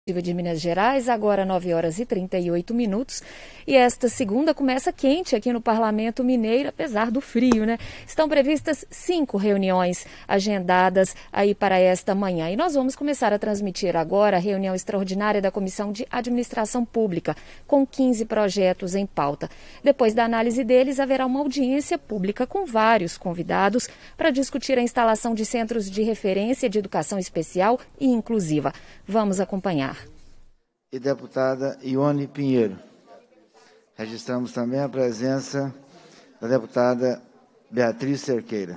de Minas Gerais, agora 9h38. E esta segunda começa quente aqui no Parlamento Mineiro, apesar do frio, né? Estão previstas 5 reuniões agendadas aí para esta manhã. E nós vamos começar a transmitir agora a reunião extraordinária da Comissão de Administração Pública, com 15 projetos em pauta. Depois da análise deles, haverá uma audiência pública com vários convidados para discutir a instalação de centros de referência de educação especial e inclusiva. Vamos acompanhar. E deputada Ione Pinheiro. Registramos também a presença da deputada Beatriz Cerqueira.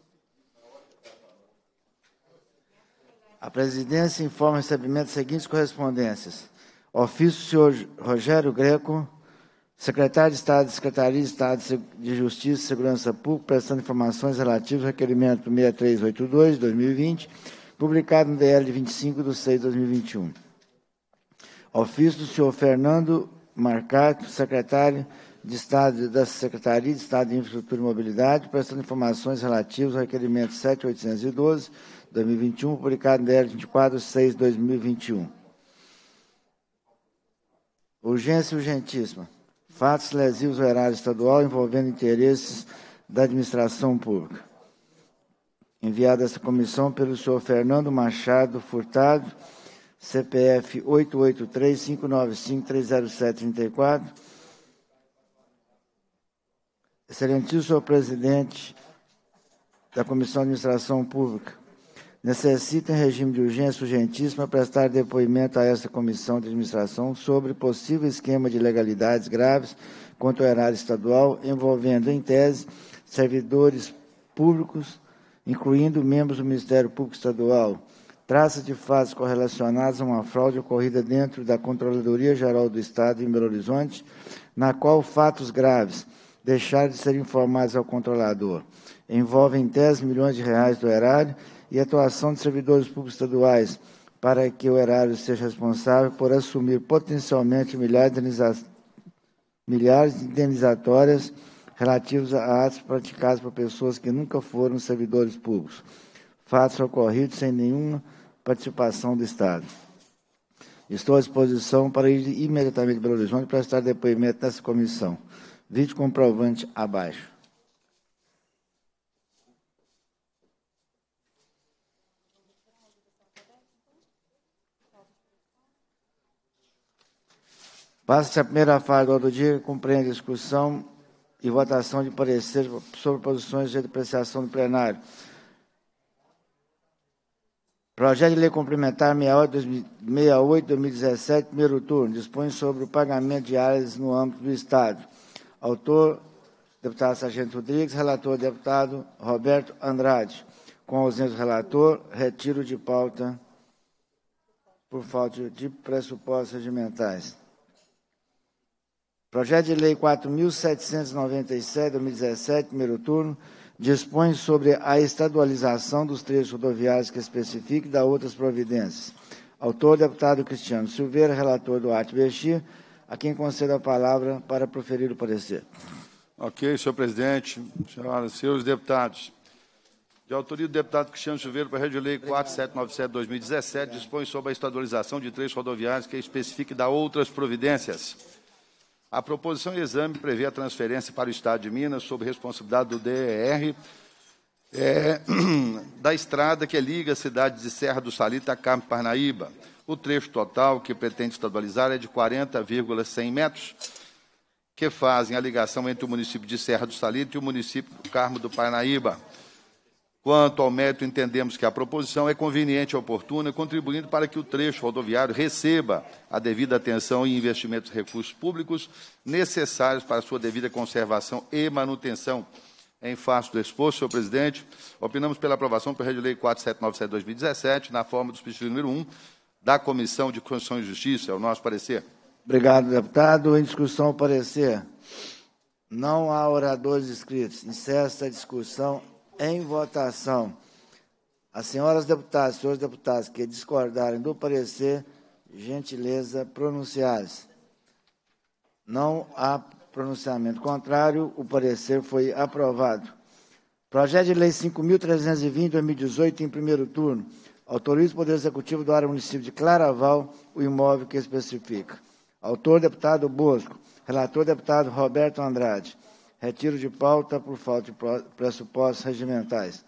A presidência informa o recebimento das seguintes correspondências. Ofício do senhor Rogério Greco, secretário de Estado, Secretaria de Estado de Justiça e Segurança Pública, prestando informações relativas ao requerimento 6382, 2020, publicado no DL de 25/6/2021. Ofício do senhor Fernando Marcato, secretário de Estado da Secretaria de Estado de Infraestrutura e Mobilidade, prestando informações relativas ao requerimento 7812, 2021, publicado no DL 24/6/2021. Urgência e urgentíssima. Fatos lesivos ao erário estadual envolvendo interesses da administração pública. Enviada essa comissão pelo senhor Fernando Machado Furtado, CPF 883-595-30734. Excelentíssimo senhor presidente da Comissão de Administração Pública, necessita em regime de urgência urgentíssima prestar depoimento a essa Comissão de Administração sobre possível esquema de ilegalidades graves contra o erário estadual, envolvendo, em tese, servidores públicos, incluindo membros do Ministério Público Estadual. Trata-se de fatos correlacionados a uma fraude ocorrida dentro da Controladoria Geral do Estado em Belo Horizonte, na qual fatos graves deixaram de ser informados ao controlador. Envolvem, em tese, milhões de reais do erário e atuação de servidores públicos estaduais para que o erário seja responsável por assumir potencialmente milhares de indenizatórias relativos a atos praticados por pessoas que nunca foram servidores públicos. Fatos ocorridos sem nenhuma participação do Estado. Estou à disposição para ir imediatamente a Belo Horizonte e prestar depoimento nessa comissão. Vídeo comprovante abaixo. Passa-se a primeira fase do ordem do dia, que compreende discussão e votação de pareceres sobre posições de apreciação do plenário. Projeto de Lei Complementar 68/2017, primeiro turno, dispõe sobre o pagamento de áreas no âmbito do Estado. Autor, deputado Sargento Rodrigues, relator, deputado Roberto Andrade. Com ausência do relator, retiro de pauta por falta de pressupostos regimentais. Projeto de Lei 4.797/2017, primeiro turno, dispõe sobre a estadualização dos trechos rodoviários que especifique e dá outras providências. Autor, deputado Cristiano Silveira, relator Duarte Bechir, a quem concedo a palavra para proferir o parecer. Ok, senhor presidente, senhoras e senhores deputados. De autoria do deputado Cristiano Silveira, projeto de lei 4797/2017, dispõe sobre a estadualização de trechos rodoviários que especifique e dá outras providências. A proposição em exame prevê a transferência para o Estado de Minas, sob responsabilidade do DER, da estrada que liga a cidade de Serra do Salito a Carmo Parnaíba. O trecho total que pretende estadualizar é de 40,100 metros, que fazem a ligação entre o município de Serra do Salito e o município do Carmo do Parnaíba. Quanto ao mérito, entendemos que a proposição é conveniente e oportuna, contribuindo para que o trecho rodoviário receba a devida atenção e investimentos de recursos públicos necessários para a sua devida conservação e manutenção. Em face do exposto, senhor presidente, opinamos pela aprovação do projeto de lei 4797/2017, na forma do substitutivo número 1, da Comissão de Constituição e Justiça. É o nosso parecer. Obrigado, deputado. Em discussão, o parecer. Não há oradores inscritos. Encerra esta discussão em votação. As senhoras deputadas e senhores deputados que discordarem do parecer, gentileza pronunciar-se. Não há pronunciamento contrário, o parecer foi aprovado. Projeto de Lei 5.320/2018, em primeiro turno, Autoriza o Poder Executivo doar ao município de Claraval o imóvel que especifica. Autor, deputado Bosco. Relator, deputado Roberto Andrade. Retiro de pauta por falta de pressupostos regimentais.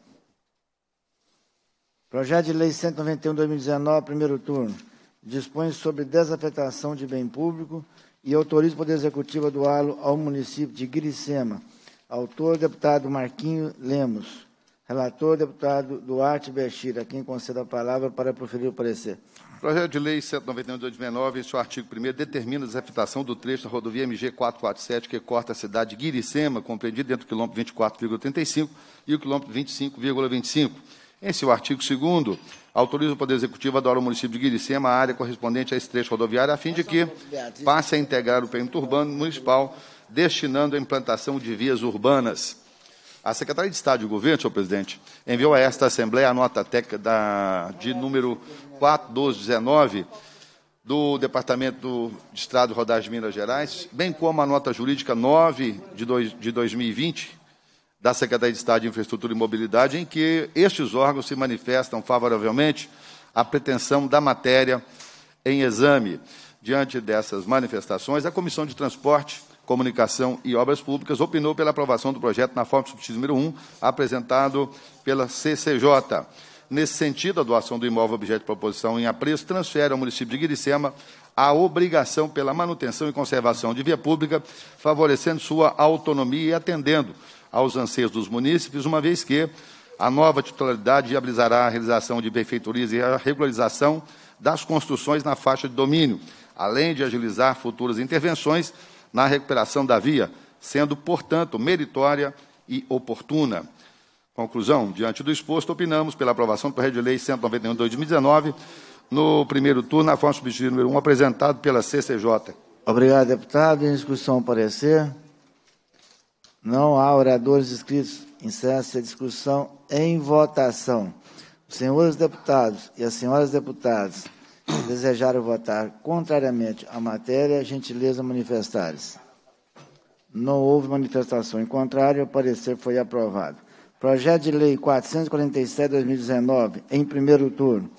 Projeto de Lei 191/2019, primeiro turno. Dispõe sobre desafetação de bem público e autoriza o Poder Executivo a doá-lo ao município de Guiricema. Autor, deputado Marquinho Lemos. Relator, deputado Duarte Bechira, a quem concedo a palavra para proferir o parecer. Projeto de Lei 191/2019, em seu artigo 1º, determina a desafetação do trecho da rodovia MG 447, que corta a cidade de Guiricema, compreendido entre o quilômetro 24,35 e o quilômetro 25,25. Em seu artigo 2º, autoriza o Poder Executivo a doar ao município de Guiricema a área correspondente a esse trecho rodoviário, a fim de que passe a integrar o perímetro urbano municipal, destinando a implantação de vias urbanas. A Secretaria de Estado de Governo, senhor presidente, enviou a esta Assembleia a nota técnica de número 4/1219 do Departamento de Estrada e Rodagem de Minas Gerais, bem como a nota jurídica 9 de 2020 da Secretaria de Estado de Infraestrutura e Mobilidade, em que estes órgãos se manifestam favoravelmente à pretensão da matéria em exame. Diante dessas manifestações, a Comissão de Transporte, Comunicação e Obras Públicas opinou pela aprovação do projeto na forma substitutiva número 1, apresentado pela CCJ. Nesse sentido, a doação do imóvel objeto de proposição em apreço transfere ao município de Guiricema a obrigação pela manutenção e conservação de via pública, favorecendo sua autonomia e atendendo aos anseios dos munícipes, uma vez que a nova titularidade viabilizará a realização de benfeitorias e a regularização das construções na faixa de domínio, além de agilizar futuras intervenções na recuperação da via, sendo, portanto, meritória e oportuna. Conclusão, diante do exposto, opinamos pela aprovação do projeto de lei 191/2019, no primeiro turno, na forma substitutiva número 1, apresentado pela CCJ. Obrigado, deputado. Em discussão, parecer. Não há oradores inscritos. Encerra-se a discussão em votação. Os senhores deputados e as senhoras deputadas que desejaram votar contrariamente à matéria, gentileza manifestares. Não houve manifestação em contrário, o parecer foi aprovado. Projeto de Lei 447/2019, em primeiro turno.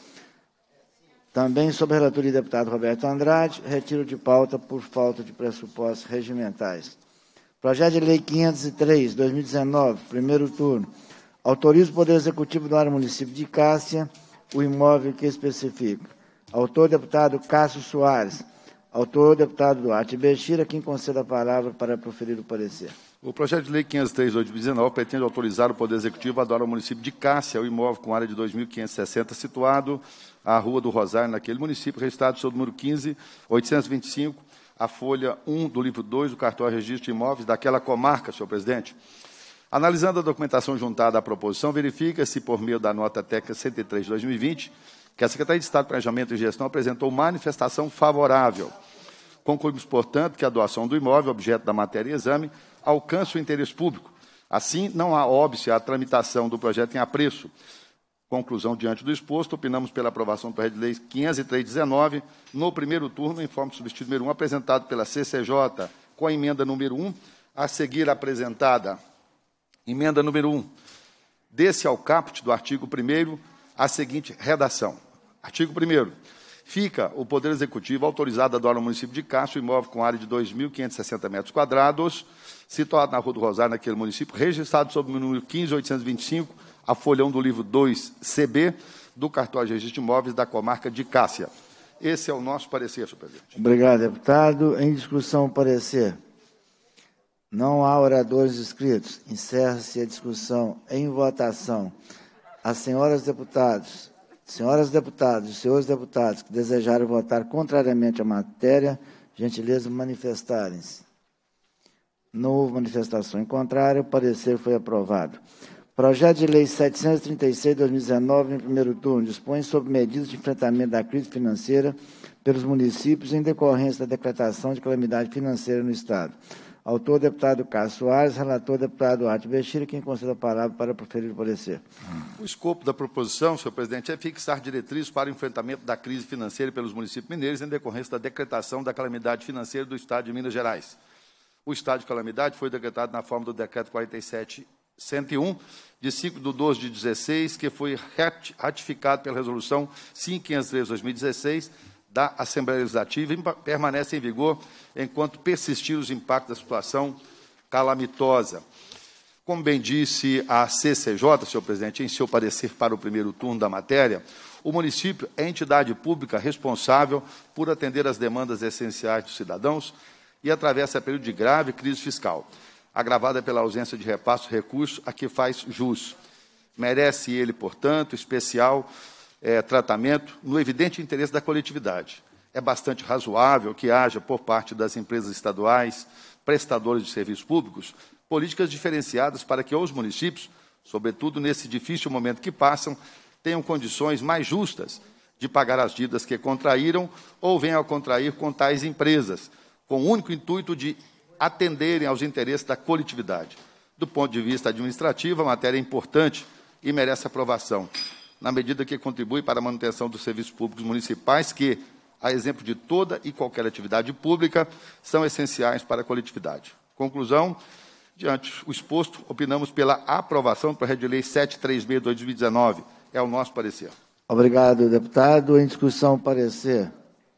Também sob a relatoria do deputado Roberto Andrade, retiro de pauta por falta de pressupostos regimentais. Projeto de Lei 503/2019, primeiro turno. Autoriza o Poder Executivo a doar ao município de Cássia o imóvel que especifica. Autor, deputado Cássio Soares. Autor, deputado Duarte Bechira, quem concede a palavra para proferir o parecer. O projeto de lei 503/2019 pretende autorizar o Poder Executivo a doar ao município de Cássia o imóvel com área de 2.560, situado à Rua do Rosário, naquele município, registrado sob o número 15.825, a folha 1 do livro 2 do cartório de registro de imóveis daquela comarca, senhor presidente. Analisando a documentação juntada à proposição, verifica-se, por meio da nota técnica 103/2020, que a Secretaria de Estado de Planejamento e Gestão apresentou manifestação favorável. Concluímos, portanto, que a doação do imóvel, objeto da matéria em exame, alcança o interesse público. Assim, não há óbice à tramitação do projeto em apreço. Conclusão, diante do exposto, opinamos pela aprovação do projeto de lei 503/19, no primeiro turno, em forma substitutiva número 1, apresentado pela CCJ, com a emenda número 1, a seguir apresentada. Emenda número 1. Desse ao caput do artigo 1º, a seguinte redação. Artigo 1º. Fica o Poder Executivo autorizado a doar ao município de Cássia o imóvel com área de 2.560 metros quadrados, situado na Rua do Rosário, naquele município, registrado sob o número 15.825, a folhão do livro 2, CB, do cartório de registro de imóveis da comarca de Cássia. Esse é o nosso parecer, senhor presidente. Obrigado, deputado. Em discussão, o parecer. Não há oradores inscritos. Encerra-se a discussão em votação. As senhoras deputados e senhores deputados que desejarem votar contrariamente à matéria, gentileza manifestarem-se. Não houve manifestação em contrário, o parecer foi aprovado. Projeto de Lei 736/2019, em primeiro turno, dispõe sobre medidas de enfrentamento da crise financeira pelos municípios em decorrência da decretação de calamidade financeira no Estado. Autor, deputado Cássio Soares. Relator, deputado Duarte Bechira, quem concede a palavra para proferir o parecer. O escopo da proposição, senhor presidente, é fixar diretrizes para o enfrentamento da crise financeira pelos municípios mineiros em decorrência da decretação da calamidade financeira do Estado de Minas Gerais. O estado de calamidade foi decretado na forma do decreto 47 101, de 5/12/16, que foi ratificado pela Resolução 553/2016 da Assembleia Legislativa e permanece em vigor enquanto persistir os impactos da situação calamitosa. Como bem disse a CCJ, senhor presidente, em seu parecer para o primeiro turno da matéria, o município é entidade pública responsável por atender às demandas essenciais dos cidadãos e atravessa período de grave crise fiscal, agravada pela ausência de repasse de recursos a que faz jus. Merece ele, portanto, especial tratamento no evidente interesse da coletividade. É bastante razoável que haja, por parte das empresas estaduais, prestadores de serviços públicos, políticas diferenciadas para que os municípios, sobretudo nesse difícil momento que passam, tenham condições mais justas de pagar as dívidas que contraíram ou venham a contrair com tais empresas, com o único intuito de atenderem aos interesses da coletividade. Do ponto de vista administrativo, a matéria é importante e merece aprovação, na medida que contribui para a manutenção dos serviços públicos municipais que, a exemplo de toda e qualquer atividade pública, são essenciais para a coletividade. Conclusão, diante o exposto, opinamos pela aprovação do projeto de lei 736/2019. É o nosso parecer. Obrigado, deputado. Em discussão, o parecer.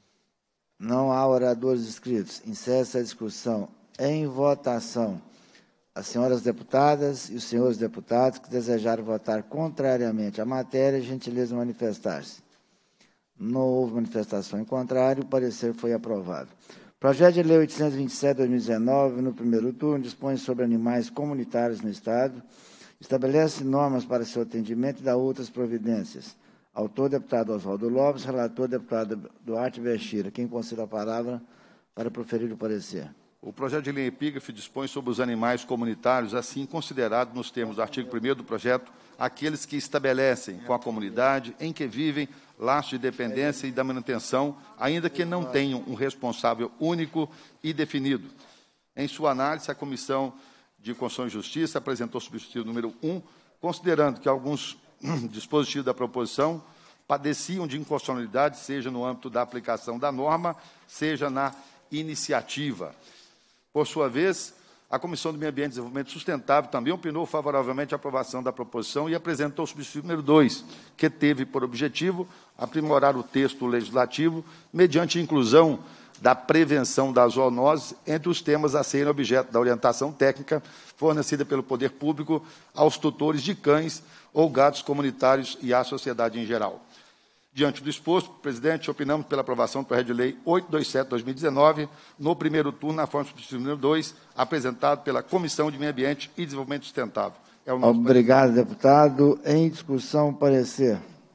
Não há oradores inscritos. Encerra essa discussão. Em votação. As senhoras deputadas e os senhores deputados que desejarem votar contrariamente à matéria, gentileza manifestar-se. Não houve manifestação em contrário, o parecer foi aprovado. Projeto de Lei 827/2019, no primeiro turno, dispõe sobre animais comunitários no Estado, estabelece normas para seu atendimento e dá outras providências. Autor, deputado Oswaldo Lopes, relator, deputado Duarte Bechira. Quem concede a palavra para proferir o parecer? O projeto de lei epígrafe dispõe sobre os animais comunitários, assim considerados nos termos do artigo 1º do projeto, aqueles que estabelecem com a comunidade em que vivem laços de dependência e da manutenção, ainda que não tenham um responsável único e definido. Em sua análise, a Comissão de Constituição e Justiça apresentou o substitutivo número 1, considerando que alguns dispositivos da proposição padeciam de inconstitucionalidade, seja no âmbito da aplicação da norma, seja na iniciativa. Por sua vez, a Comissão do Meio Ambiente e Desenvolvimento Sustentável também opinou favoravelmente à aprovação da proposição e apresentou o substitutivo número 2, que teve por objetivo aprimorar o texto legislativo mediante a inclusão da prevenção da zoonose entre os temas a serem objeto da orientação técnica fornecida pelo poder público aos tutores de cães ou gatos comunitários e à sociedade em geral. Diante do exposto, presidente, opinamos pela aprovação do projeto de lei 827/2019, no primeiro turno, na forma substitutiva número 2, apresentado pela Comissão de Meio Ambiente e Desenvolvimento Sustentável. É o nosso Obrigado, deputado. Em discussão, parecer.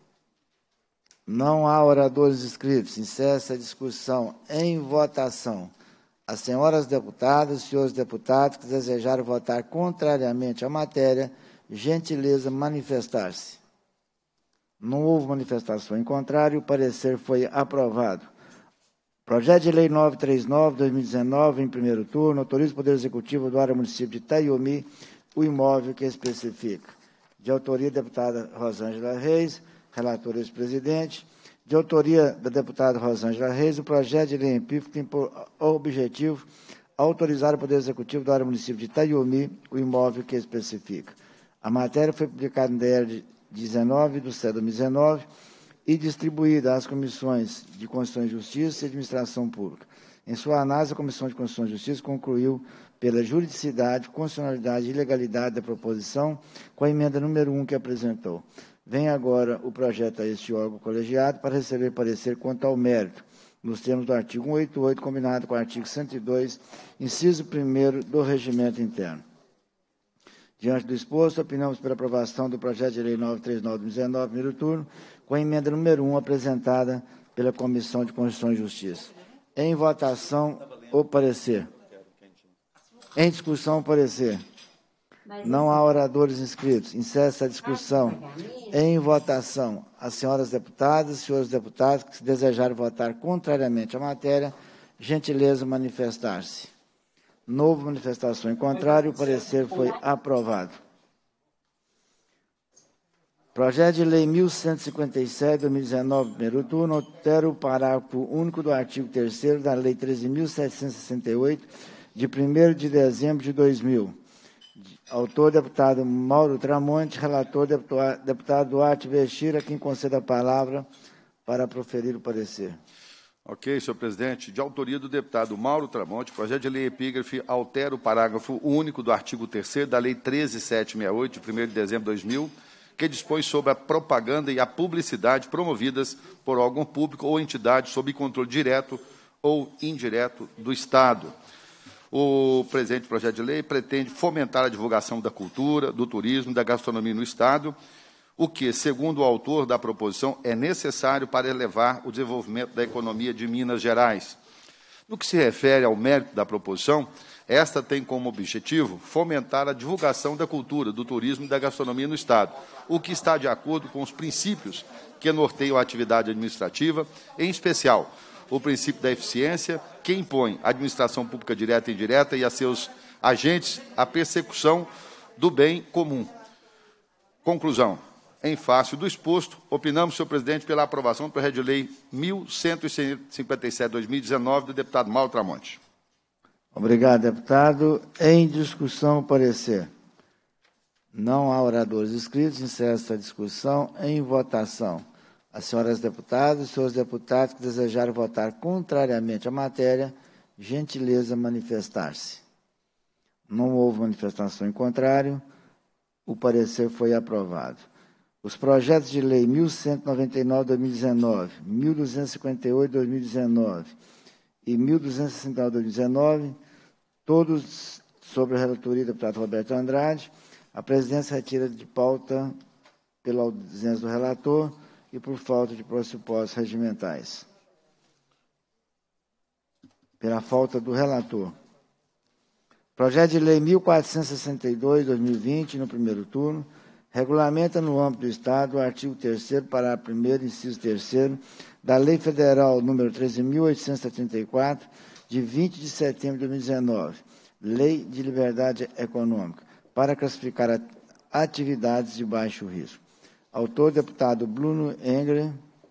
Não há oradores inscritos. Encerra essa discussão. Em votação. As senhoras deputadas e senhores deputados que desejarem votar contrariamente à matéria, gentileza manifestar-se. Não houve manifestação em contrário, o parecer foi aprovado. Projeto de Lei 939/2019, em primeiro turno, autoriza o Poder Executivo do município de Itaiomi o imóvel que especifica. De autoria da deputada Rosângela Reis, relatora ex-presidente. De autoria da deputada Rosângela Reis, o projeto de lei epígrafe tem por objetivo autorizar o Poder Executivo do município de Itaiomi o imóvel que especifica. A matéria foi publicada no DR 19 do CE 2019 e distribuída às comissões de Constituição e Justiça e Administração Pública. Em sua análise, a Comissão de Constituição e Justiça concluiu pela juridicidade, constitucionalidade e legalidade da proposição com a emenda número 1 que apresentou. Vem agora o projeto a este órgão colegiado para receber parecer quanto ao mérito, nos termos do artigo 188, combinado com o artigo 102, inciso 1º do Regimento Interno. Diante do exposto, opinamos pela aprovação do projeto de lei 939/2019, primeiro turno, com a emenda número 1 apresentada pela Comissão de Constituição e Justiça. Em votação, o parecer. Em discussão, o parecer. Não há oradores inscritos. Encerra essa discussão. Em votação, as senhoras deputadas e senhores deputados que desejarem votar contrariamente à matéria, gentileza manifestar-se. Não houve manifestação em contrário, o parecer foi aprovado. Projeto de Lei 1157/2019, primeiro turno, altera o parágrafo único do artigo 3º da Lei 13.768, de 1º de dezembro de 2000. Autor, deputado Mauro Tramonte. Relator, deputado Duarte Vechira. Quem concede a palavra para proferir o parecer. Ok, senhor presidente. De autoria do deputado Mauro Tramonte, projeto de lei epígrafe altera o parágrafo único do artigo 3º da Lei 13.768, de 1º de dezembro de 2000, que dispõe sobre a propaganda e a publicidade promovidas por órgão público ou entidade sob controle direto ou indireto do Estado. O presente projeto de lei pretende fomentar a divulgação da cultura, do turismo e da gastronomia no Estado, o que, segundo o autor da proposição, é necessário para elevar o desenvolvimento da economia de Minas Gerais. No que se refere ao mérito da proposição, esta tem como objetivo fomentar a divulgação da cultura, do turismo e da gastronomia no Estado, o que está de acordo com os princípios que norteiam a atividade administrativa, em especial o princípio da eficiência, que impõe à administração pública direta e indireta e a seus agentes a persecução do bem comum. Conclusão. Em face do exposto, opinamos, senhor presidente, pela aprovação do projeto de lei 1157/2019 do deputado Mauro Tramonte. Obrigado, deputado. Em discussão, o parecer. Não há oradores inscritos. Encerra esta discussão. Em votação. As senhoras deputadas e senhores deputados que desejarem votar contrariamente à matéria, gentileza manifestar-se. Não houve manifestação em contrário. O parecer foi aprovado. Os projetos de lei 1199/2019, 1258/2019 e 1260/2019, todos sobre a relatoria do deputado Roberto Andrade, a presidência retira de pauta pela ausência do relator e por falta de pressupostos regimentais. Pela falta do relator. Projeto de lei 1462/2020, no primeiro turno, regulamenta no âmbito do Estado o artigo 3º, parágrafo 1º, inciso 3º, da Lei Federal nº 13.874, de 20 de setembro de 2019, Lei de Liberdade Econômica, para classificar atividades de baixo risco. Autor, deputado Bruno Engler.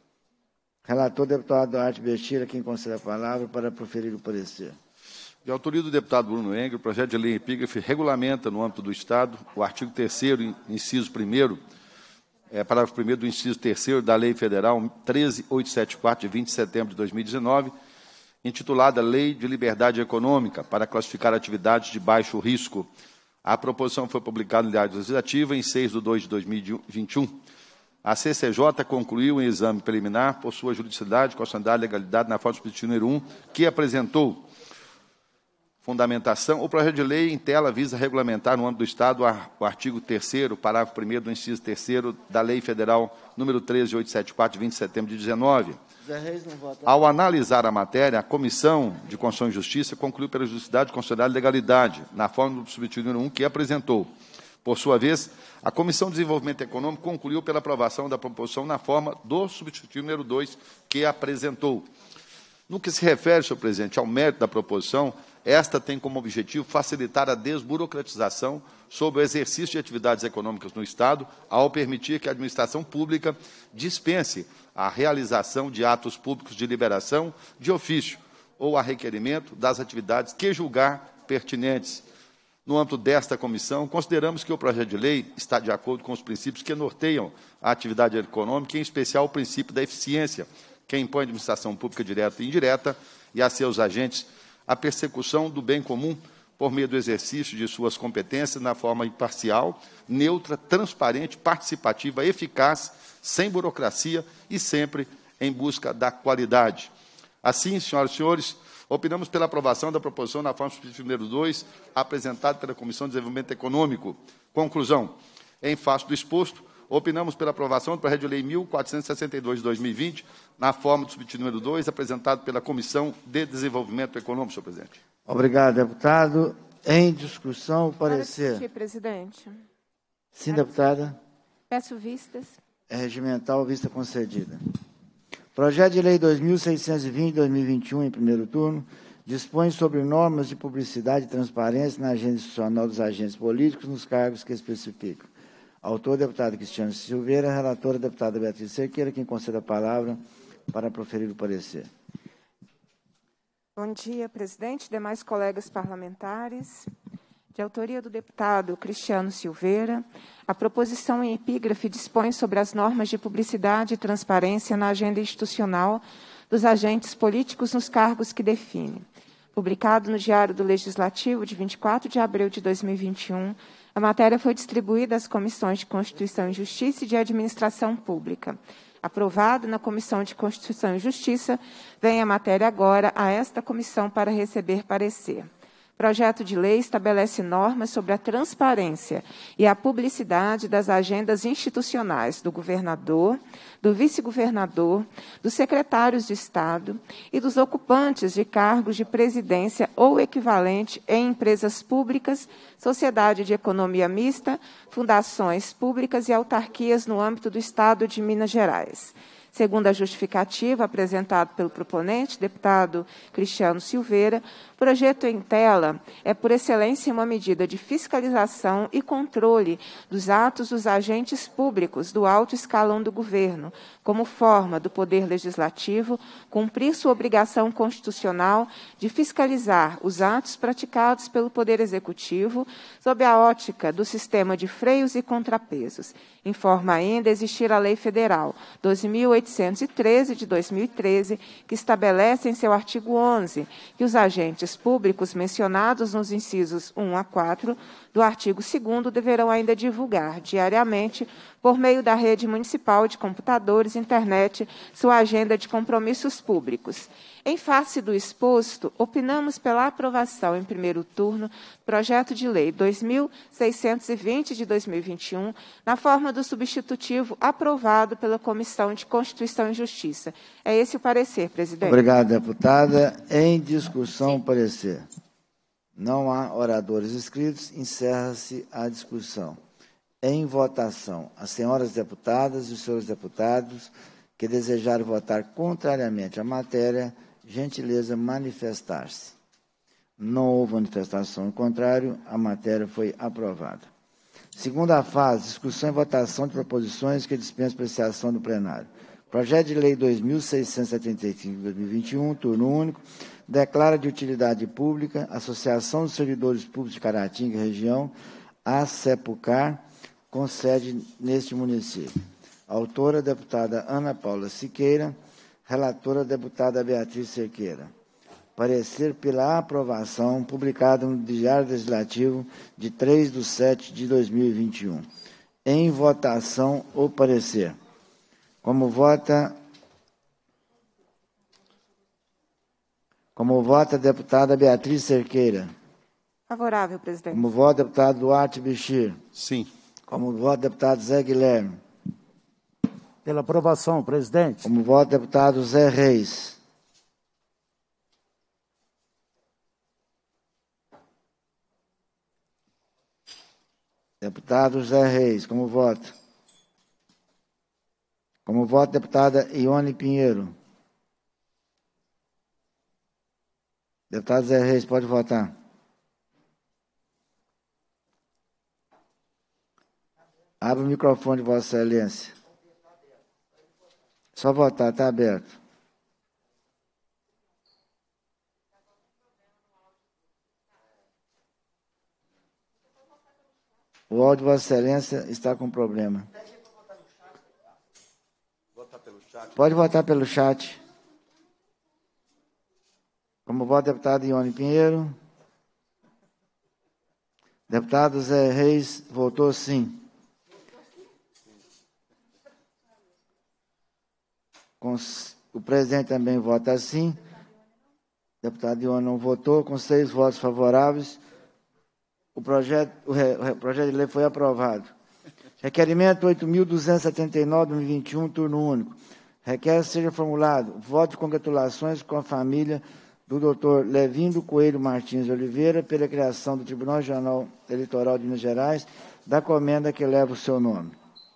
Relator, deputado Duarte Vechira. Quem concede a palavra para proferir o parecer. De autoria do deputado Bruno Engler, o projeto de lei epígrafe regulamenta, no âmbito do Estado, o artigo 3º, inciso 1º, parágrafo 1º do inciso 3º da Lei Federal 13.874, de 20 de setembro de 2019, intitulada Lei de Liberdade Econômica, para classificar atividades de baixo risco. A proposição foi publicada no Diário Legislativo em 6 de 2 de 2021. A CCJ concluiu em exame preliminar por sua juridicidade, constitucionalidade e legalidade na forma do substituto número 1, que apresentou fundamentação. O projeto de lei em tela visa regulamentar no âmbito do Estado o artigo 3º, parágrafo 1º do inciso 3º da Lei Federal número 13.874, de 20 de setembro de 2019. Ao analisar a matéria, a Comissão de Constituição e Justiça concluiu pela juridicidade, constitucionalidade e legalidade, na forma do substituto número 1, que apresentou. Por sua vez, a Comissão de Desenvolvimento Econômico concluiu pela aprovação da proposição na forma do substituto número 2, que apresentou. No que se refere, senhor presidente, ao mérito da proposição, esta tem como objetivo facilitar a desburocratização sobre o exercício de atividades econômicas no Estado, ao permitir que a administração pública dispense a realização de atos públicos de liberação de ofício ou a requerimento das atividades que julgar pertinentes. No âmbito desta comissão, consideramos que o projeto de lei está de acordo com os princípios que norteiam a atividade econômica, em especial o princípio da eficiência, que impõe à administração pública direta e indireta e a seus agentes a persecução do bem comum por meio do exercício de suas competências na forma imparcial, neutra, transparente, participativa, eficaz, sem burocracia e sempre em busca da qualidade. Assim, senhoras e senhores, opinamos pela aprovação da proposição na forma substitutiva número 2, apresentada pela Comissão de Desenvolvimento Econômico. Conclusão. Em face do exposto, opinamos pela aprovação do projeto de lei 1462 de 2020, na forma do substituto número 2, apresentado pela Comissão de Desenvolvimento Econômico, senhor presidente. Obrigado, deputado. Em discussão, o parecer. Para discutir, presidente. Sim, deputada. Peço vistas. É regimental, vista concedida. Projeto de lei 2620/2021, em primeiro turno, dispõe sobre normas de publicidade e transparência na agenda institucional dos agentes políticos nos cargos que especificam. Autor, deputado Cristiano Silveira. Relatora, deputada Beatriz Cerqueira. Quem concede a palavra para proferir o parecer. Bom dia, presidente, demais colegas parlamentares. De autoria do deputado Cristiano Silveira, a proposição em epígrafe dispõe sobre as normas de publicidade e transparência na agenda institucional dos agentes políticos nos cargos que define. Publicado no Diário do Legislativo de 24 de abril de 2021, a matéria foi distribuída às comissões de Constituição e Justiça e de Administração Pública. Aprovado na Comissão de Constituição e Justiça, vem a matéria agora a esta comissão para receber parecer. O projeto de lei estabelece normas sobre a transparência e a publicidade das agendas institucionais do governador, do vice-governador, dos secretários de Estado e dos ocupantes de cargos de presidência ou equivalente em empresas públicas, sociedade de economia mista, fundações públicas e autarquias no âmbito do Estado de Minas Gerais. Segundo a justificativa apresentada pelo proponente, deputado Cristiano Silveira, o projeto em tela é, por excelência, uma medida de fiscalização e controle dos atos dos agentes públicos do alto escalão do governo, como forma do Poder Legislativo cumprir sua obrigação constitucional de fiscalizar os atos praticados pelo Poder Executivo sob a ótica do sistema de freios e contrapesos. Informa ainda existir a Lei Federal 12.813, de 2013, que estabelece em seu artigo 11 que os agentes públicos mencionados nos incisos 1 a 4 do artigo 2º deverão ainda divulgar diariamente, por meio da rede municipal de computadores e internet, sua agenda de compromissos públicos. Em face do exposto, opinamos pela aprovação em primeiro turno do projeto de lei 2.620 de 2021, na forma do substitutivo aprovado pela Comissão de Constituição e Justiça. É esse o parecer, presidente. Obrigado, deputada. Em discussão, parecer. Não há oradores inscritos, encerra-se a discussão. Em votação, as senhoras deputadas e os senhores deputados que desejarem votar contrariamente à matéria, gentileza manifestar-se. Não houve manifestação. Ao contrário, a matéria foi aprovada. Segunda fase, discussão e votação de proposições que dispensam apreciação do plenário. Projeto de Lei 2.675 de 2021, turno único, declara de utilidade pública a Associação dos Servidores Públicos de Caratinga, região, a SEPUCAR, com sede neste município. Autora, deputada Ana Paula Siqueira. Relatora, deputada Beatriz Cerqueira. Parecer pela aprovação, publicado no Diário Legislativo de 3/7 de 2021. Em votação, o parecer. Como vota a deputada Beatriz Cerqueira? Favorável, presidente. Como vota o deputado Duarte Bichir? Sim. Como vota o deputado Zé Guilherme? Pela aprovação, presidente. Como vota o deputado Zé Reis? Deputado Zé Reis, como vota? Como vota a deputada Ione Pinheiro? Deputado Zé Reis, pode votar. Abre o microfone de Vossa Excelência. Só votar, está aberto. O áudio de Vossa Excelência está com problema. Pode votar pelo chat. Como vota o deputado Ione Pinheiro? Deputado Zé Reis votou sim. O presidente também vota sim. O deputado Ione não votou, com 6 votos favoráveis. O projeto de lei foi aprovado. Requerimento 8.279, 2021, turno único. Requer que seja formulado voto de congratulações com a família do doutor Levindo Coelho Martins de Oliveira pela criação do Tribunal Regional Eleitoral de Minas Gerais, da comenda que leva o seu nome.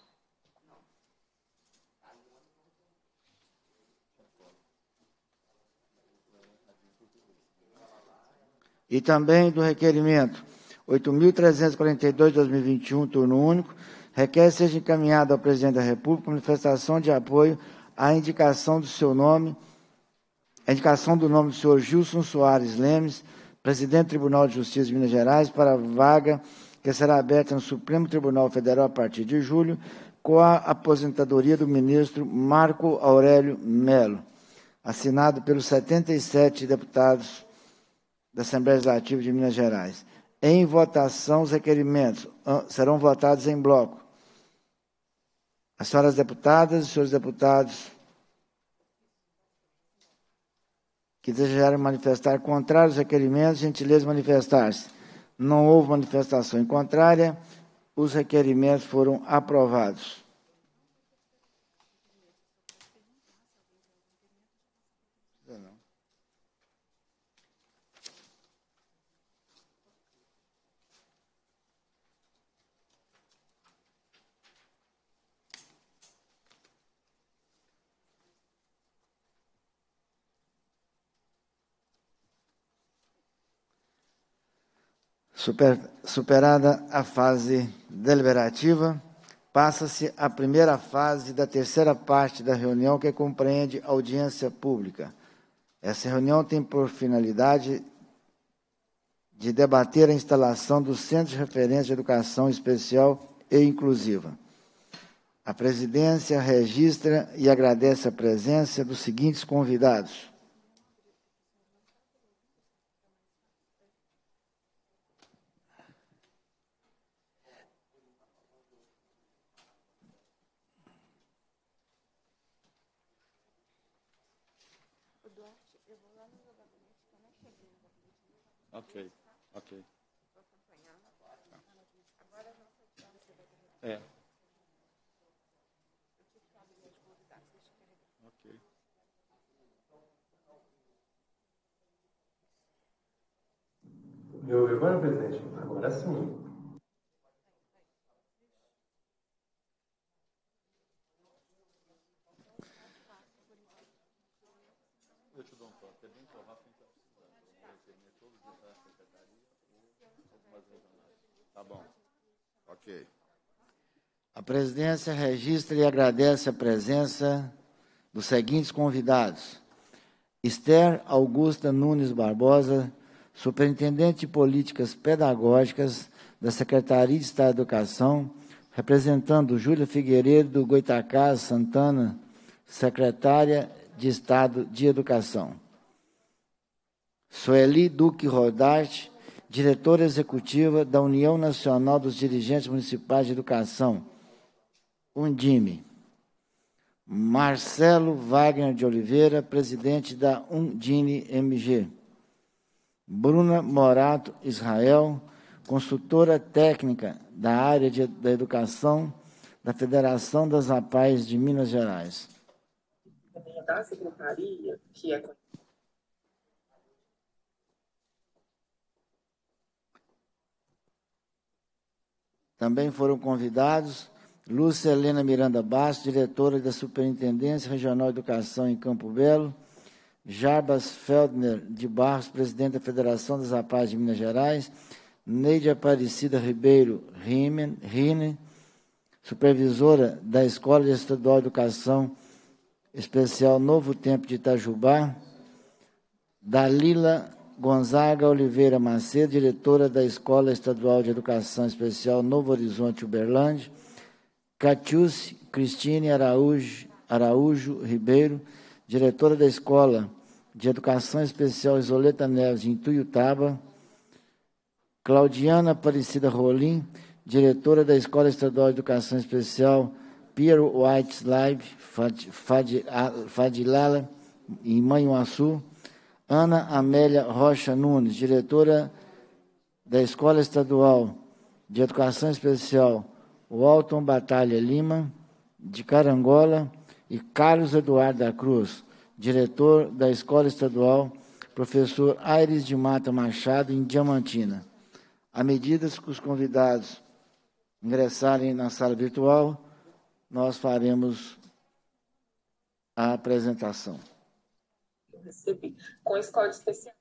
E também do requerimento 8.342, 2021, turno único, requer seja encaminhado ao presidente da República manifestação de apoio à indicação do seu nome, a indicação do nome do senhor Gilson Soares Lemes, presidente do Tribunal de Justiça de Minas Gerais, para a vaga que será aberta no Supremo Tribunal Federal a partir de julho, com a aposentadoria do ministro Marco Aurélio Melo, assinado pelos 77 deputados da Assembleia Legislativa de Minas Gerais. Em votação, os requerimentos serão votados em bloco. As senhoras deputadas e senhores deputados que desejarem manifestar contrário aos requerimentos, gentileza manifestar-se. Não houve manifestação em contrária, os requerimentos foram aprovados. Superada a fase deliberativa, passa-se à primeira fase da terceira parte da reunião, que compreende audiência pública. Essa reunião tem por finalidade de debater a instalação do Centro de Referência de Educação Especial e Inclusiva. A presidência registra e agradece a presença dos seguintes convidados: Ok. Ok. Ok. Me ouve agora, presidente? Agora sim. Eu te dou um toque. É bem provável que todos da secretaria algumas regionais. Tá bom. Ok. a presidência registra e agradece a presença dos seguintes convidados: Esther Augusta Nunes Barbosa, superintendente de políticas pedagógicas da Secretaria de Estado de Educação, representando Júlia Figueiredo do Goitacás Santana, secretária de Estado de Educação. Sueli Duque Rodarte, diretora executiva da União Nacional dos Dirigentes Municipais de Educação, Undime. Marcelo Wagner de Oliveira, presidente da Undine MG. Bruna Morato Israel, consultora técnica da área da educação da Federação das APAES de Minas Gerais. Da secretaria, que é... Também foram convidados Lúcia Helena Miranda Bastos, diretora da Superintendência Regional de Educação em Campo Belo, Jarbas Feldner de Barros, presidente da Federação das APAES de Minas Gerais, Neide Aparecida Ribeiro Rine, supervisora da Escola Estadual de Educação Especial Novo Tempo de Itajubá, Dalila Gonzaga Oliveira Macedo, diretora da Escola Estadual de Educação Especial Novo Horizonte, Uberlândia, Catiúce Cristine Araújo Ribeiro, diretora da Escola de Educação Especial Isoleta Neves, em Tuiutaba, Claudiana Aparecida Rolim, diretora da Escola Estadual de Educação Especial Piero White Slide, Fadilala, em Manhuaçu, Ana Amélia Rocha Nunes, diretora da Escola Estadual de Educação Especial Walton Batalha Lima, de Carangola, e Carlos Eduardo da Cruz, diretor da Escola Estadual Professor Aires de Mata Machado, em Diamantina. À medida que os convidados ingressarem na sala virtual, nós faremos a apresentação. Eu recebi com a escola especial.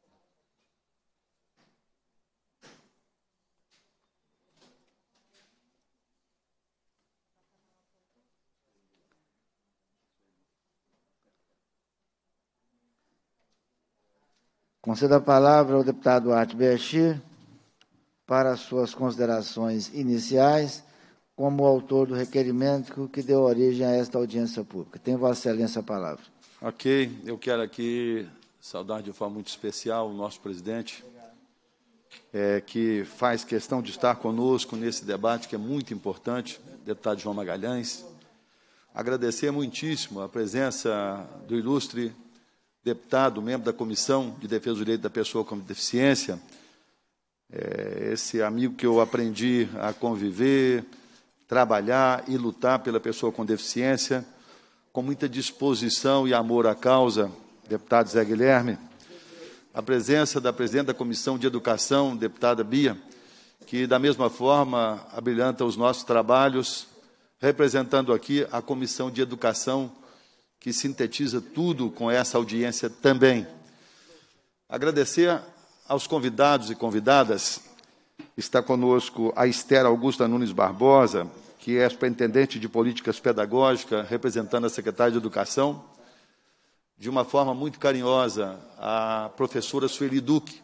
Concedo a palavra ao deputado Duarte Bechir para suas considerações iniciais, como autor do requerimento que deu origem a esta audiência pública. Tem Vossa Excelência a palavra. Ok, eu quero aqui saudar de forma muito especial o nosso presidente, que faz questão de estar conosco nesse debate, que é muito importante, deputado João Magalhães. Agradecer muitíssimo a presença do ilustre deputado, membro da Comissão de Defesa do Direito da Pessoa com Deficiência, esse amigo que eu aprendi a conviver, trabalhar e lutar pela pessoa com deficiência, com muita disposição e amor à causa, deputado Zé Guilherme. A presença da presidente da Comissão de Educação, deputada Bia, que, da mesma forma, abrilhanta os nossos trabalhos, representando aqui a Comissão de Educação, que sintetiza tudo com essa audiência também. Agradecer aos convidados e convidadas. Está conosco a Esther Augusta Nunes Barbosa, que é superintendente de Políticas Pedagógicas, representando a secretária de Educação. De uma forma muito carinhosa, a professora Sueli Duque,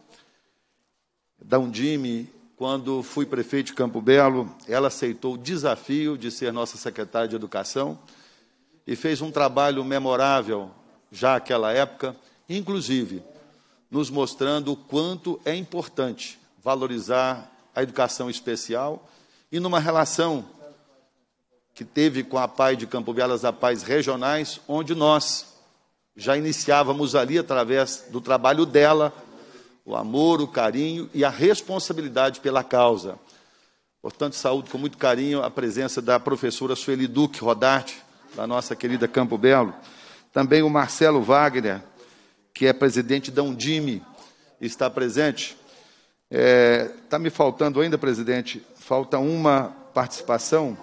da Undime. Quando fui prefeito de Campo Belo, ela aceitou o desafio de ser nossa secretária de Educação e fez um trabalho memorável, já naquela época, inclusive nos mostrando o quanto é importante valorizar a educação especial e numa relação que teve com a APAE de Campo Belo, as APAEs regionais, onde nós já iniciávamos ali, através do trabalho dela, o amor, o carinho e a responsabilidade pela causa. Portanto, saúdo com muito carinho a presença da professora Sueli Duque Rodarte, da nossa querida Campo Belo. Também o Marcelo Wagner, que é presidente da Undime, está presente. Está me faltando ainda, presidente, falta uma participação.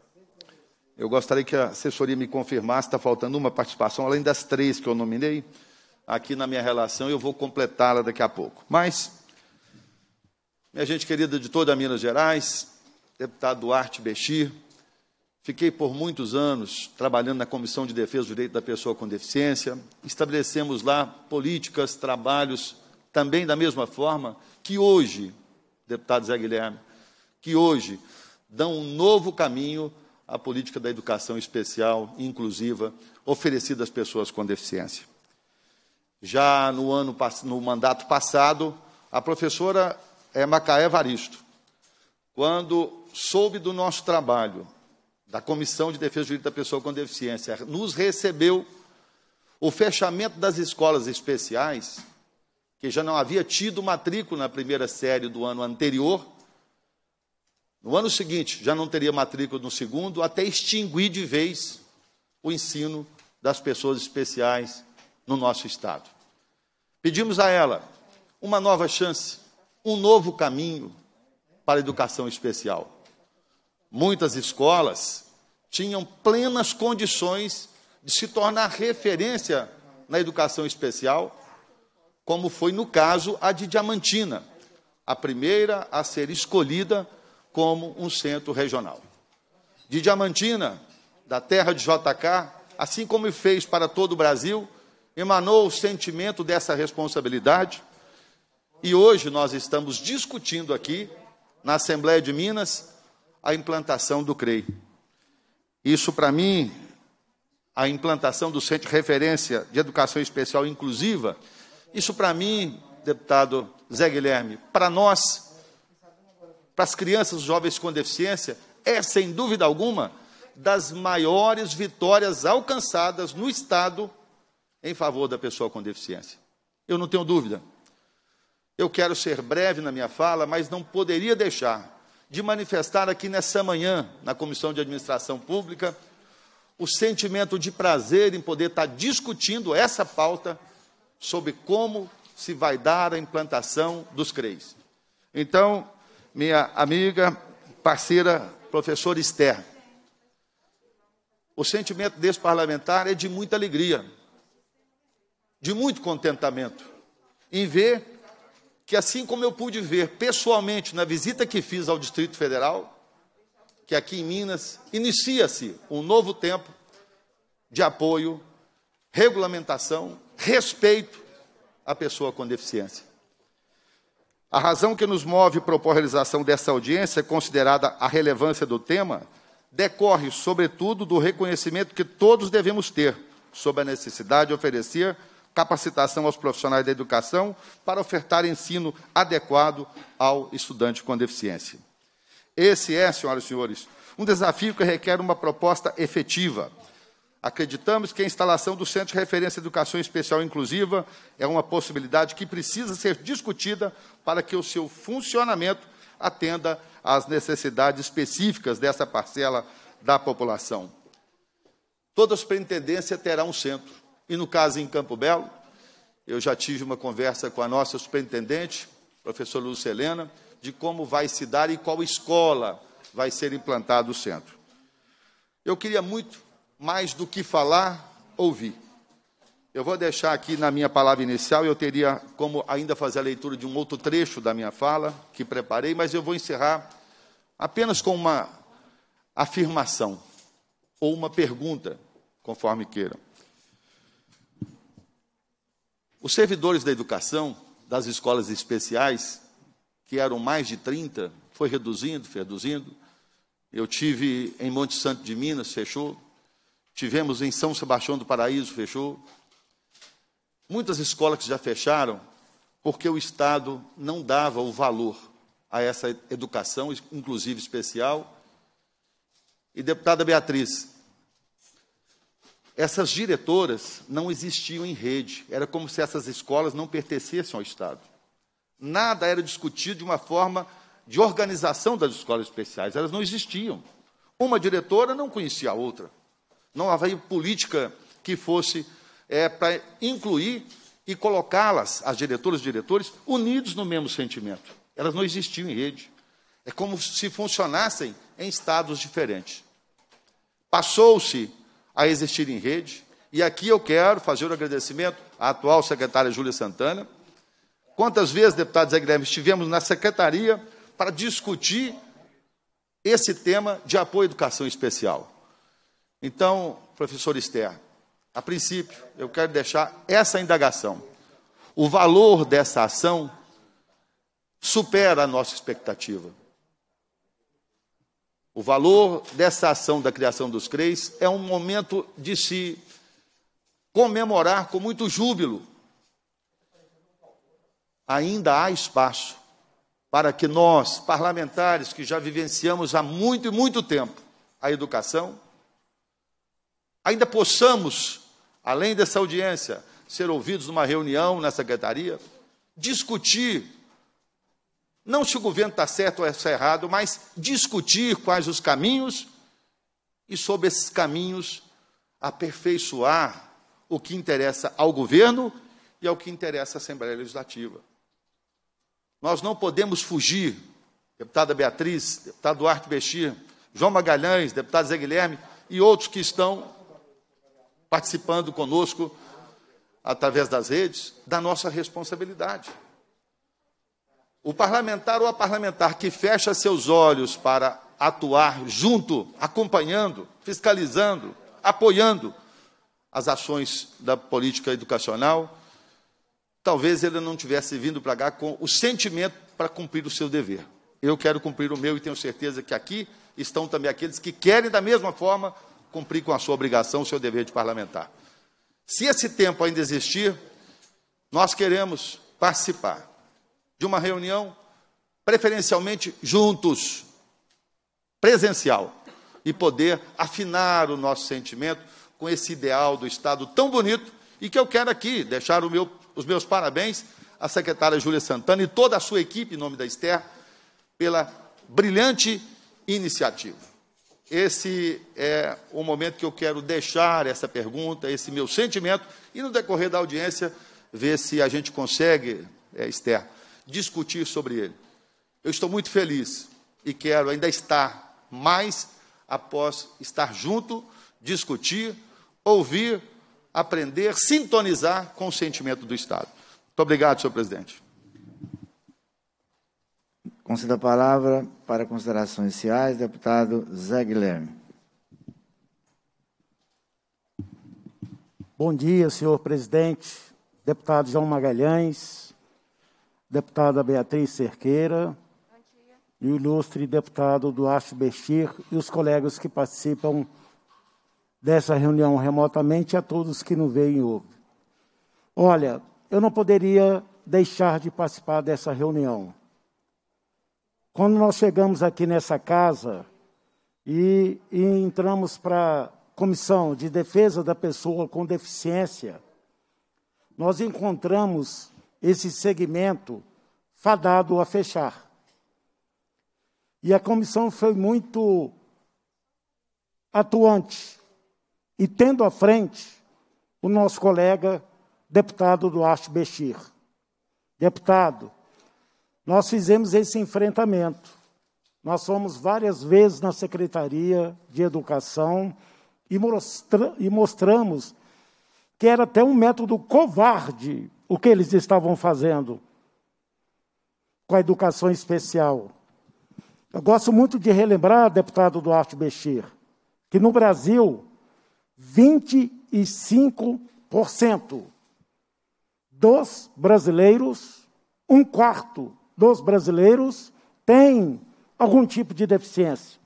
Eu gostaria que a assessoria me confirmasse, está faltando uma participação, além das 3 que eu nominei, aqui na minha relação, eu vou completá-la daqui a pouco. Mas, minha gente querida de toda Minas Gerais, deputado Duarte Bechir, fiquei por muitos anos trabalhando na Comissão de Defesa do Direito da Pessoa com Deficiência, estabelecemos lá políticas, trabalhos, também da mesma forma que hoje, deputado Zé Guilherme, que hoje dão um novo caminho à política da educação especial e inclusiva oferecida às pessoas com deficiência. Já no mandato passado, a professora Macaé Evaristo, quando soube do nosso trabalho, da Comissão de Defesa do Direito da Pessoa com Deficiência, nos recebeu o fechamento das escolas especiais, que já não havia tido matrícula na primeira série do ano anterior. No ano seguinte, já não teria matrícula no segundo, até extinguir de vez o ensino das pessoas especiais no nosso Estado. Pedimos a ela uma nova chance, um novo caminho para a educação especial. Muitas escolas tinham plenas condições de se tornar referência na educação especial, como foi, no caso, a de Diamantina, a primeira a ser escolhida como um centro regional. De Diamantina, da terra de JK, assim como fez para todo o Brasil, emanou o sentimento dessa responsabilidade, e hoje nós estamos discutindo aqui, na Assembleia de Minas, a implantação do CREI. Isso, para mim, a implantação do Centro de Referência de Educação Especial Inclusiva, isso, para mim, deputado Zé Guilherme, para nós, para as crianças e jovens com deficiência, é, sem dúvida alguma, das maiores vitórias alcançadas no Estado em favor da pessoa com deficiência. Eu não tenho dúvida. Eu quero ser breve na minha fala, mas não poderia deixar de manifestar aqui nessa manhã, na Comissão de Administração Pública, o sentimento de prazer em poder estar discutindo essa pauta sobre como se vai dar a implantação dos CREIs. Então, minha amiga, parceira, professora Esther, o sentimento desse parlamentar é de muita alegria, de muito contentamento, em ver que, assim como eu pude ver pessoalmente na visita que fiz ao Distrito Federal, que aqui em Minas inicia-se um novo tempo de apoio, regulamentação, respeito a pessoa com deficiência. A razão que nos move a propor a realização dessa audiência, considerada a relevância do tema, decorre, sobretudo, do reconhecimento que todos devemos ter sobre a necessidade de oferecer capacitação aos profissionais da educação para ofertar ensino adequado ao estudante com deficiência. Esse é, senhoras e senhores, um desafio que requer uma proposta efetiva. Acreditamos que a instalação do Centro de Referência de Educação Especial Inclusiva é uma possibilidade que precisa ser discutida para que o seu funcionamento atenda às necessidades específicas dessa parcela da população. Toda superintendência terá um centro. E, no caso, em Campo Belo, eu já tive uma conversa com a nossa superintendente, professora Lúcia Helena, de como vai se dar e qual escola vai ser implantado o centro. Eu queria muito, mais do que falar, ouvir. Eu vou deixar aqui na minha palavra inicial, eu teria como ainda fazer a leitura de um outro trecho da minha fala, que preparei, mas eu vou encerrar apenas com uma afirmação, ou uma pergunta, conforme queiram. Os servidores da educação, das escolas especiais, que eram mais de 30, foi reduzindo. Eu tive em Monte Santo de Minas, fechou. Tivemos em São Sebastião do Paraíso, fechou. Muitas escolas que já fecharam, porque o Estado não dava o valor a essa educação, inclusive especial. E, deputada Beatriz, essas diretoras não existiam em rede. Era como se essas escolas não pertencessem ao Estado. Nada era discutido de uma forma de organização das escolas especiais. Elas não existiam. Uma diretora não conhecia a outra. Não havia política que fosse para incluir e colocá-las, as diretoras e diretores, unidos no mesmo sentimento. Elas não existiam em rede. É como se funcionassem em estados diferentes. Passou-se a existir em rede, e aqui eu quero fazer um agradecimento à atual secretária Júlia Santana. Quantas vezes, deputado Zé Guilherme, estivemos na secretaria para discutir esse tema de apoio à educação especial. Então, professor Esther, a princípio, eu quero deixar essa indagação. O valor dessa ação supera a nossa expectativa. O valor dessa ação da criação dos CREs é um momento de se comemorar com muito júbilo. Ainda há espaço para que nós, parlamentares, que já vivenciamos há muito e muito tempo a educação, ainda possamos, além dessa audiência, ser ouvidos numa reunião na secretaria, discutir, não se o governo está certo ou está errado, mas discutir quais os caminhos e, sob esses caminhos, aperfeiçoar o que interessa ao governo e ao que interessa à Assembleia Legislativa. Nós não podemos fugir, deputada Beatriz, deputado Duarte Bexir, João Magalhães, deputado Zé Guilherme e outros que estão participando conosco através das redes, da nossa responsabilidade. O parlamentar ou a parlamentar que fecha seus olhos para atuar junto, acompanhando, fiscalizando, apoiando as ações da política educacional, talvez ele não tivesse vindo para cá com o sentimento para cumprir o seu dever. Eu quero cumprir o meu e tenho certeza que aqui estão também aqueles que querem, da mesma forma, cumprir com a sua obrigação, o seu dever de parlamentar. Se esse tempo ainda existir, nós queremos participar de uma reunião, preferencialmente juntos, presencial, e poder afinar o nosso sentimento com esse ideal do Estado tão bonito, e que eu quero aqui deixar os meus parabéns à secretária Júlia Santana e toda a sua equipe, em nome da Esther, pela brilhante iniciativa. Esse é o momento que eu quero deixar essa pergunta, esse meu sentimento, e no decorrer da audiência, ver se a gente consegue, Esther, discutir sobre ele. Eu estou muito feliz e quero ainda estar mais após estar junto, discutir, ouvir, aprender, sintonizar com o sentimento do Estado. Muito obrigado, senhor presidente. Concedo a palavra para considerações iniciais, deputado Zé Guilherme. Bom dia, senhor presidente, deputado João Magalhães, deputada Beatriz Cerqueira e o ilustre deputado Duarte Bechir e os colegas que participam dessa reunião remotamente, a todos que não veem e ouvem. Olha, eu não poderia deixar de participar dessa reunião. Quando nós chegamos aqui nessa casa e entramos para a Comissão de Defesa da Pessoa com Deficiência, nós encontramos esse segmento fadado a fechar. E a comissão foi muito atuante, e tendo à frente o nosso colega deputado Duarte Bechir. Deputado, nós fizemos esse enfrentamento. Nós fomos várias vezes na Secretaria de Educação e mostramos que era até um método covarde o que eles estavam fazendo com a educação especial. Eu gosto muito de relembrar, deputado Duarte Bechir, que no Brasil, 25% dos brasileiros, 1/4 dos brasileiros, tem algum tipo de deficiência.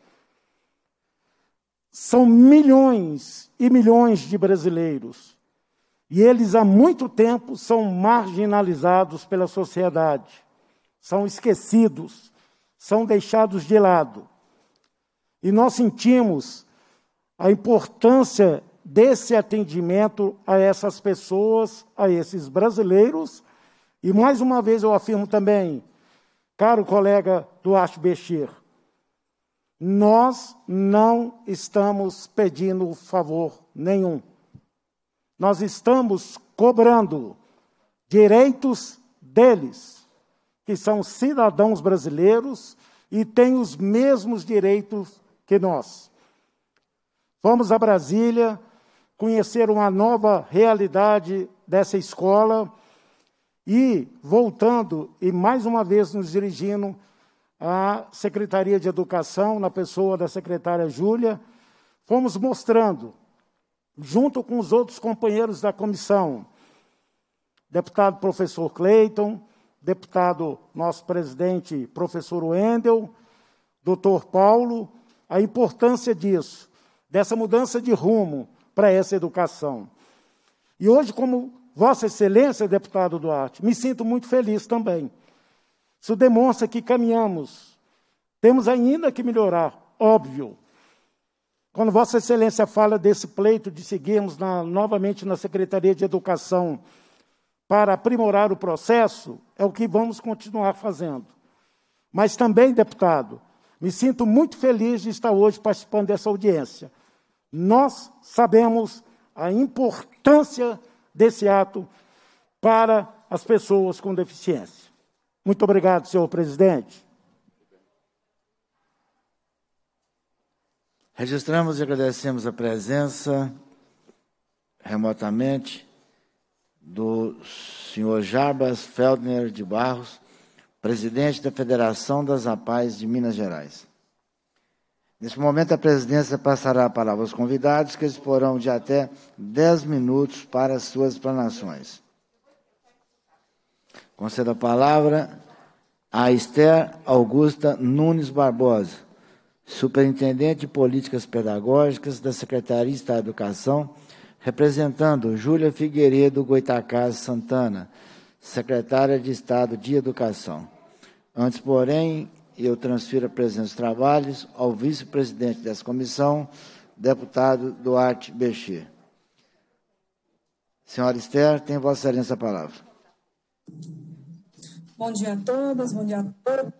São milhões e milhões de brasileiros. E eles, há muito tempo, são marginalizados pela sociedade. São esquecidos, são deixados de lado. E nós sentimos a importância desse atendimento a essas pessoas, a esses brasileiros. E, mais uma vez, eu afirmo também, caro colega Duarte Bechir, nós não estamos pedindo favor nenhum. Nós estamos cobrando direitos deles, que são cidadãos brasileiros e têm os mesmos direitos que nós. Fomos a Brasília conhecer uma nova realidade dessa escola e, voltando, e mais uma vez nos dirigindo à Secretaria de Educação, na pessoa da secretária Júlia, fomos mostrando, junto com os outros companheiros da comissão, deputado professor Cleiton, deputado nosso presidente, professor Wendel, doutor Paulo, a importância disso, dessa mudança de rumo para essa educação. E hoje, como Vossa Excelência, deputado Duarte, me sinto muito feliz também. Isso demonstra que caminhamos. Temos ainda que melhorar, óbvio. Quando Vossa Excelência fala desse pleito de seguirmos novamente na Secretaria de Educação para aprimorar o processo, é o que vamos continuar fazendo. Mas também, deputado, me sinto muito feliz de estar hoje participando dessa audiência. Nós sabemos a importância desse ato para as pessoas com deficiência. Muito obrigado, senhor presidente. Registramos e agradecemos a presença, remotamente, do senhor Jarbas Feldner de Barros, presidente da Federação das APAES de Minas Gerais. Neste momento, a presidência passará a palavra aos convidados, que disporão de até 10 minutos para as suas explanações. Concedo a palavra a Esther Augusta Nunes Barbosa, superintendente de Políticas Pedagógicas da Secretaria de Estado da Educação, representando Júlia Figueiredo Goitacás Santana, secretária de Estado de Educação. Antes, porém, eu transfiro a presidência dos trabalhos ao vice-presidente dessa comissão, deputado Duarte Bechir. Senhora Esther, tem Vossa Excelência a palavra. Bom dia a todas, bom dia a todos.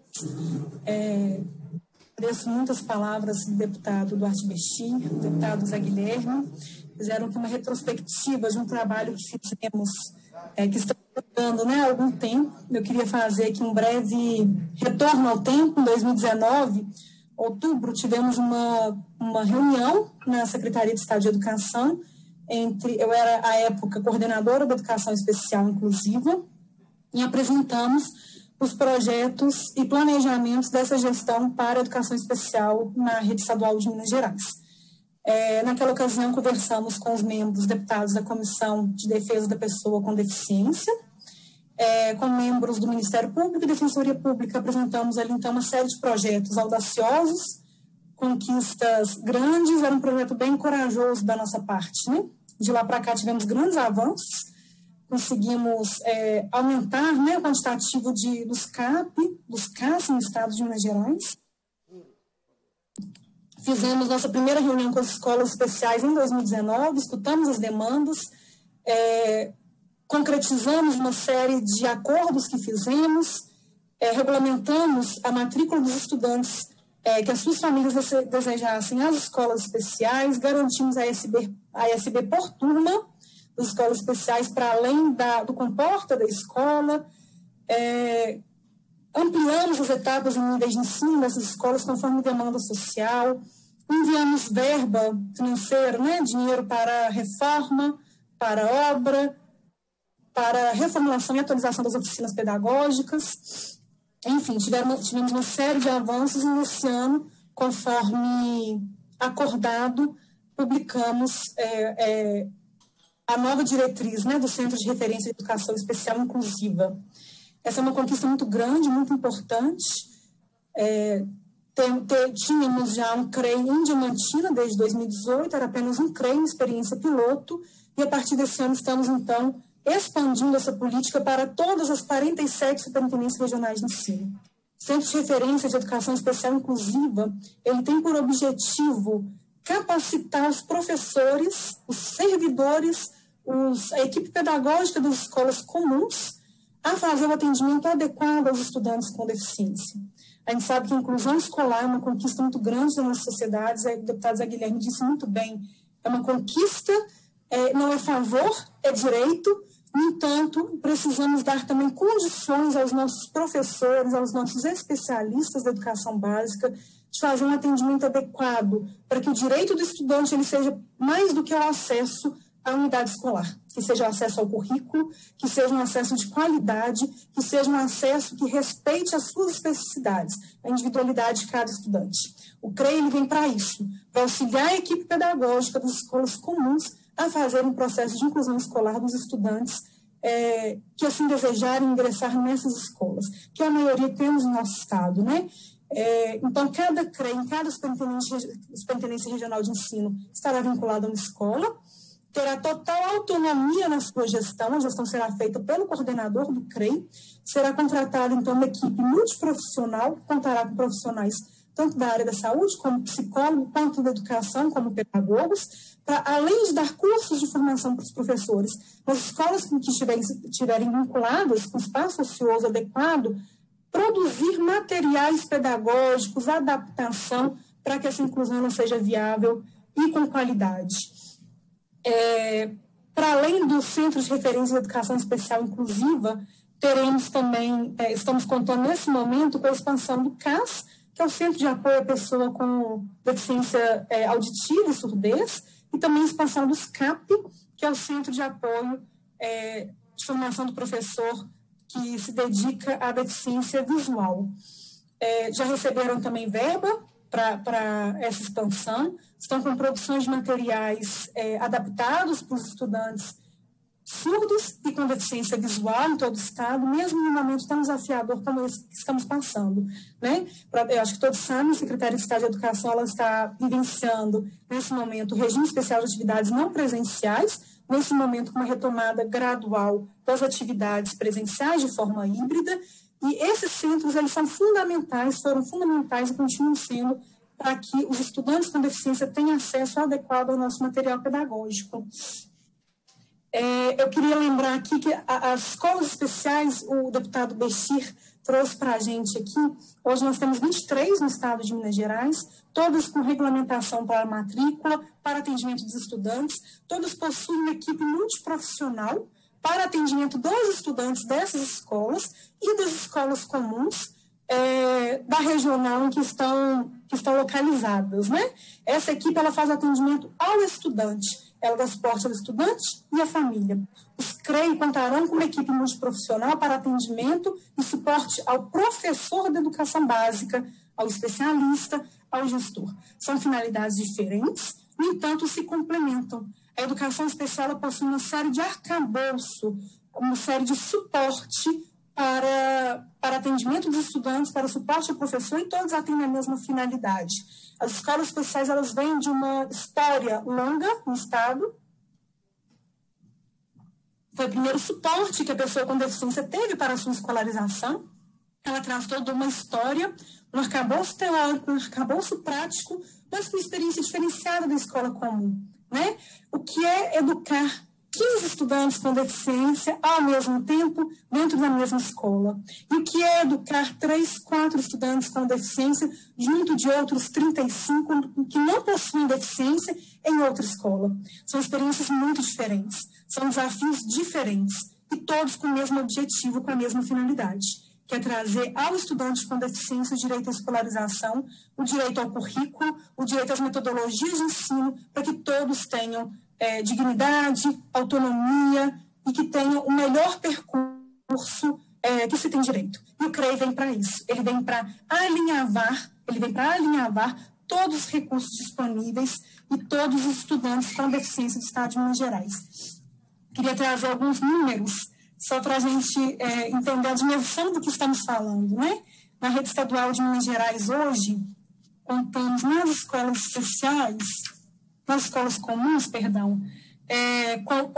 Agradeço muitas palavras do deputado Duarte Bechir, do deputado Zé Guilherme, fizeram aqui uma retrospectiva de um trabalho que fizemos, que estamos lutando há algum tempo. Eu queria fazer aqui um breve retorno ao tempo. Em 2019, outubro, tivemos uma reunião na Secretaria de Estado de Educação, eu era, à época, coordenadora da Educação Especial Inclusiva, e apresentamos os projetos e planejamentos dessa gestão para a educação especial na rede estadual de Minas Gerais. Naquela ocasião, conversamos com os membros deputados da Comissão de Defesa da Pessoa com Deficiência, com membros do Ministério Público e Defensoria Pública. Apresentamos ali, então, uma série de projetos audaciosos, conquistas grandes, era um projeto bem corajoso da nossa parte, né? De lá para cá tivemos grandes avanços, conseguimos aumentar, né, o quantitativo dos CAS no estado de Minas Gerais. Fizemos nossa primeira reunião com as escolas especiais em 2019, escutamos as demandas, concretizamos uma série de acordos que fizemos, regulamentamos a matrícula dos estudantes que as suas famílias desejassem às escolas especiais, garantimos a ASB por turma das escolas especiais para além do comporta da escola, ampliamos as etapas e níveis de ensino dessas escolas conforme demanda social, enviamos verba financeira, né, dinheiro para reforma, para obra, para reformulação e atualização das oficinas pedagógicas. Enfim, tivemos uma série de avanços e nesse ano, conforme acordado, publicamos a nova diretriz, né, do Centro de Referência de Educação Especial Inclusiva. Essa é uma conquista muito grande, muito importante. Tínhamos já um CREI em Diamantina desde 2018, era apenas um CREI, uma experiência piloto, e a partir desse ano estamos, então, expandindo essa política para todas as 47 superintendências regionais de ensino. O Centro de Referência de Educação Especial Inclusiva, ele tem por objetivo capacitar os professores, os servidores, a equipe pedagógica das escolas comuns a fazer o atendimento adequado aos estudantes com deficiência. A gente sabe que a inclusão escolar é uma conquista muito grande das nossas sociedades, o deputado Zé Guilherme disse muito bem, é uma conquista, não é favor, é direito. No entanto, precisamos dar também condições aos nossos professores, aos nossos especialistas da educação básica, de fazer um atendimento adequado, para que o direito do estudante ele seja mais do que o acesso à unidade escolar, que seja o acesso ao currículo, que seja um acesso de qualidade, que seja um acesso que respeite as suas especificidades, a individualidade de cada estudante. O CREI ele vem para isso, para auxiliar a equipe pedagógica das escolas comuns a fazer um processo de inclusão escolar dos estudantes que assim desejarem ingressar nessas escolas, que a maioria temos no nosso estado, né? Então, cada CREI, em cada superintendência regional de ensino, estará vinculado a uma escola, terá total autonomia na sua gestão, a gestão será feita pelo coordenador do CREI, será contratada, então, uma equipe multiprofissional, que contará com profissionais tanto da área da saúde, como psicólogo, quanto da educação, como pedagogos, para, além de dar cursos de formação para os professores, nas escolas que estiverem vinculadas com espaço ocioso adequado, produzir materiais pedagógicos, adaptação, para que essa inclusão não seja viável e com qualidade. Para além do Centro de Referência de Educação Especial Inclusiva, teremos também, estamos contando nesse momento com a expansão do CAS, que é o Centro de Apoio à Pessoa com Deficiência Auditiva e Surdez, e também a expansão do SCAP, que é o Centro de Apoio de Formação do Professor que se dedica à deficiência visual. Já receberam também verba para essa expansão, estão com produções de materiais adaptados para os estudantes surdos e com deficiência visual em todo o estado, mesmo no momento tão desafiador como esse que estamos passando, né? Eu acho que todos sabem, a Secretaria de Estado de Educação ela está vivenciando, nesse momento, o regime especial de atividades não presenciais, nesse momento com uma retomada gradual das atividades presenciais de forma híbrida, e esses centros eles são fundamentais, foram fundamentais e continuam sendo para que os estudantes com deficiência tenham acesso adequado ao nosso material pedagógico. Eu queria lembrar aqui que as escolas especiais, o deputado Bechir trouxe para a gente aqui, hoje nós temos 23 no estado de Minas Gerais, todas com regulamentação para matrícula, para atendimento dos estudantes, todas possuem uma equipe multiprofissional para atendimento dos estudantes dessas escolas e das escolas comuns da regional em que estão localizadas, né? Essa equipe ela faz atendimento ao estudante, ela dá suporte ao estudante e à família. Os CREI contarão com uma equipe multiprofissional para atendimento e suporte ao professor da educação básica, ao especialista, ao gestor. São finalidades diferentes, no entanto, se complementam. A educação especial possui uma série de arcabouço, uma série de suporte para atendimento dos estudantes, para suporte ao professor, e todos atendem a mesma finalidade. As escolas especiais, elas vêm de uma história longa no Estado. Foi o primeiro suporte que a pessoa com deficiência teve para a sua escolarização. Ela traz toda uma história, um arcabouço teórico, um arcabouço prático, mas com experiência diferenciada da escola comum, né? O que é educar 15 estudantes com deficiência ao mesmo tempo dentro da mesma escola? E o que é educar 3, 4 estudantes com deficiência junto de outros 35 que não possuem deficiência em outra escola? São experiências muito diferentes, são desafios diferentes e todos com o mesmo objetivo, com a mesma finalidade, que é trazer ao estudante com deficiência o direito à escolarização, o direito ao currículo, o direito às metodologias de ensino, para que todos tenham dignidade, autonomia e que tenham o melhor percurso que se tem direito. E o CREI vem para isso. Ele vem para alinhavar todos os recursos disponíveis e todos os estudantes com deficiência do Estado de Minas Gerais. Queria trazer alguns números só para a gente entender a dimensão do que estamos falando, né? Na rede estadual de Minas Gerais, hoje, contamos nas escolas especiais, nas escolas comuns, perdão, com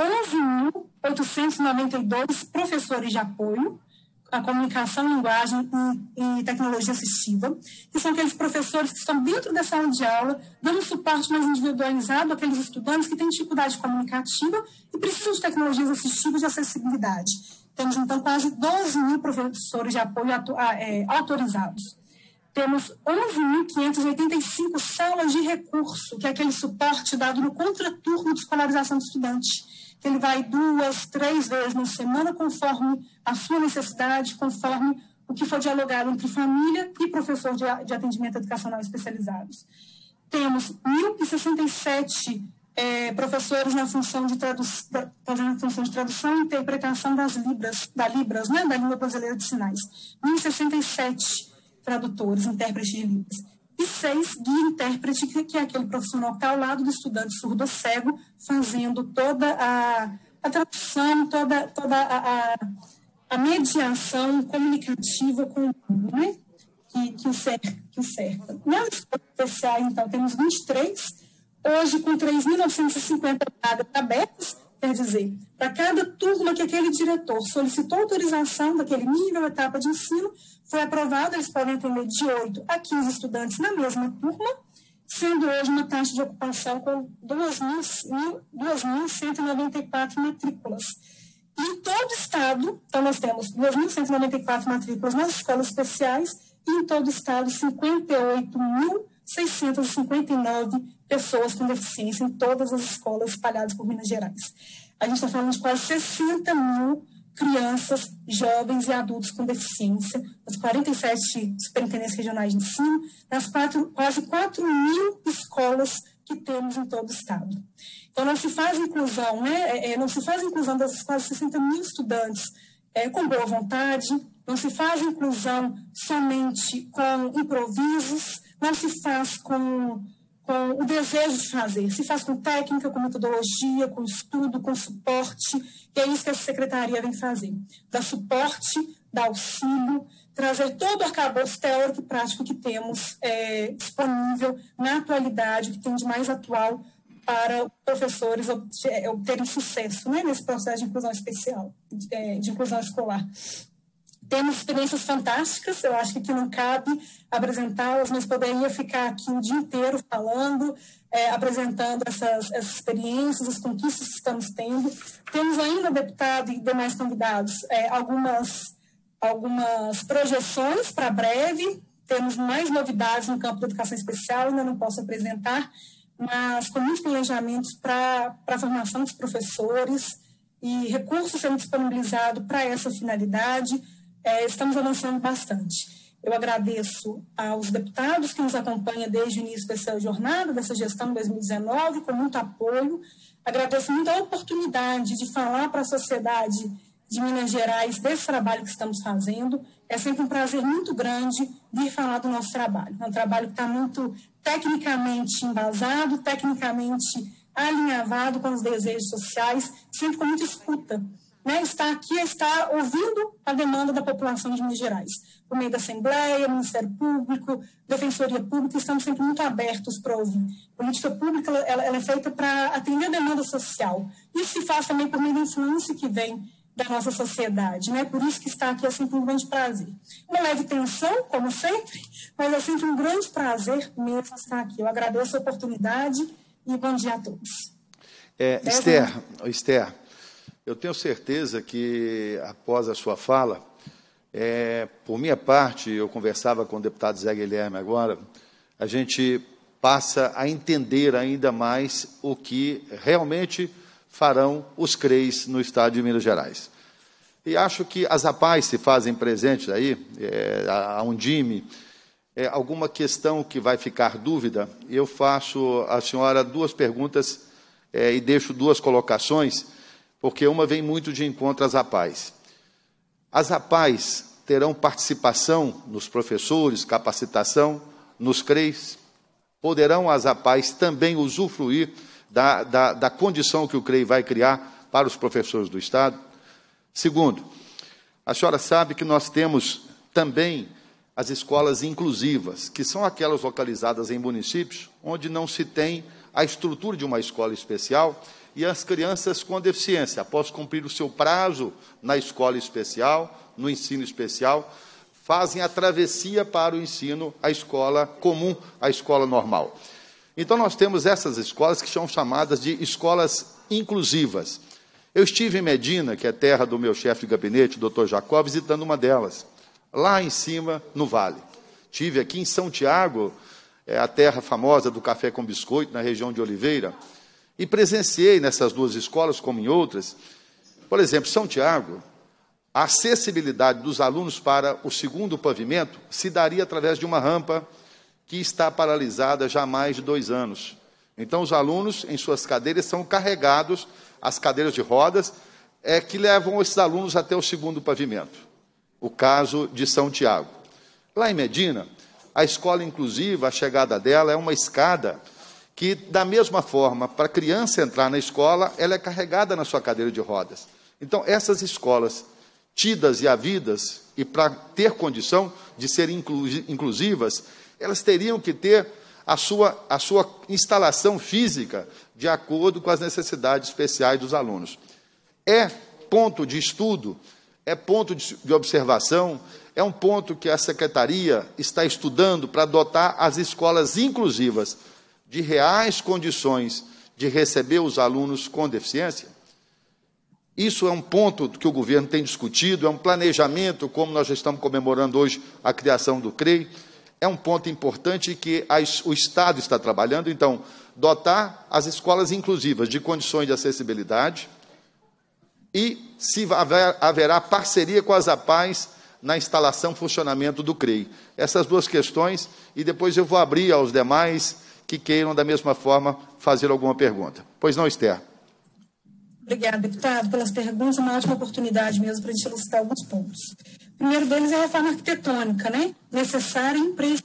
11.892 professores de apoio à comunicação, linguagem e tecnologia assistiva, que são aqueles professores que estão dentro da sala de aula, dando um suporte mais individualizado àqueles estudantes que têm dificuldade comunicativa e precisam de tecnologias assistivas de acessibilidade. Temos, então, quase 12 mil professores de apoio autorizados. Temos 11.585 salas de recurso, que é aquele suporte dado no contraturno de escolarização do estudante, que ele vai 2, 3 vezes na semana, conforme a sua necessidade, conforme o que for dialogado entre família e professor de atendimento educacional especializados. Temos 1.067 professores na função de fazendo a função de tradução e interpretação da Libras, né, da língua brasileira de sinais. 1.067 tradutores, intérpretes de Libras. E 6 guia-intérprete, que é aquele profissional que está ao lado do estudante surdo-cego, fazendo toda a tradução, toda a mediação comunicativa com o mundo, né? que o cerca. Nas escolas especiais, então, temos 23, hoje com 3.950 vagas abertas, quer dizer, para cada turma que aquele diretor solicitou autorização daquele nível, etapa de ensino, foi aprovado, eles podem atender de 8 a 15 estudantes na mesma turma, sendo hoje uma taxa de ocupação com 2.194 matrículas. E em todo o estado, então nós temos 2.194 matrículas nas escolas especiais e em todo o estado 58.659 pessoas com deficiência em todas as escolas espalhadas por Minas Gerais. A gente está falando de quase 60 mil crianças, jovens e adultos com deficiência, nas 47 superintendências regionais de ensino, nas quase 4 mil escolas que temos em todo o estado. Então, não se faz inclusão, né? Não se faz inclusão desses quase 60 mil estudantes com boa vontade, não se faz inclusão somente com improvisos, não se faz com o desejo de fazer, se faz com técnica, com metodologia, com estudo, com suporte, e é isso que a Secretaria vem fazer, dar suporte, dar auxílio, trazer todo o arcabouço teórico e prático que temos disponível na atualidade, o que tem de mais atual para os professores obterem sucesso, né, nesse processo de inclusão especial, de inclusão escolar. Temos experiências fantásticas, eu acho que aqui não cabe apresentá-las, mas poderia ficar aqui o dia inteiro falando, apresentando essas experiências, as conquistas que estamos tendo. Temos ainda, deputado e demais convidados, algumas projeções para breve, temos mais novidades no campo da educação especial, ainda não posso apresentar, mas com muitos planejamentos para a formação dos professores e recursos sendo disponibilizados para essa finalidade. Estamos avançando bastante. Eu agradeço aos deputados que nos acompanham desde o início dessa jornada, dessa gestão de 2019, com muito apoio. Agradeço muito a oportunidade de falar para a sociedade de Minas Gerais, desse trabalho que estamos fazendo. É sempre um prazer muito grande vir falar do nosso trabalho. É um trabalho que está muito tecnicamente embasado, tecnicamente alinhavado com os desejos sociais, sempre com muita escuta. Né? Está aqui, está ouvindo a demanda da população de Minas Gerais. Por meio da Assembleia, Ministério Público, Defensoria Pública, estamos sempre muito abertos para ouvir. Política pública ela é feita para atender a demanda social. Isso se faz também por meio da influência que vem da nossa sociedade. Né? Por isso que estar aqui é sempre um grande prazer. Uma leve tensão, como sempre, mas é sempre um grande prazer mesmo estar aqui. Eu agradeço a oportunidade e bom dia a todos. Esther, eu tenho certeza que, após a sua fala, por minha parte, eu conversava com o deputado Zé Guilherme agora, a gente passa a entender ainda mais o que realmente farão os CREIs no estado de Minas Gerais. E acho que as APAES se fazem presentes aí, a Undime, alguma questão que vai ficar dúvida, eu faço à senhora duas perguntas e deixo duas colocações, porque uma vem muito de encontro às APAES. As APAES terão participação nos professores, capacitação nos CREIs? Poderão as APAES também usufruir da condição que o CREI vai criar para os professores do Estado? Segundo, a senhora sabe que nós temos também as escolas inclusivas, que são aquelas localizadas em municípios onde não se tem a estrutura de uma escola especial e as crianças com deficiência, após cumprir o seu prazo na escola especial, no ensino especial, fazem a travessia para o ensino, a escola comum, a escola normal. Então, nós temos essas escolas que são chamadas de escolas inclusivas. Eu estive em Medina, que é terra do meu chefe de gabinete, o doutor Jacó, visitando uma delas, lá em cima, no Vale. Estive aqui em São Tiago, a terra famosa do café com biscoito, na região de Oliveira, e presenciei nessas duas escolas, como em outras, por exemplo, São Tiago, a acessibilidade dos alunos para o segundo pavimento se daria através de uma rampa que está paralisada já há mais de 2 anos. Então, os alunos, em suas cadeiras, são carregados, as cadeiras de rodas, que levam esses alunos até o segundo pavimento. O caso de São Tiago. Lá em Medina, a escola inclusiva, a chegada dela é uma escada que, da mesma forma, para a criança entrar na escola, ela é carregada na sua cadeira de rodas. Então, essas escolas tidas e havidas, e para ter condição de serem inclusivas, elas teriam que ter a sua instalação física de acordo com as necessidades especiais dos alunos. É ponto de estudo, é ponto de observação, é um ponto que a Secretaria está estudando para dotar as escolas inclusivas de reais condições de receber os alunos com deficiência? Isso é um ponto que o governo tem discutido, é um planejamento, como nós já estamos comemorando hoje a criação do CREI, é um ponto importante que o Estado está trabalhando. Então, dotar as escolas inclusivas de condições de acessibilidade e se haverá parceria com as APAES na instalação e funcionamento do CREI. Essas duas questões, e depois eu vou abrir aos demais que queiram, da mesma forma, fazer alguma pergunta. Pois não, Esther? Obrigada, deputado, pelas perguntas. Uma ótima oportunidade mesmo para a gente elucidar alguns pontos. O primeiro deles é a reforma arquitetônica, né? Necessária e imprescindível.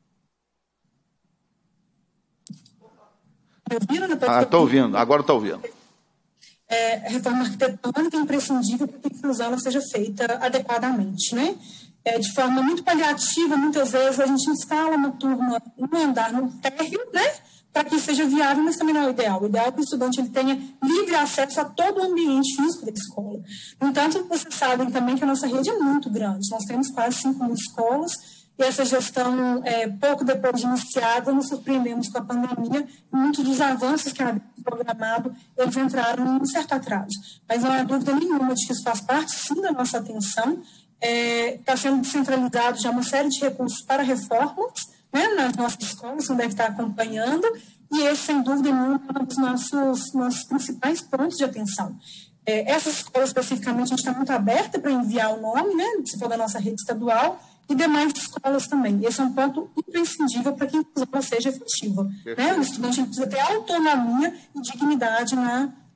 Estou ouvindo, agora estou ouvindo. A reforma arquitetônica é imprescindível para que a inclusão seja feita adequadamente, né? De forma muito paliativa, muitas vezes a gente instala uma turma no andar, no térreo, né? Para que seja viável, mas também não é o ideal. O ideal é que o estudante ele tenha livre acesso a todo o ambiente físico da escola. No entanto, vocês sabem também que a nossa rede é muito grande. Nós temos quase 5.000 escolas e essa gestão, pouco depois de iniciada, nos surpreendemos com a pandemia e muitos dos avanços que haviam programado, eles entraram em um certo atraso. Mas não há dúvida nenhuma de que isso faz parte, sim, da nossa atenção. Está sendo descentralizado já uma série de recursos para reformas, né, nas nossas escolas, você deve estar acompanhando, e esse, sem dúvida nenhuma, é um dos nossos principais pontos de atenção. Essas escolas, especificamente, a gente está muito aberta para enviar o nome, né, se for da nossa rede estadual, e demais escolas também. Esse é um ponto imprescindível para que a inclusão seja efetiva. Né? O estudante precisa ter autonomia e dignidade na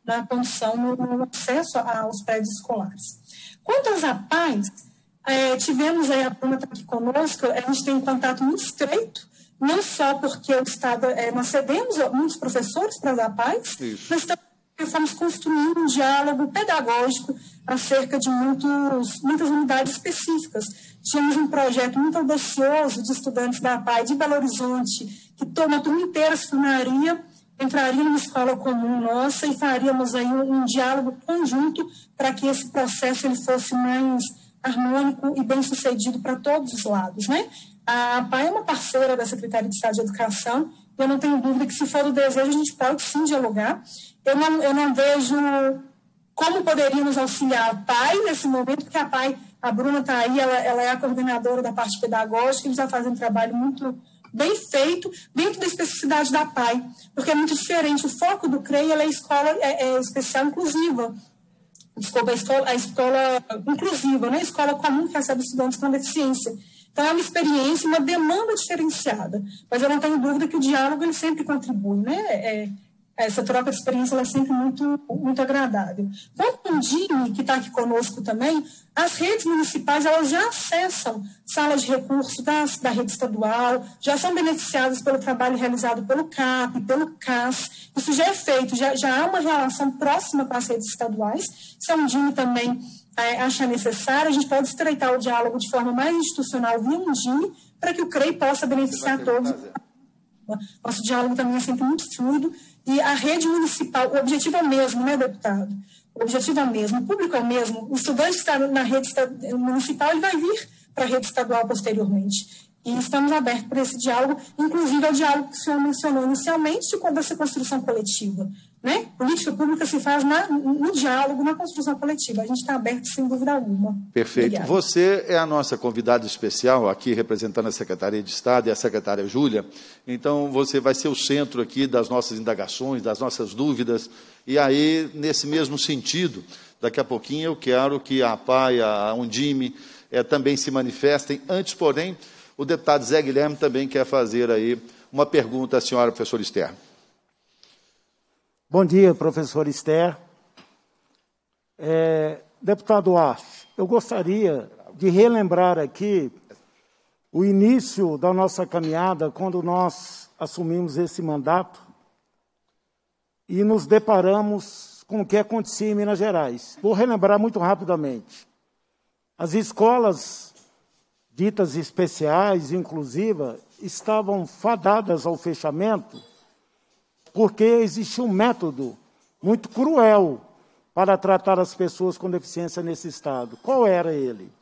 na condição, no acesso aos prédios escolares. Quanto às APAES, tivemos aí, a Bruna está aqui conosco, a gente tem um contato muito estreito, não só porque o Estado, nós cedemos muitos professores para as APAES, mas também fomos construindo um diálogo pedagógico acerca de muitas unidades específicas. Tínhamos um projeto muito audacioso de estudantes da APAE de Belo Horizonte, que uma turma inteira se entraria numa escola comum nossa e faríamos aí um diálogo conjunto para que esse processo ele fosse mais harmônico e bem sucedido para todos os lados, né? A APAE é uma parceira da Secretaria de Estado de Educação e eu não tenho dúvida que, se for o desejo, a gente pode sim dialogar. Eu não vejo como poderíamos auxiliar a APAE nesse momento, porque a Bruna está aí, ela é a coordenadora da parte pedagógica, eles já fazem um trabalho muito bem feito dentro da especificidade da APAE, porque é muito diferente. O foco do CREI é escola especial inclusiva. Desculpa, a escola inclusiva, né? A escola comum que recebe estudantes com deficiência. Então, é uma experiência, uma demanda diferenciada. Mas eu não tenho dúvida que o diálogo ele sempre contribui, né? Essa troca de experiência ela é sempre muito, muito agradável. Quanto ao DIME, que está aqui conosco também, as redes municipais elas já acessam salas de recursos da rede estadual, já são beneficiadas pelo trabalho realizado pelo CAP, pelo CAS. Isso já é feito, já há uma relação próxima com as redes estaduais. Se o DIME também achar necessário, a gente pode estreitar o diálogo de forma mais institucional via um DIME, para que o CREI possa beneficiar todos. Nosso diálogo também é sempre muito fluido. E a rede municipal, o objetivo é o mesmo, né, deputado? O objetivo é o mesmo, o público é o mesmo. O estudante que está na rede municipal, ele vai vir para a rede estadual posteriormente. E estamos abertos para esse diálogo, inclusive ao diálogo que o senhor mencionou inicialmente, de quando essa construção coletiva. Né? Política pública se faz no diálogo, na construção coletiva. A gente está aberto, sem dúvida alguma. Perfeito. Obrigada. Você é a nossa convidada especial, aqui representando a Secretaria de Estado e a secretária Júlia. Então, você vai ser o centro aqui das nossas indagações, das nossas dúvidas. E aí, nesse mesmo sentido, daqui a pouquinho eu quero que a APAE, a Undime, também se manifestem. Antes, porém, o deputado Zé Guilherme também quer fazer aí uma pergunta à senhora professora Esther. Bom dia, professor Esther. Deputado Duarte, eu gostaria de relembrar aqui o início da nossa caminhada, quando nós assumimos esse mandato e nos deparamos com o que acontecia em Minas Gerais. Vou relembrar muito rapidamente. As escolas ditas especiais, inclusive, estavam fadadas ao fechamento, porque existia um método muito cruel para tratar as pessoas com deficiência nesse estado. Qual era ele?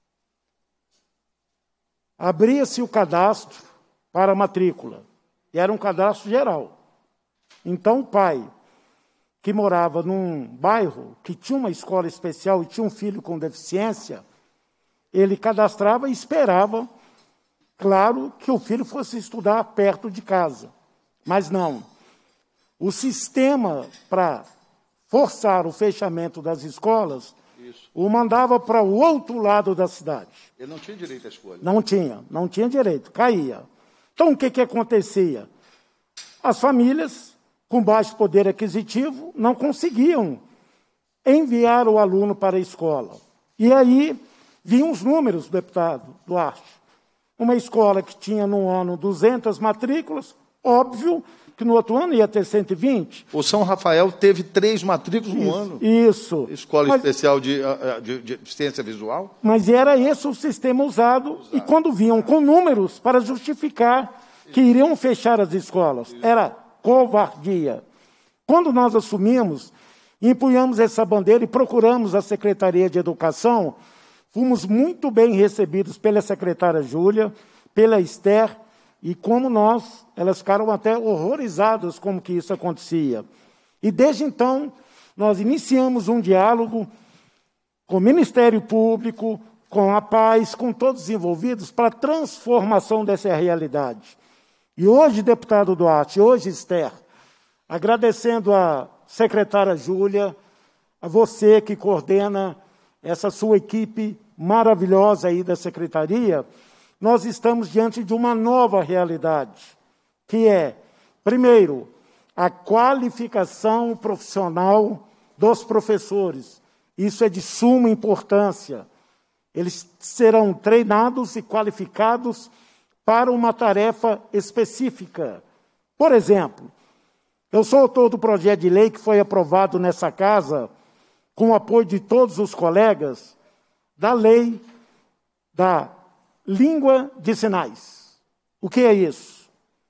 Abria-se o cadastro para a matrícula, e era um cadastro geral. Então, o pai, que morava num bairro que tinha uma escola especial e tinha um filho com deficiência, ele cadastrava e esperava, claro, que o filho fosse estudar perto de casa. Mas não. O sistema para forçar o fechamento das escolas o mandava para o outro lado da cidade. Ele não tinha direito à escolha. Não tinha direito, caía. Então, o que acontecia? As famílias, com baixo poder aquisitivo, não conseguiam enviar o aluno para a escola. E aí vinham os números, deputado Duarte. Uma escola que tinha no ano 200 matrículas, óbvio que no outro ano ia ter 120. O São Rafael teve 3 matrículas no ano. Isso. Escola especial de deficiência visual. Mas era esse o sistema usado. E quando vinham com números para justificar que iriam fechar as escolas. Era covardia. Quando nós assumimos, empunhamos essa bandeira e procuramos a Secretaria de Educação, fomos muito bem recebidos pela secretária Júlia, pela Esther, e como elas ficaram até horrorizadas como que isso acontecia. E desde então, nós iniciamos um diálogo com o Ministério Público, com a PAES, com todos os envolvidos, para a transformação dessa realidade. E hoje, deputado Duarte, hoje, Esther, agradecendo a secretária Júlia, a você que coordena essa sua equipe maravilhosa aí da secretaria, nós estamos diante de uma nova realidade, que é, primeiro, a qualificação profissional dos professores. Isso é de suma importância. Eles serão treinados e qualificados para uma tarefa específica. Por exemplo, eu sou autor do projeto de lei que foi aprovado nessa casa, com o apoio de todos os colegas, da lei da língua de sinais. O que é isso?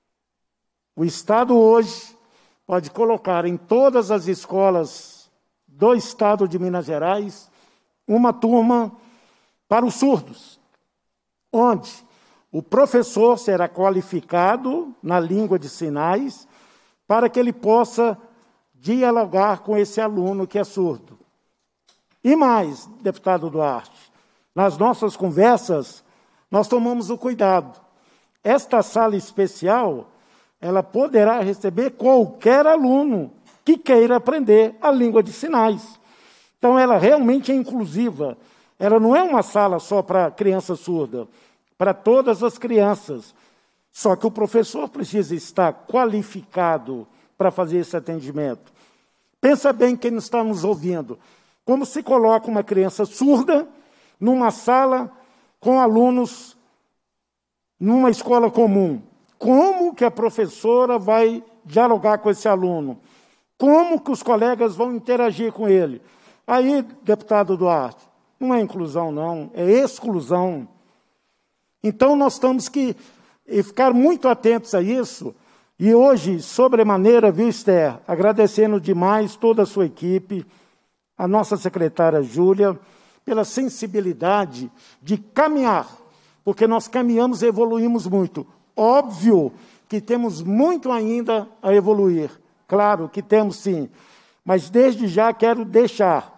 O Estado hoje pode colocar em todas as escolas do Estado de Minas Gerais uma turma para os surdos, onde o professor será qualificado na língua de sinais para que ele possa dialogar com esse aluno que é surdo. E mais, deputado Duarte, nas nossas conversas, nós tomamos o cuidado. Esta sala especial, ela poderá receber qualquer aluno que queira aprender a língua de sinais. Então, ela realmente é inclusiva. Ela não é uma sala só para criança surda, para todas as crianças. Só que o professor precisa estar qualificado para fazer esse atendimento. Pensa bem quem está nos ouvindo. Como se coloca uma criança surda numa sala com alunos numa escola comum? Como que a professora vai dialogar com esse aluno? Como que os colegas vão interagir com ele? Aí, deputado Duarte, não é inclusão, não, é exclusão. Então, nós temos que ficar muito atentos a isso. E hoje, sobremaneira, viu, Esther, agradecendo demais toda a sua equipe, a nossa secretária Júlia, pela sensibilidade de caminhar, porque nós caminhamos e evoluímos muito. Óbvio que temos muito ainda a evoluir. Claro que temos, sim. Mas, desde já, quero deixar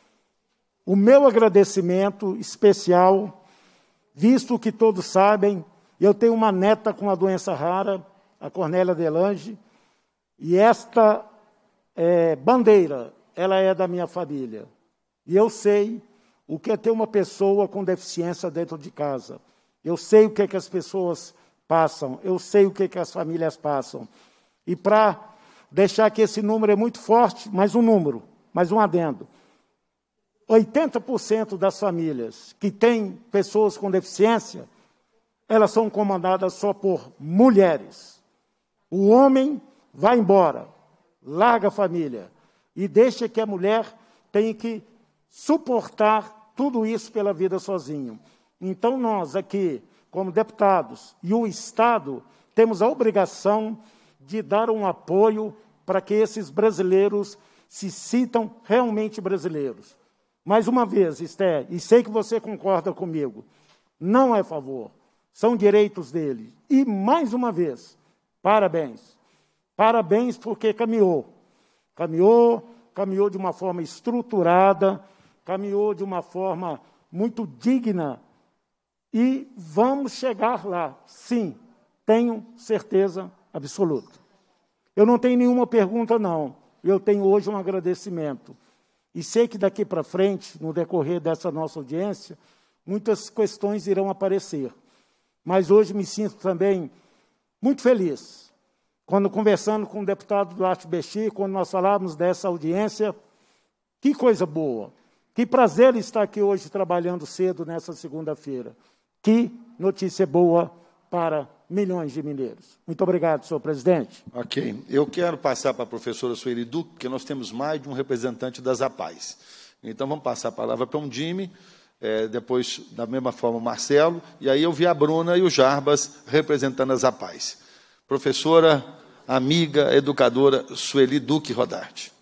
o meu agradecimento especial, visto que todos sabem, eu tenho uma neta com uma doença rara, a Cornélia Delange, e esta bandeira, ela é da minha família. E eu sei o que é ter uma pessoa com deficiência dentro de casa. Eu sei o que é que as pessoas passam, eu sei o que é que as famílias passam. E para deixar que esse número é muito forte, mais um número, mais um adendo. 80% das famílias que têm pessoas com deficiência, elas são comandadas só por mulheres. O homem vai embora, larga a família e deixa que a mulher tenha que suportar tudo isso pela vida sozinho. Então, nós aqui, como deputados e o Estado, temos a obrigação de dar um apoio para que esses brasileiros se sintam realmente brasileiros. Mais uma vez, Esther, e sei que você concorda comigo, não é favor, são direitos deles. E, mais uma vez, parabéns. Parabéns porque caminhou. Caminhou de uma forma estruturada, caminhou de uma forma muito digna. E vamos chegar lá, sim, tenho certeza absoluta. Eu não tenho nenhuma pergunta, não. Eu tenho hoje um agradecimento. E sei que daqui para frente, no decorrer dessa nossa audiência, muitas questões irão aparecer. Mas hoje me sinto também muito feliz. Quando conversando com o deputado Duarte Bexi, quando nós falávamos dessa audiência, que coisa boa. Que prazer estar aqui hoje trabalhando cedo nessa segunda-feira. Que notícia boa para milhões de mineiros. Muito obrigado, senhor presidente. Ok. Eu quero passar para a professora Sueli Duque, porque nós temos mais de um representante das APAES. Então, vamos passar a palavra para um Jimmy, depois, da mesma forma, o Marcelo, e aí eu vi a Bruna e o Jarbas representando as APAES. Professora, amiga, educadora Sueli Duque Rodarte.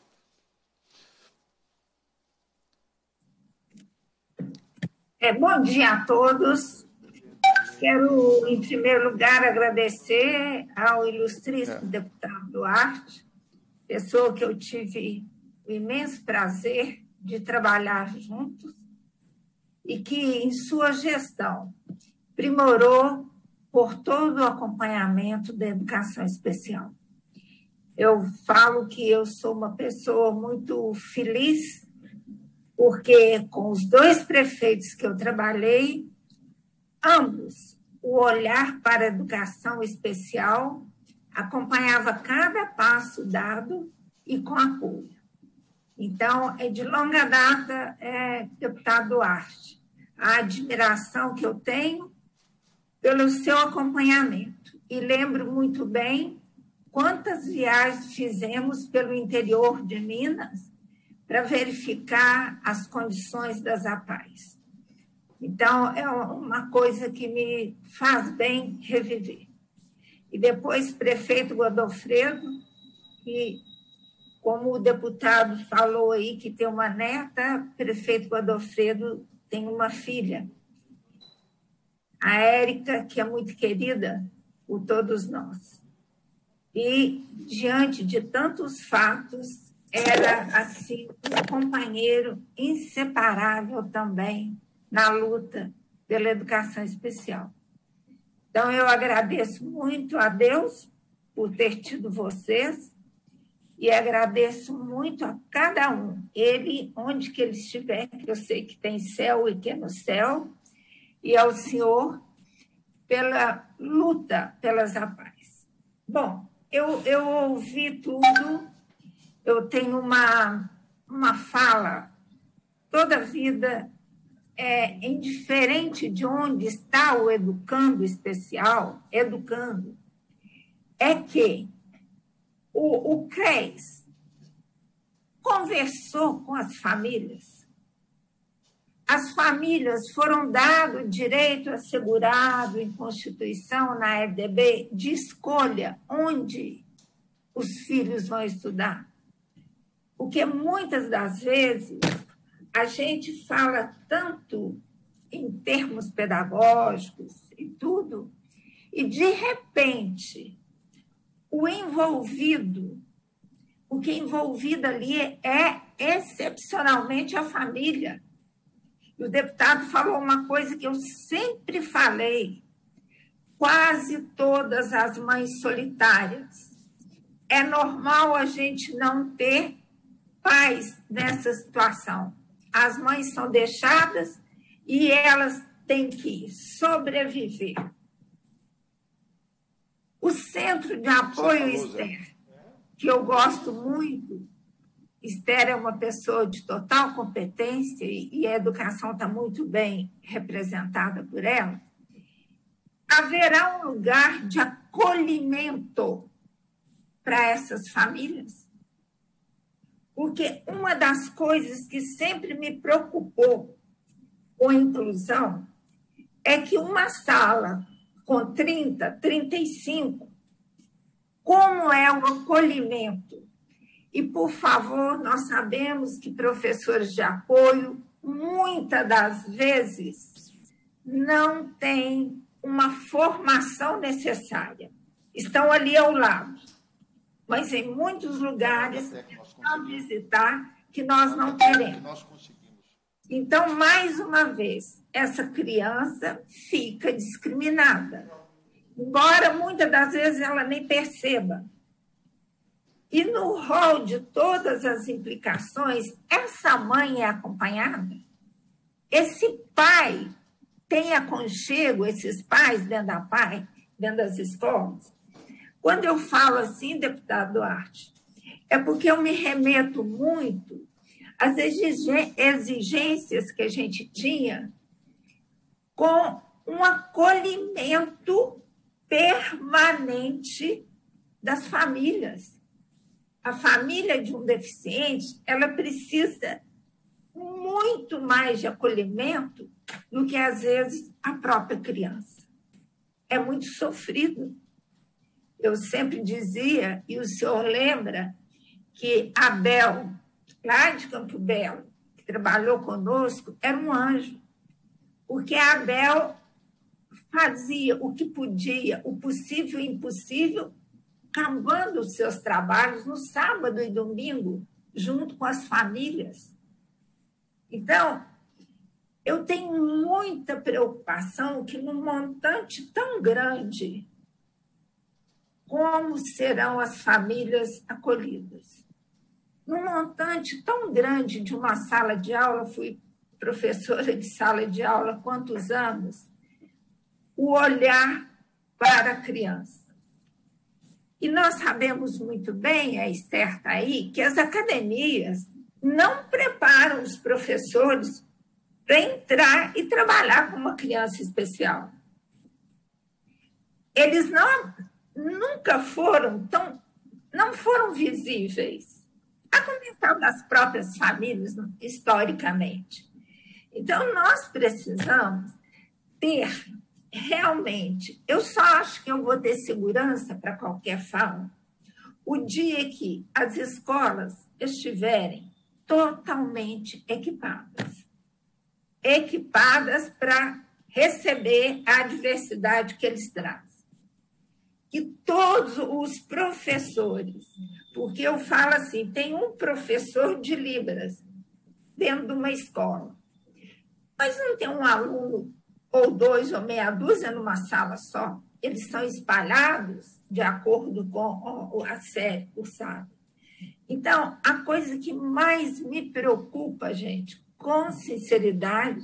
Bom dia a todos. Quero, em primeiro lugar, agradecer ao ilustríssimo deputado Duarte, pessoa que eu tive o imenso prazer de trabalhar juntos e que, em sua gestão, primorou por todo o acompanhamento da educação especial. Eu falo que eu sou uma pessoa muito feliz, porque com os dois prefeitos que eu trabalhei, ambos, o olhar para a educação especial acompanhava cada passo dado e com apoio. Então, é de longa data, deputado Duarte, a admiração que eu tenho pelo seu acompanhamento. E lembro muito bem quantas viagens fizemos pelo interior de Minas para verificar as condições das APAES. Então, é uma coisa que me faz bem reviver. E depois, prefeito Godofredo, que, como o deputado falou aí, que tem uma neta, prefeito Godofredo tem uma filha, a Érica, que é muito querida por todos nós. E, diante de tantos fatos, era, assim, um companheiro inseparável também na luta pela educação especial. Então, eu agradeço muito a Deus por ter tido vocês e agradeço muito a cada um, ele, onde que ele estiver, que eu sei que tem céu e que é no céu, e ao Senhor pela luta pelas APAES. Bom, eu ouvi tudo, eu tenho uma fala, toda a vida, indiferente de onde está o educando especial, educando, é que o CRES conversou com as famílias. As famílias foram dados direito assegurado em Constituição, na RDB, de escolha onde os filhos vão estudar. Porque muitas das vezes a gente fala tanto em termos pedagógicos e tudo, e de repente o envolvido, o que é envolvido ali é excepcionalmente a família. E o deputado falou uma coisa que eu sempre falei, quase todas as mães solitárias. É normal a gente não ter paz nessa situação. As mães são deixadas e elas têm que sobreviver. O Centro de Apoio Esther, que eu gosto muito, Esther é uma pessoa de total competência e a educação está muito bem representada por ela, haverá um lugar de acolhimento para essas famílias? Porque uma das coisas que sempre me preocupou com a inclusão é que uma sala com 30, 35, como é o acolhimento? E, por favor, nós sabemos que professores de apoio, muitas das vezes, não têm uma formação necessária. Estão ali ao lado. Mas em muitos lugares, a visitar, que nós não teremos. Então, mais uma vez, essa criança fica discriminada. Embora, muitas das vezes, ela nem perceba. E no rol de todas as implicações, essa mãe é acompanhada? Esse pai tem aconchego, esses pais dentro da PAI, dentro das escolas? Quando eu falo assim, deputado Duarte, é porque eu me remeto muito às exigências que a gente tinha com um acolhimento permanente das famílias. A família de um deficiente, ela precisa muito mais de acolhimento do que, às vezes, a própria criança. É muito sofrido. Eu sempre dizia, e o senhor lembra, que Abel, lá de Campo Belo, que trabalhou conosco, era um anjo. Porque Abel fazia o que podia, o possível e o impossível, acabando os seus trabalhos no sábado e domingo, junto com as famílias. Então, eu tenho muita preocupação que num montante tão grande, como serão as famílias acolhidas? Num montante tão grande de uma sala de aula, fui professora de sala de aula há quantos anos, o olhar para a criança. E nós sabemos muito bem, a Esther está aí, que as academias não preparam os professores para entrar e trabalhar com uma criança especial. Eles nunca foram não foram visíveis, a começar das próprias famílias, historicamente. Então, nós precisamos ter realmente, eu só acho que eu vou ter segurança para qualquer fala o dia que as escolas estiverem totalmente equipadas para receber a diversidade que eles trazem. Que todos os professores, porque eu falo assim, tem um professor de Libras dentro de uma escola, mas não tem um aluno ou dois ou meia dúzia numa sala só. Eles são espalhados de acordo com a série cursada. Então, a coisa que mais me preocupa, gente, com sinceridade,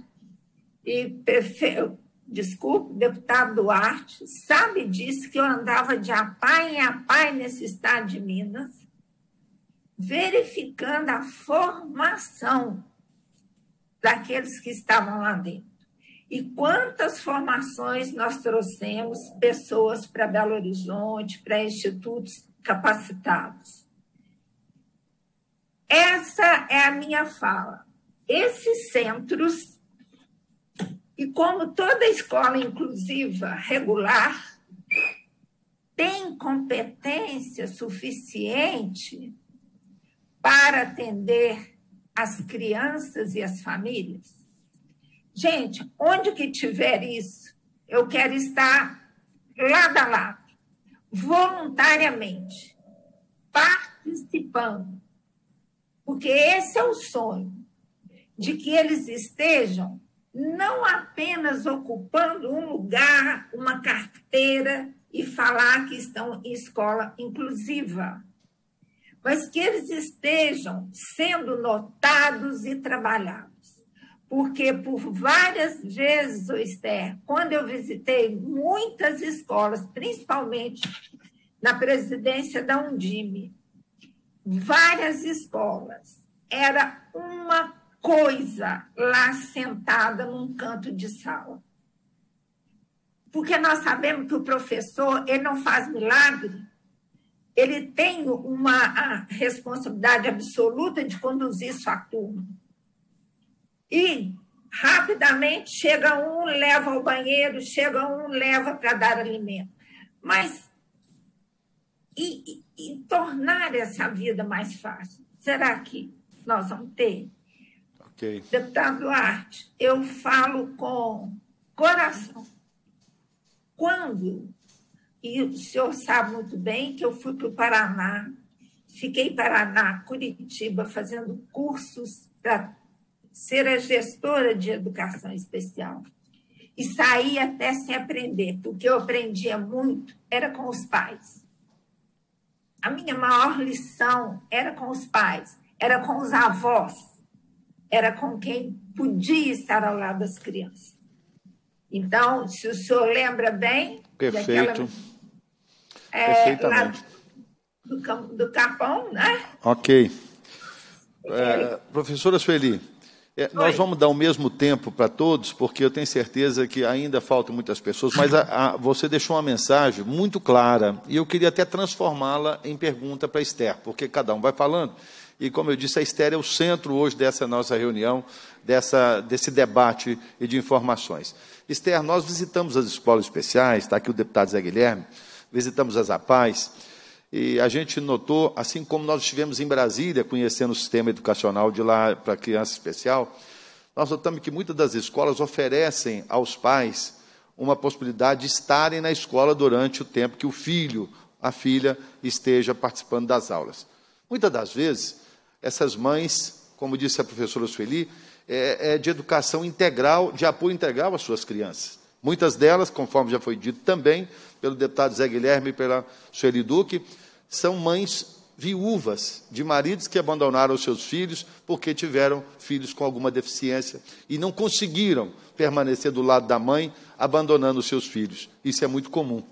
desculpe, deputado Duarte, sabe disso, que eu andava de apai em apai nesse estado de Minas, verificando a formação daqueles que estavam lá dentro. E quantas formações nós trouxemos pessoas para Belo Horizonte, para institutos capacitados. Essa é a minha fala. Esses centros, e como toda escola inclusiva regular, tem competência suficiente para atender as crianças e as famílias? Gente, onde que tiver isso, eu quero estar lado a lado, voluntariamente, participando, porque esse é o sonho, de que eles estejam não apenas ocupando um lugar, uma carteira e falar que estão em escola inclusiva, mas que eles estejam sendo notados e trabalhados. Porque por várias vezes, Esther, quando eu visitei muitas escolas, principalmente na presidência da Undime, várias escolas, era uma coisa lá sentada num canto de sala. Porque nós sabemos que o professor, ele não faz milagre, ele tem uma responsabilidade absoluta de conduzir sua turma. E, rapidamente, chega um, leva ao banheiro, chega um, leva para dar alimento. Mas, e tornar essa vida mais fácil? Será que nós vamos ter? Ok. Deputado Duarte, eu falo com coração. Quando, e o senhor sabe muito bem que eu fui para o Paraná, fiquei em Paraná, Curitiba, fazendo cursos para ser a gestora de educação especial. E saí até sem aprender, porque eu aprendia muito, era com os pais. A minha maior lição era com os pais, era com os avós, era com quem podia estar ao lado das crianças. Então, se o senhor lembra bem... Perfeito. Perfeitamente. Lá do Capão, né? Ok. Professora Sueli, nós vamos dar o mesmo tempo para todos, porque eu tenho certeza que ainda faltam muitas pessoas, mas você deixou uma mensagem muito clara, e eu queria até transformá-la em pergunta para a Esther, porque cada um vai falando, e como eu disse, a Esther é o centro hoje dessa nossa reunião, desse debate e de informações. Esther, nós visitamos as escolas especiais, está aqui o deputado Zé Guilherme, visitamos as APAES, e a gente notou, assim como nós estivemos em Brasília, conhecendo o sistema educacional de lá para criança especial, nós notamos que muitas das escolas oferecem aos pais uma possibilidade de estarem na escola durante o tempo que o filho, a filha, esteja participando das aulas. Muitas das vezes, essas mães, como disse a professora Sueli, é de educação integral, de apoio integral às suas crianças. Muitas delas, conforme já foi dito também pelo deputado Zé Guilherme e pela Sueli Duque, são mães viúvas de maridos que abandonaram os seus filhos porque tiveram filhos com alguma deficiência e não conseguiram permanecer do lado da mãe, abandonando os seus filhos. Isso é muito comum.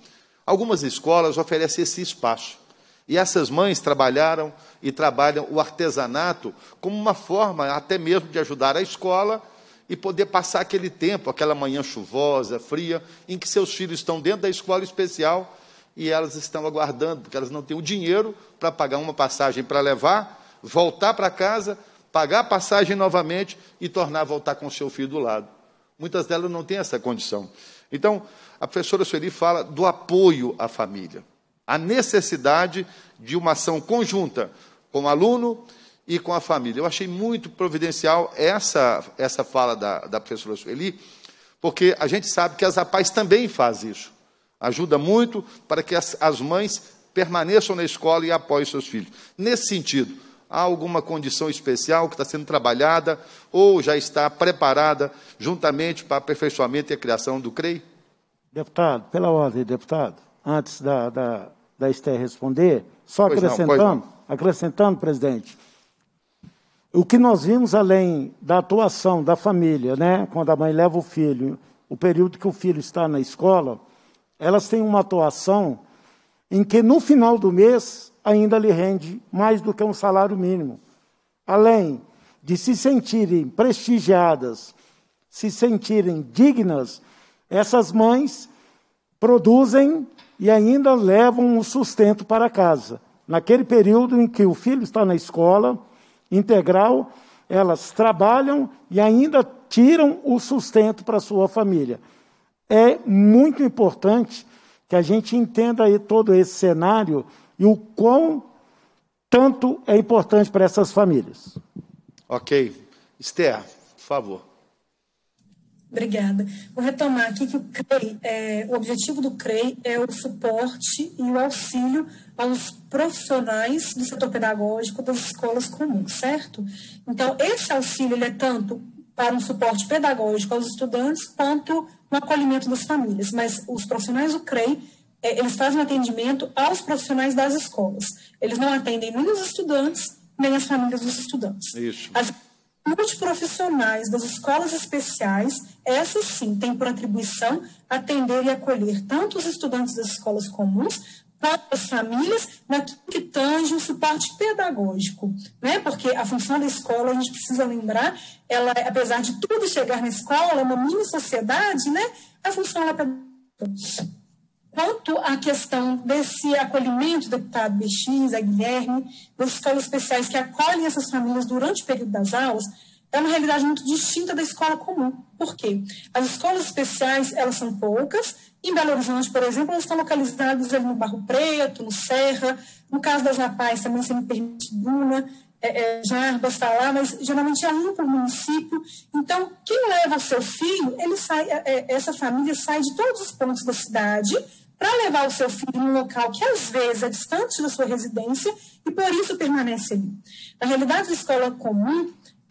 Algumas escolas oferecem esse espaço. E essas mães trabalharam e trabalham o artesanato como uma forma até mesmo de ajudar a escola e poder passar aquele tempo, aquela manhã chuvosa, fria, em que seus filhos estão dentro da escola especial e elas estão aguardando, porque elas não têm o dinheiro para pagar uma passagem para levar, voltar para casa, pagar a passagem novamente e tornar a voltar com o seu filho do lado. Muitas delas não têm essa condição. Então, a professora Sueli fala do apoio à família, a necessidade de uma ação conjunta com o aluno e com a família. Eu achei muito providencial essa fala da professora Sueli, porque a gente sabe que as APAES também fazem isso. Ajuda muito para que as mães permaneçam na escola e apoiem seus filhos. Nesse sentido, há alguma condição especial que está sendo trabalhada ou já está preparada juntamente para aperfeiçoamento e a criação do CREI? Deputado, pela ordem, deputado, antes da Esther responder, só acrescentando, presidente, o que nós vimos além da atuação da família, né, quando a mãe leva o filho, o período que o filho está na escola, elas têm uma atuação em que no final do mês ainda lhe rende mais do que um salário mínimo. Além de se sentirem prestigiadas, se sentirem dignas, essas mães produzem e ainda levam o sustento para casa. Naquele período em que o filho está na escola integral, elas trabalham e ainda tiram o sustento para a sua família. É muito importante que a gente entenda aí todo esse cenário e o quão tanto é importante para essas famílias. Ok. Esther, por favor. Obrigada. Vou retomar aqui que o objetivo do CREI é o suporte e o auxílio aos profissionais do setor pedagógico das escolas comuns, certo? Então, esse auxílio ele é tanto para um suporte pedagógico aos estudantes quanto no acolhimento das famílias. Mas os profissionais do CREI, eles fazem atendimento aos profissionais das escolas. Eles não atendem nem os estudantes, nem as famílias dos estudantes. Isso. As multiprofissionais das escolas especiais, essas sim têm por atribuição atender e acolher tanto os estudantes das escolas comuns quanto as famílias naquilo que tange o suporte pedagógico, né? Porque a função da escola, a gente precisa lembrar, ela, apesar de tudo chegar na escola, é uma mini sociedade, né? A função é pedagógica. Quanto à questão desse acolhimento, deputado BX, a Guilherme, das escolas especiais que acolhem essas famílias durante o período das aulas, é uma realidade muito distinta da escola comum. Por quê? As escolas especiais, elas são poucas. Em Belo Horizonte, por exemplo, elas estão localizadas ali no Barro Preto, no Serra. No caso das APAES, também se me permite, Bruna, Jarbas está lá, mas geralmente é um por município. Então, quem leva o seu filho, essa família sai de todos os pontos da cidade para levar o seu filho num local que, às vezes, é distante da sua residência e, por isso, permanece ali. Na realidade, da escola comum,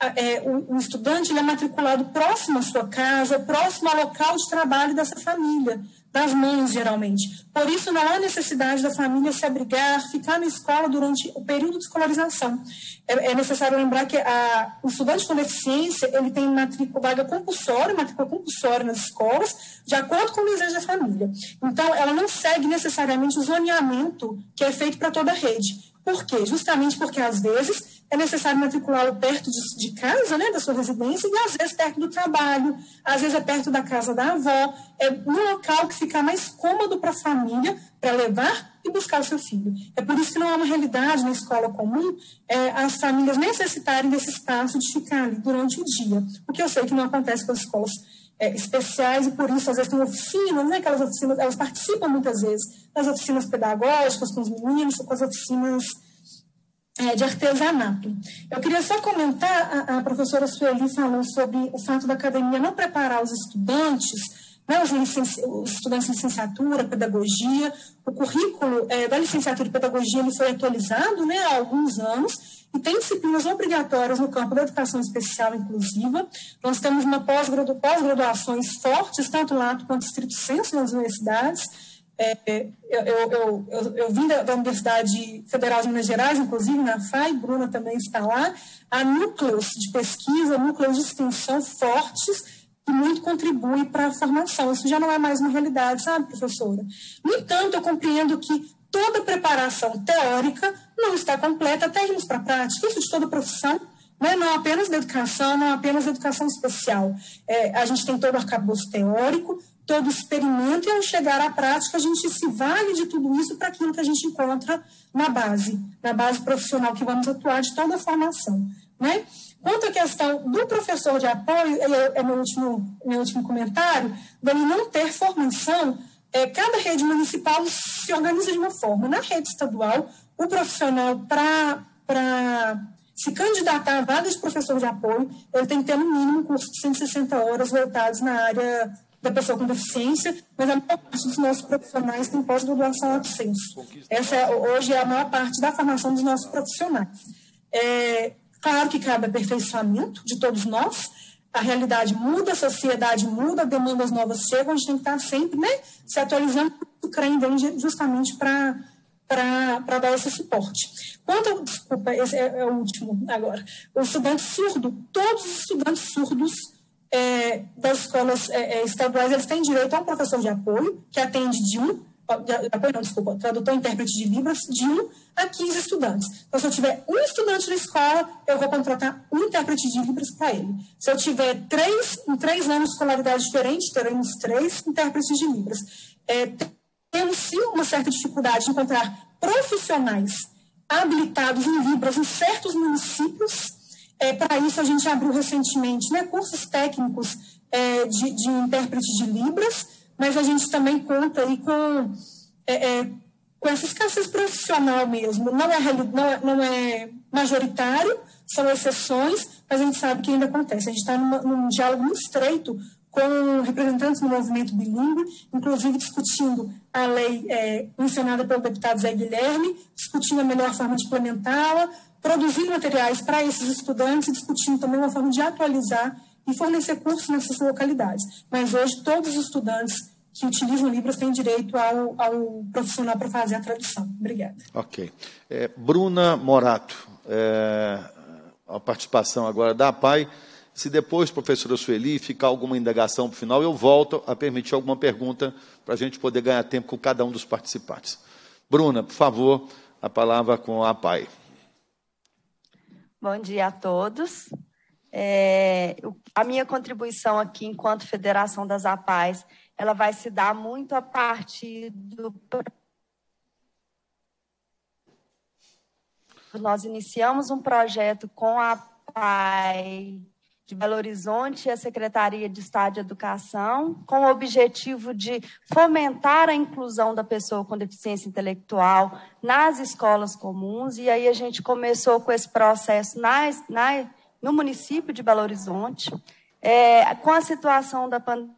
o estudante ele é matriculado próximo à sua casa, próximo ao local de trabalho dessa família, das mães, geralmente. Por isso, não há necessidade da família se abrigar, ficar na escola durante o período de escolarização. É necessário lembrar que o estudante com deficiência ele tem vaga compulsória, matrícula compulsória nas escolas, de acordo com o desejo da família. Então, ela não segue necessariamente o zoneamento que é feito para toda a rede. Por quê? Justamente porque, às vezes, é necessário matriculá-lo perto de casa, né, da sua residência, e às vezes perto do trabalho, às vezes é perto da casa da avó, é um local que fica mais cômodo para a família, para levar e buscar o seu filho. É por isso que não é uma realidade na escola comum as famílias necessitarem desse espaço de ficar ali durante o dia, o que eu sei que não acontece com as escolas especiais, e por isso, às vezes, tem oficinas, né? Aquelas oficinas, elas participam muitas vezes das oficinas pedagógicas com os meninos, com as oficinas de artesanato. Eu queria só comentar, a professora Sueli falou sobre o fato da academia não preparar os estudantes, né, os estudantes de licenciatura, pedagogia. O currículo da licenciatura de pedagogia ele foi atualizado, né, há alguns anos, e tem disciplinas obrigatórias no campo da educação especial inclusiva. Nós temos pós-graduações fortes, tanto lato quanto estrito sensu nas universidades. Eu vim da Universidade Federal de Minas Gerais, inclusive na FAI, Bruna também está lá. Há núcleos de pesquisa, núcleos de extensão fortes, e muito contribui para a formação. Isso já não é mais uma realidade, sabe, professora? No entanto, eu compreendo que toda preparação teórica não está completa até irmos para a prática, isso de toda profissão, né? Não apenas da educação, não apenas da educação especial. A gente tem todo o arcabouço teórico, todo o experimento, e ao chegar à prática, a gente se vale de tudo isso para aquilo que a gente encontra na base profissional que vamos atuar de toda a formação, né? Quanto à questão do professor de apoio, é meu último comentário, dele não ter formação, cada rede municipal se organiza de uma forma. Na rede estadual, o profissional, para se candidatar a vaga de professor de apoio, ele tem que ter, no mínimo, um curso de 160 horas voltados na área da pessoa com deficiência, mas a maior parte dos nossos profissionais tem pós-graduação ad sensu. Essa, hoje, é a maior parte da formação dos nossos profissionais. Claro que cabe aperfeiçoamento de todos nós, a realidade muda, a sociedade muda, demandas novas chegam, a gente tem que estar sempre, né, se atualizando, o CREM vem justamente para dar esse suporte. Desculpa, esse é o último agora. O estudante surdo, todos os estudantes surdos das escolas estaduais, eles têm direito a um professor de apoio, que atende tradutor e intérprete de Libras, de 1 a 15 estudantes. Então, se eu tiver um estudante na escola, eu vou contratar um intérprete de Libras para ele. Se eu tiver 3 anos de escolaridade diferente, teremos 3 intérpretes de Libras. Temos, sim, uma certa dificuldade de encontrar profissionais habilitados em Libras em certos municípios. Para isso, a gente abriu recentemente, né, cursos técnicos de intérprete de Libras, mas a gente também conta aí com essa escassez profissional mesmo. Não é majoritário, são exceções, mas a gente sabe que ainda acontece. A gente está num diálogo muito estreito com representantes do movimento bilíngue, inclusive discutindo a lei mencionada pelo deputado Zé Guilherme, discutindo a melhor forma de implementá-la, produzindo materiais para esses estudantes e discutindo também uma forma de atualizar e fornecer cursos nessas localidades. Mas hoje todos os estudantes que utilizam Libras têm direito ao profissional para fazer a tradução. Obrigada. Ok. Bruna Morato, a participação agora da APAI. Se depois, professora Sueli, ficar alguma indagação para o final, eu volto a permitir alguma pergunta para a gente poder ganhar tempo com cada um dos participantes. Bruna, por favor, a palavra com a APAI. Bom dia a todos. A minha contribuição aqui, enquanto Federação das APAIs, ela vai se dar muito a partir do... Nós iniciamos um projeto com a APAI de Belo Horizonte e a Secretaria de Estado de Educação, com o objetivo de fomentar a inclusão da pessoa com deficiência intelectual nas escolas comuns, e aí a gente começou com esse processo no município de Belo Horizonte, com a situação da pandemia,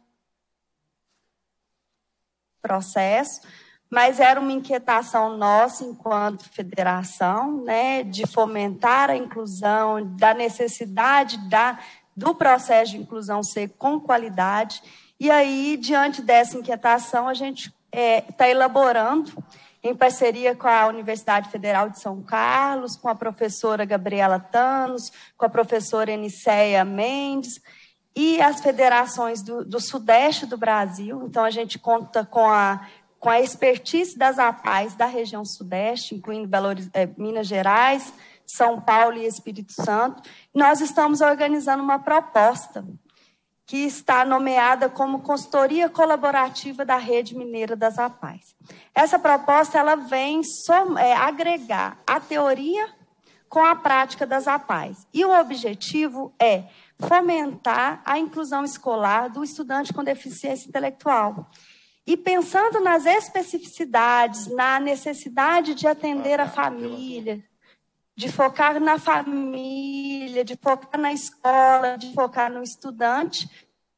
processo, mas era uma inquietação nossa enquanto federação, né, de fomentar a inclusão, da necessidade do processo de inclusão ser com qualidade. E aí, diante dessa inquietação, a gente está elaborando, em parceria com a Universidade Federal de São Carlos, com a professora Gabriela Thanos, com a professora Eniceia Mendes, e as federações do Sudeste do Brasil. Então, a gente conta com a expertise das APAIs da região Sudeste, incluindo Minas Gerais, São Paulo e Espírito Santo. Nós estamos organizando uma proposta que está nomeada como Consultoria Colaborativa da Rede Mineira das APAIs. Essa proposta ela vem agregar a teoria com a prática das APAIs. E o objetivo é fomentar a inclusão escolar do estudante com deficiência intelectual. E pensando nas especificidades, na necessidade de atender a família, de focar na família, de focar na escola, de focar no estudante,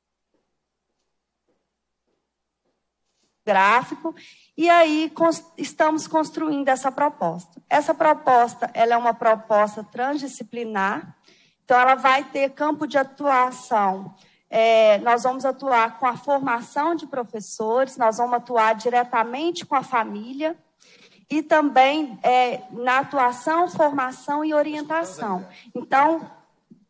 gráfico, e aí estamos construindo essa proposta. Essa proposta ela é uma proposta transdisciplinar, então ela vai ter campo de atuação. Nós vamos atuar com a formação de professores, nós vamos atuar diretamente com a família e também na atuação, formação e orientação. Então,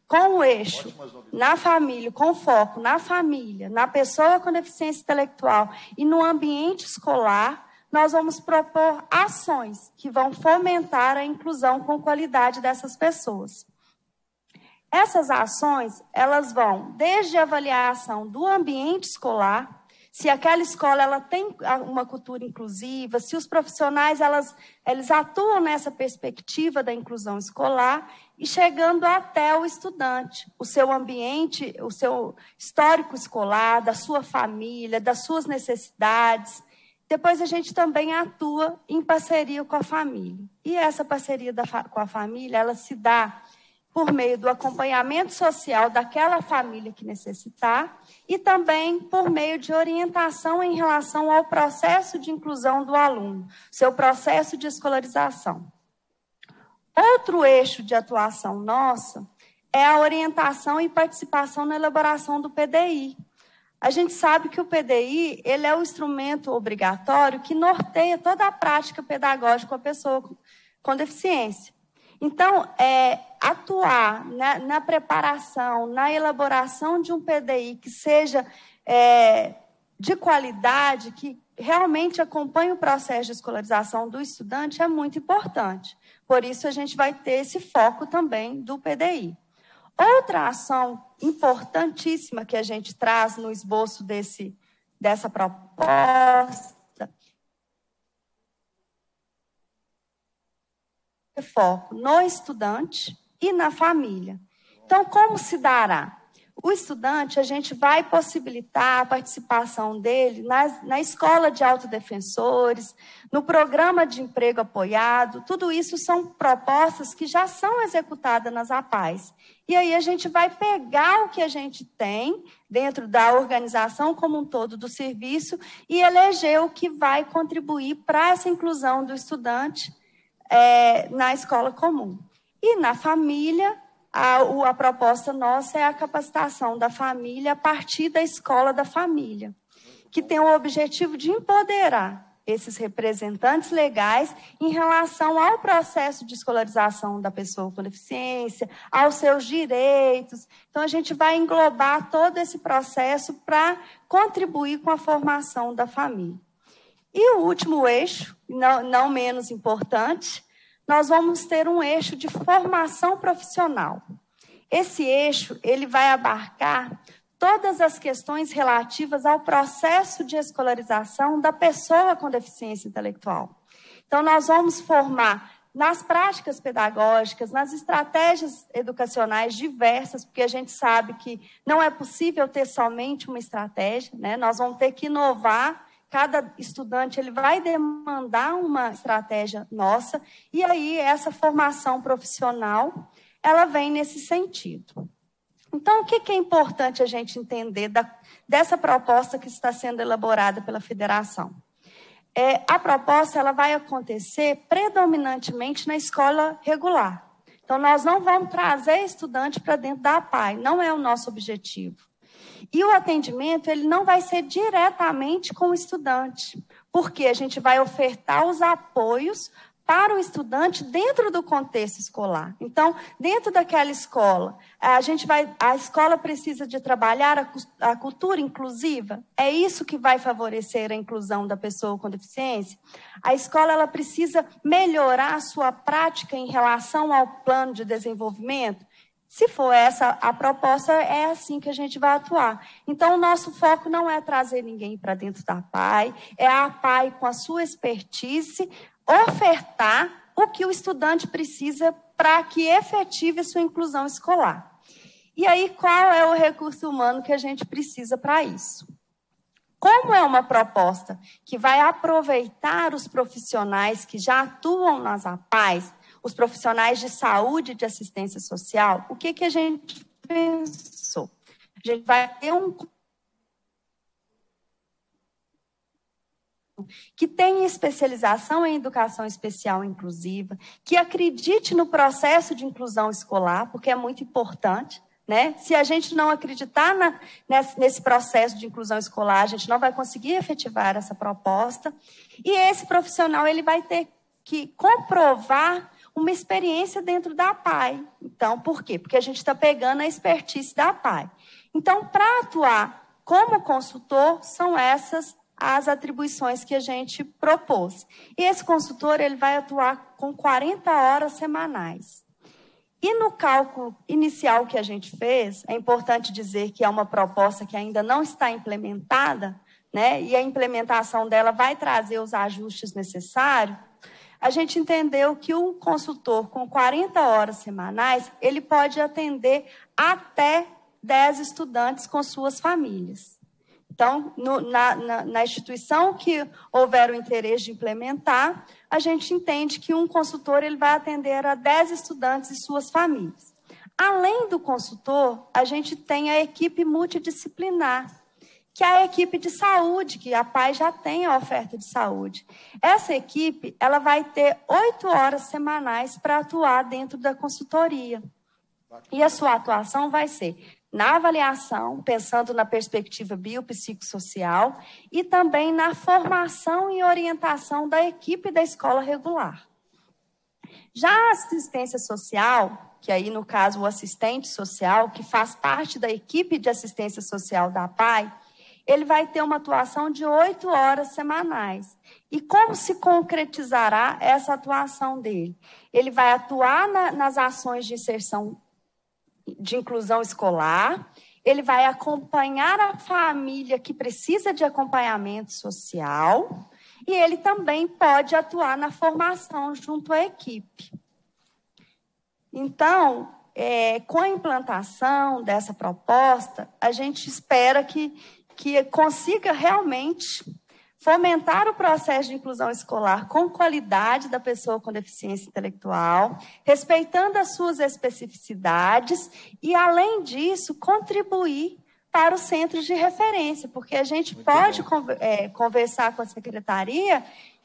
com o eixo na família, com foco na família, na pessoa com deficiência intelectual e no ambiente escolar, nós vamos propor ações que vão fomentar a inclusão com qualidade dessas pessoas. Essas ações, elas vão desde a avaliação do ambiente escolar, se aquela escola ela tem uma cultura inclusiva, se os profissionais eles atuam nessa perspectiva da inclusão escolar e chegando até o estudante, o seu ambiente, o seu histórico escolar, da sua família, das suas necessidades. Depois a gente também atua em parceria com a família. E essa parceria com a família, ela se dá por meio do acompanhamento social daquela família que necessitar e também por meio de orientação em relação ao processo de inclusão do aluno, seu processo de escolarização. Outro eixo de atuação nossa é a orientação e participação na elaboração do PDI. A gente sabe que o PDI ele é o instrumento obrigatório que norteia toda a prática pedagógica com a pessoa com deficiência. Então, atuar na preparação, na elaboração de um PDI que seja de qualidade, que realmente acompanhe o processo de escolarização do estudante é muito importante. Por isso, a gente vai ter esse foco também do PDI. Outra ação importantíssima que a gente traz no esboço dessa proposta foco no estudante e na família. Então, como se dará? O estudante, a gente vai possibilitar a participação dele na escola de autodefensores, no programa de emprego apoiado, tudo isso são propostas que já são executadas nas APAES. E aí a gente vai pegar o que a gente tem dentro da organização como um todo do serviço e eleger o que vai contribuir para essa inclusão do estudante na escola comum. E na família, a proposta nossa é a capacitação da família a partir da escola da família, que tem o objetivo de empoderar esses representantes legais em relação ao processo de escolarização da pessoa com deficiência, aos seus direitos. Então, a gente vai englobar todo esse processo para contribuir com a formação da família. E o último eixo, não menos importante, nós vamos ter um eixo de formação profissional. Esse eixo, ele vai abarcar todas as questões relativas ao processo de escolarização da pessoa com deficiência intelectual. Então, nós vamos formar nas práticas pedagógicas, nas estratégias educacionais diversas, porque a gente sabe que não é possível ter somente uma estratégia, né? Nós vamos ter que inovar. Cada estudante ele vai demandar uma estratégia nossa, e aí essa formação profissional, ela vem nesse sentido. Então, o que é importante a gente entender dessa proposta que está sendo elaborada pela federação? A proposta ela vai acontecer predominantemente na escola regular. Então, nós não vamos trazer estudante para dentro da APAE, não é o nosso objetivo. E o atendimento ele não vai ser diretamente com o estudante, porque a gente vai ofertar os apoios para o estudante dentro do contexto escolar. Então, dentro daquela escola, a escola precisa de trabalhar a cultura inclusiva. É isso que vai favorecer a inclusão da pessoa com deficiência. A escola ela precisa melhorar a sua prática em relação ao plano de desenvolvimento. Se for essa a proposta, é assim que a gente vai atuar. Então, o nosso foco não é trazer ninguém para dentro da APAE, é a APAE com a sua expertise ofertar o que o estudante precisa para que efetive sua inclusão escolar. E aí, qual é o recurso humano que a gente precisa para isso? Como é uma proposta que vai aproveitar os profissionais que já atuam nas APAES, os profissionais de saúde e de assistência social, o que a gente pensou? A gente vai ter que tenha especialização em educação especial inclusiva, que acredite no processo de inclusão escolar, porque é muito importante, né? Se a gente não acreditar nesse processo de inclusão escolar, a gente não vai conseguir efetivar essa proposta. E esse profissional ele vai ter que comprovar uma experiência dentro da APAE. Então, por quê? Porque a gente está pegando a expertise da APAE. Então, para atuar como consultor, são essas as atribuições que a gente propôs. E esse consultor ele vai atuar com 40 horas semanais. E no cálculo inicial que a gente fez, é importante dizer que é uma proposta que ainda não está implementada, né? E a implementação dela vai trazer os ajustes necessários. A gente entendeu que o consultor com 40 horas semanais, ele pode atender até 10 estudantes com suas famílias. Então, na instituição que houver o interesse de implementar, a gente entende que um consultor ele vai atender a 10 estudantes e suas famílias. Além do consultor, a gente tem a equipe multidisciplinar, que é a equipe de saúde, que a APAE já tem a oferta de saúde. Essa equipe ela vai ter 8 horas semanais para atuar dentro da consultoria. E a sua atuação vai ser na avaliação, pensando na perspectiva biopsicossocial, e também na formação e orientação da equipe da escola regular. Já a assistência social, que aí, no caso, o assistente social, que faz parte da equipe de assistência social da APAE, ele vai ter uma atuação de 8 horas semanais. E como se concretizará essa atuação dele? Ele vai atuar nas ações de inserção de inclusão escolar, ele vai acompanhar a família que precisa de acompanhamento social e ele também pode atuar na formação junto à equipe. Então, com a implantação dessa proposta, a gente espera que consiga realmente fomentar o processo de inclusão escolar com qualidade da pessoa com deficiência intelectual, respeitando as suas especificidades e, além disso, contribuir para os centros de referência, porque a gente pode conversar com a secretaria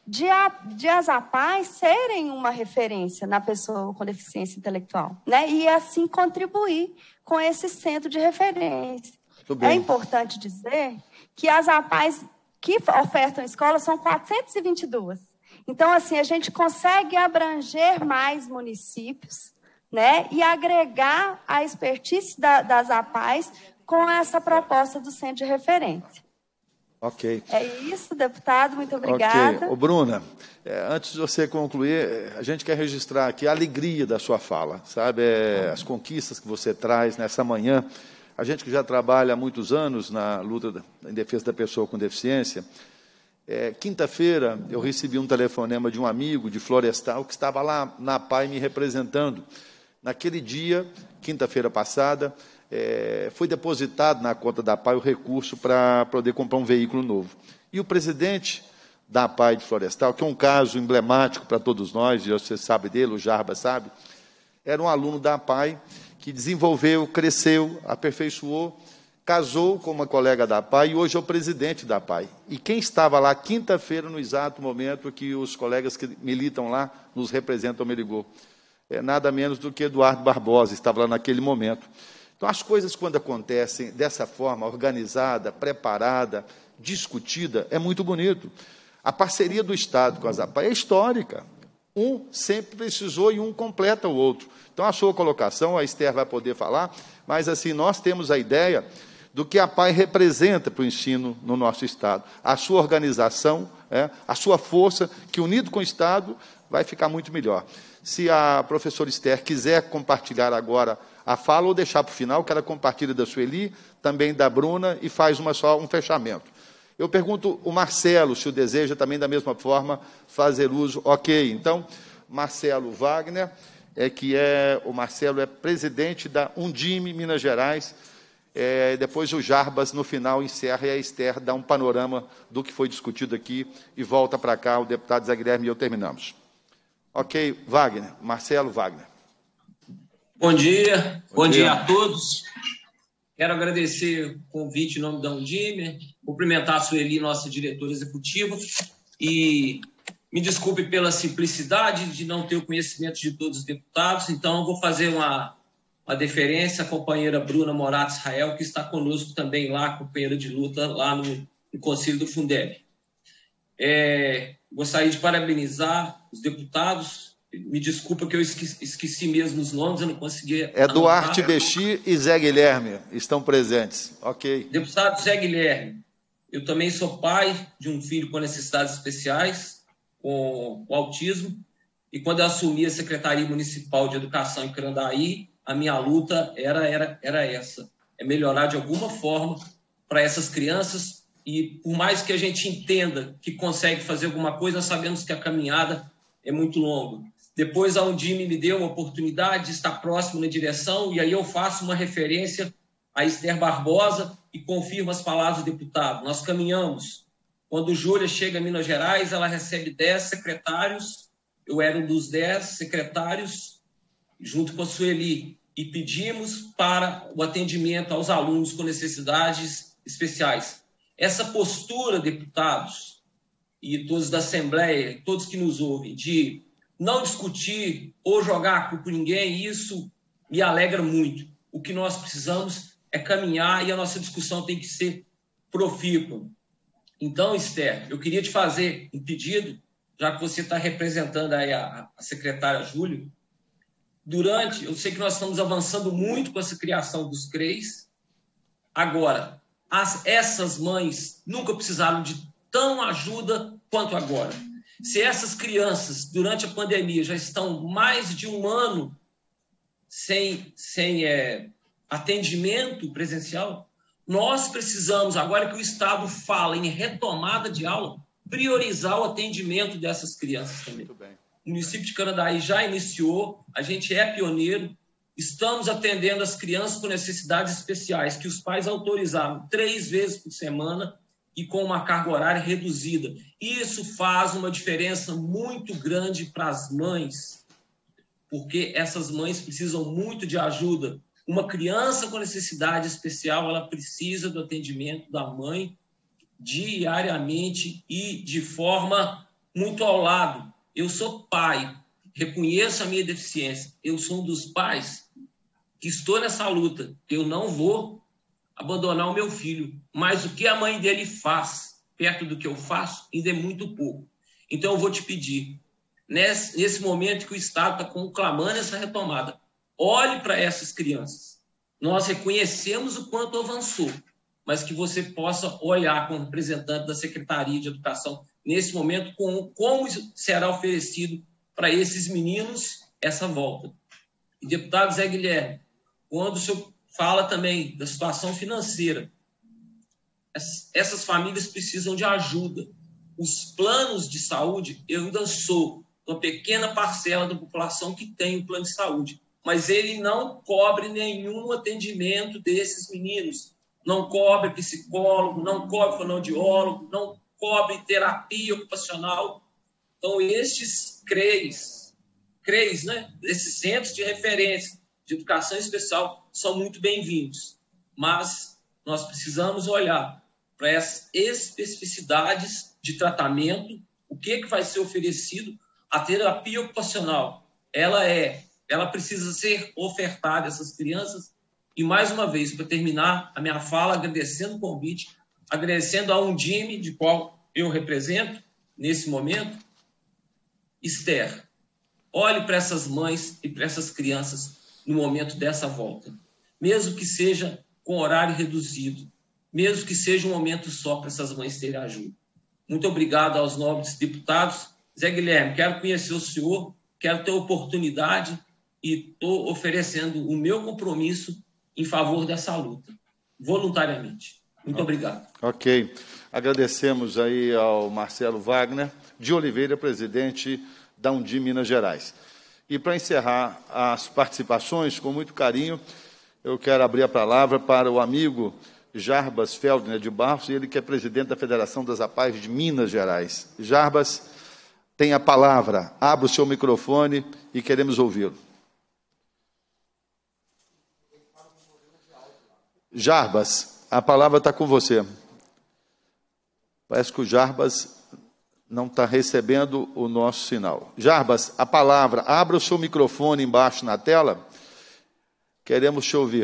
de as APAES serem uma referência na pessoa com deficiência intelectual, né? E, assim, contribuir com esse centro de referência. É importante dizer que as APAES que ofertam escola são 422. Então, assim, a gente consegue abranger mais municípios, né, e agregar a expertise das APAES com essa proposta do centro de referência. Ok. É isso, deputado, muito obrigada. Ok. Ô, Bruna, antes de você concluir, a gente quer registrar aqui a alegria da sua fala, sabe, as conquistas que você traz nessa manhã. A gente que já trabalha há muitos anos na luta em defesa da pessoa com deficiência, quinta-feira eu recebi um telefonema de um amigo de Florestal que estava lá na APAE me representando. Naquele dia, quinta-feira passada, foi depositado na conta da APAE o recurso para poder comprar um veículo novo. E o presidente da APAE de Florestal, que é um caso emblemático para todos nós, e você sabe dele, o Jarbas sabe, era um aluno da APAE que desenvolveu, cresceu, aperfeiçoou, casou com uma colega da APAE e hoje é o presidente da APAE. E quem estava lá quinta-feira, no exato momento que os colegas que militam lá, nos representam, me ligou. Nada menos do que Eduardo Barbosa, estava lá naquele momento. Então, as coisas, quando acontecem dessa forma, organizada, preparada, discutida, é muito bonito. A parceria do Estado com as APAE é histórica. Um sempre precisou e um completa o outro. Então, a sua colocação, a Esther vai poder falar, mas, assim, nós temos a ideia do que a APAE representa para o ensino no nosso Estado. A sua organização, a sua força, que unido com o Estado, vai ficar muito melhor. Se a professora Esther quiser compartilhar agora a fala ou deixar para o final, que ela compartilha da Sueli, também da Bruna, e faz um fechamento. Eu pergunto o Marcelo, se o deseja também da mesma forma fazer uso. Ok, então, Marcelo Wagner, o Marcelo é presidente da Undime, Minas Gerais. Depois o Jarbas, no final, encerra e a Esther dá um panorama do que foi discutido aqui e volta para cá, o deputado Zé Guilherme e eu terminamos. Ok, Wagner, Marcelo Wagner. Bom dia a todos. Quero agradecer o convite em nome da Undime, cumprimentar a Sueli, nossa diretora executiva, e me desculpe pela simplicidade de não ter o conhecimento de todos os deputados, então vou fazer uma deferência à companheira Bruna Morato Israel, que está conosco também lá, companheira de luta lá no Conselho do Fundeb. Gostaria de parabenizar os deputados Me desculpa que eu esqueci mesmo os nomes, eu não consegui É Duarte anotar. Bexi e Zé Guilherme, estão presentes. Ok. Deputado Zé Guilherme, eu também sou pai de um filho com necessidades especiais, com autismo, e quando eu assumi a Secretaria Municipal de Educação em Carandaí, a minha luta era essa, é melhorar de alguma forma para essas crianças, e por mais que a gente entenda que consegue fazer alguma coisa, nós sabemos que a caminhada é muito longa. Depois a Undime me deu uma oportunidade de estar próximo na direção, e aí eu faço uma referência a Esther Barbosa e confirmo as palavras do deputado. Nós caminhamos. Quando Júlia chega a Minas Gerais, ela recebe 10 secretários, eu era um dos 10 secretários, junto com a Sueli, e pedimos para o atendimento aos alunos com necessidades especiais. Essa postura, deputados, e todos da Assembleia, todos que nos ouvem, de não discutir ou jogar a culpa em ninguém, isso me alegra muito. O que nós precisamos é caminhar e a nossa discussão tem que ser profícua. Então, Esther, eu queria te fazer um pedido, já que você está representando aí a secretária Júlia. Eu sei que nós estamos avançando muito com essa criação dos CREs. Agora, essas mães nunca precisaram de tão ajuda quanto agora. Se essas crianças, durante a pandemia, já estão mais de um ano sem atendimento presencial, nós precisamos, agora que o Estado fala em retomada de aula, priorizar o atendimento dessas crianças também. Muito bem. O município de Carandaí já iniciou, a gente é pioneiro, estamos atendendo as crianças com necessidades especiais, que os pais autorizaram 3 vezes por semana e com uma carga horária reduzida. Isso faz uma diferença muito grande para as mães, porque essas mães precisam muito de ajuda. Uma criança com necessidade especial, ela precisa do atendimento da mãe diariamente e de forma muito ao lado. Eu sou pai, reconheço a minha deficiência, eu sou um dos pais que estou nessa luta. Eu não vou abandonar o meu filho, mas o que a mãe dele faz, perto do que eu faço, ainda é muito pouco. Então eu vou te pedir, nesse momento que o Estado está conclamando essa retomada, olhe para essas crianças. Nós reconhecemos o quanto avançou, mas que você possa olhar como representante da Secretaria de Educação, nesse momento, como será oferecido para esses meninos essa volta. E, deputado Zé Guilherme, quando o senhor fala também da situação financeira, essas famílias precisam de ajuda. Os planos de saúde, eu ainda sou uma pequena parcela da população que tem o plano de saúde, mas ele não cobre nenhum atendimento desses meninos. Não cobre psicólogo, não cobre fonoaudiólogo, não cobre terapia ocupacional. Então, estes CREs, né, esses centros de referência de educação especial, são muito bem-vindos. Mas nós precisamos olhar para essas especificidades de tratamento, o que vai ser oferecido. A terapia ocupacional, ela precisa ser ofertada a essas crianças. E, mais uma vez, para terminar a minha fala, agradecendo o convite, agradecendo a Undime, de qual eu represento nesse momento. Esther, olhe para essas mães e para essas crianças no momento dessa volta. Mesmo que seja com horário reduzido, mesmo que seja um momento só para essas mães terem ajuda. Muito obrigado aos nobres deputados. Zé Guilherme, quero conhecer o senhor, quero ter oportunidade e estou oferecendo o meu compromisso em favor dessa luta, voluntariamente. Muito obrigado. Ok. Agradecemos aí ao Marcelo Wagner de Oliveira, presidente da Undime Minas Gerais. E para encerrar as participações, com muito carinho, eu quero abrir a palavra para o amigo Jarbas Feldner de Barros, ele que é presidente da Federação das APAES de Minas Gerais. Jarbas, tem a palavra. Abra o seu microfone e queremos ouvi-lo. Jarbas, a palavra está com você. Parece que o Jarbas não está recebendo o nosso sinal. Jarbas, a palavra, abra o seu microfone embaixo na tela. Queremos te ouvir.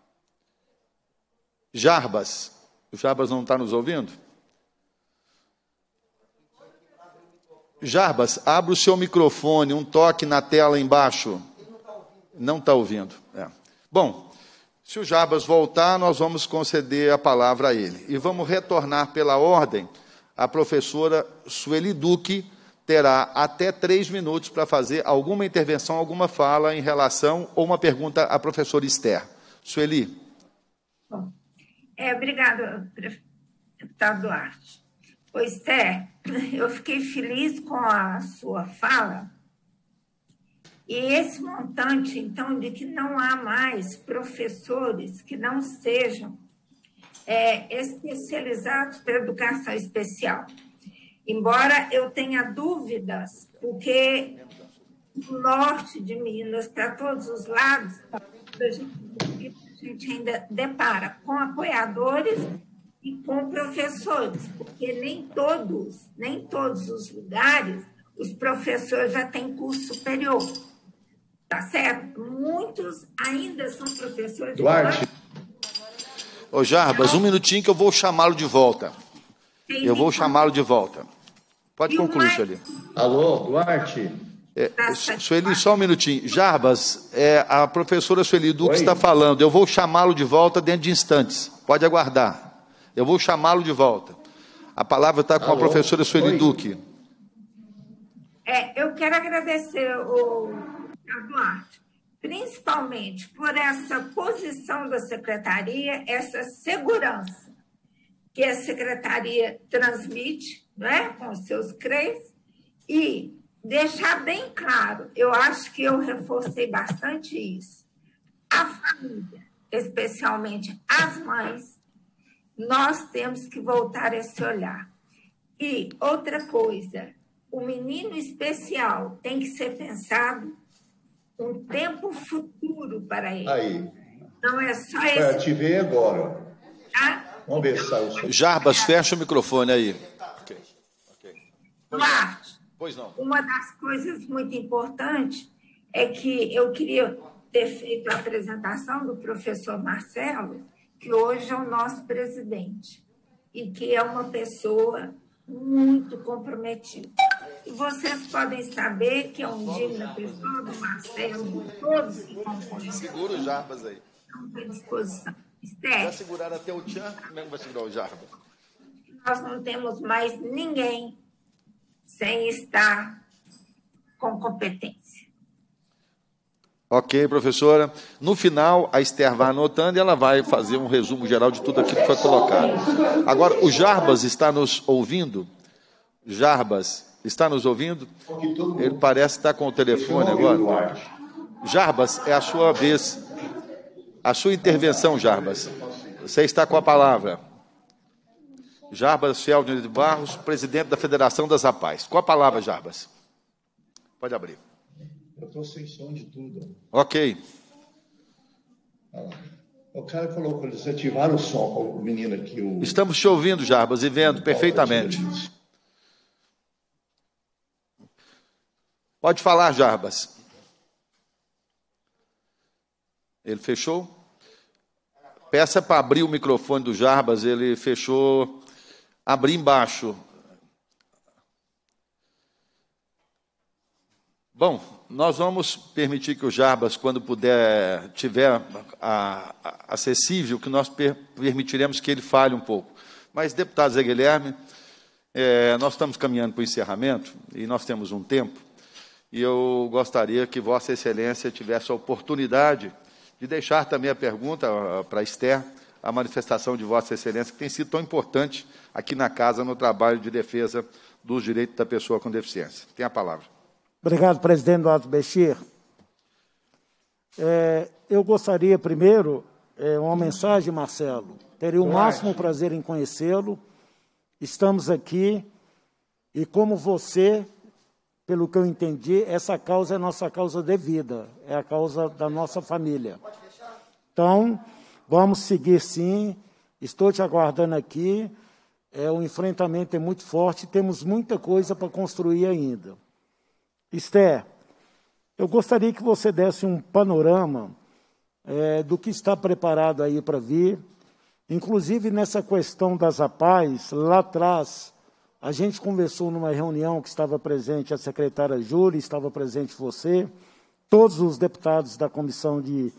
Jarbas, o Jarbas não está nos ouvindo? Jarbas, abra o seu microfone, um toque na tela embaixo. Não está ouvindo. Bom, se o Jarbas voltar, nós vamos conceder a palavra a ele. E vamos retornar pela ordem. A professora Sueli Duque terá até 3 minutos para fazer alguma intervenção, alguma fala em relação ou uma pergunta à professora Esther. Sueli. Bom, obrigada, deputado Duarte. Pois, Esther, eu fiquei feliz com a sua fala. E esse montante, então, de que não há mais professores que não sejam especializados para educação especial. Embora eu tenha dúvidas, porque no norte de Minas, para todos os lados, a gente ainda depara com apoiadores e com professores, porque nem todos os lugares os professores já têm curso superior. Tá certo? Muitos ainda são professores de... Duarte. Ô, Jarbas, um minutinho que eu vou chamá-lo de volta. Eu vou chamá-lo de volta. Pode concluir, Sueli. Alô, Duarte. Sueli, só um minutinho. Jarbas, a professora Sueli Duque está falando. Eu vou chamá-lo de volta dentro de instantes. Pode aguardar. Eu vou chamá-lo de volta. A palavra está com a professora Sueli Duque. Eu quero agradecer ao Duarte, principalmente por essa posição da secretaria, essa segurança que a secretaria transmite, né, com os seus CREs, e deixar bem claro, eu acho que eu reforcei bastante isso, a família, especialmente as mães, nós temos que voltar a esse olhar. E outra coisa, o menino especial tem que ser pensado um tempo futuro para ele. Aí. Não é só esse... Para te ver agora. Tá? Vamos ver se sai o som. Jarbas, fecha o microfone aí. Ok. Duarte, pois não. Uma das coisas muito importantes é que eu queria ter feito a apresentação do professor Marcelo, que hoje é o nosso presidente, e que é uma pessoa muito comprometida. E vocês podem saber que é um digno pessoa do Marcelo, de todos que compõem. Segura o Jarbas aí. Estamos à disposição. Esther, vai segurar até o tchan, como é que vai segurar o Jarbas? Nós não temos mais ninguém sem estar com competência. Ok, professora. No final, a Esther vai anotando e ela vai fazer um resumo geral de tudo aquilo que foi colocado. Agora, o Jarbas está nos ouvindo? Jarbas, está nos ouvindo? Ele parece estar com o telefone agora. Jarbas, é a sua vez. A sua intervenção, Jarbas. Você está com a palavra. Jarbas Feldner de Barros, presidente da Federação das APAES. Com a palavra, Jarbas. Pode abrir. Eu estou sem som de tudo. Ok. O cara falou que eles ativaram o som, o menino aqui. Estamos te ouvindo, Jarbas, e vendo perfeitamente. Pode falar, Jarbas. Ele fechou? Peça para abrir o microfone do Jarbas, ele fechou. Abrir embaixo. Bom, nós vamos permitir que o Jarbas, quando puder, tiver acessível, que nós permitiremos que ele fale um pouco. Mas, deputado Zé Guilherme, nós estamos caminhando para o encerramento e nós temos um tempo, e eu gostaria que Vossa Excelência tivesse a oportunidade de deixar também a pergunta para a Esther, a manifestação de Vossa Excelência, que tem sido tão importante aqui na Casa, no trabalho de defesa dos direitos da pessoa com deficiência. Tem a palavra. Obrigado, presidente Duarte Bechir. Eu gostaria, primeiro, uma mensagem, Marcelo. Teria o máximo prazer em conhecê-lo. Estamos aqui e, como você, pelo que eu entendi, essa causa é nossa causa de vida, é a causa da nossa família. Então, vamos seguir sim, estou te aguardando aqui, o enfrentamento é muito forte, temos muita coisa para construir ainda. Esther, eu gostaria que você desse um panorama do que está preparado aí para vir, inclusive nessa questão das APAES, lá atrás, A gente conversou numa reunião que estava presente a secretária Júlia, estava presente você, todos os deputados da Comissão de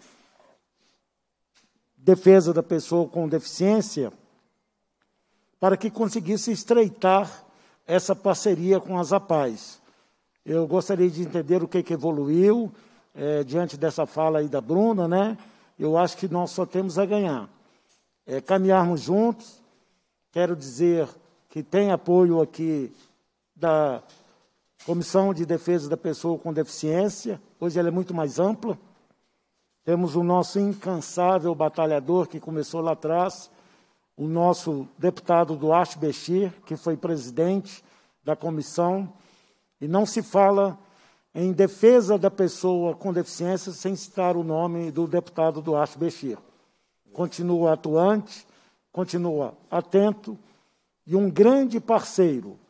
Defesa da Pessoa com Deficiência, para que conseguisse estreitar essa parceria com as APAES. Eu gostaria de entender o que evoluiu diante dessa fala aí da Bruna, né? Eu acho que nós só temos a ganhar. Caminharmos juntos, quero dizer que tem apoio aqui da Comissão de Defesa da Pessoa com Deficiência, hoje ela é muito mais ampla. Temos o nosso incansável batalhador que começou lá atrás, o nosso deputado Duarte Bechir, que foi presidente da comissão, e não se fala em defesa da pessoa com deficiência sem citar o nome do deputado Duarte Bechir. Continua atuante, continua atento, e um grande parceiro,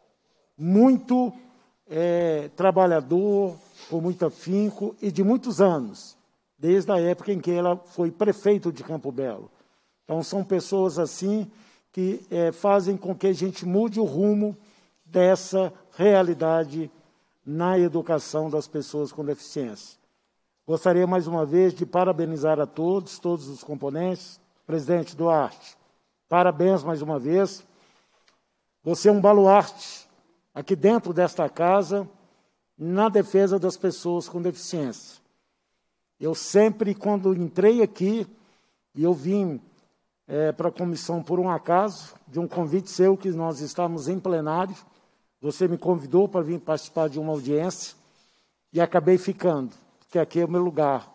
muito trabalhador, com muito afinco e de muitos anos, desde a época em que ela foi prefeito de Campo Belo. Então, são pessoas assim que fazem com que a gente mude o rumo dessa realidade na educação das pessoas com deficiência. Gostaria, mais uma vez, de parabenizar a todos os componentes. Presidente Duarte, parabéns mais uma vez. Você é um baluarte aqui dentro desta casa na defesa das pessoas com deficiência. Eu sempre, quando entrei aqui, e eu vim para a comissão por um acaso, de um convite seu, que nós estávamos em plenário, você me convidou para vir participar de uma audiência, e acabei ficando, porque aqui é o meu lugar.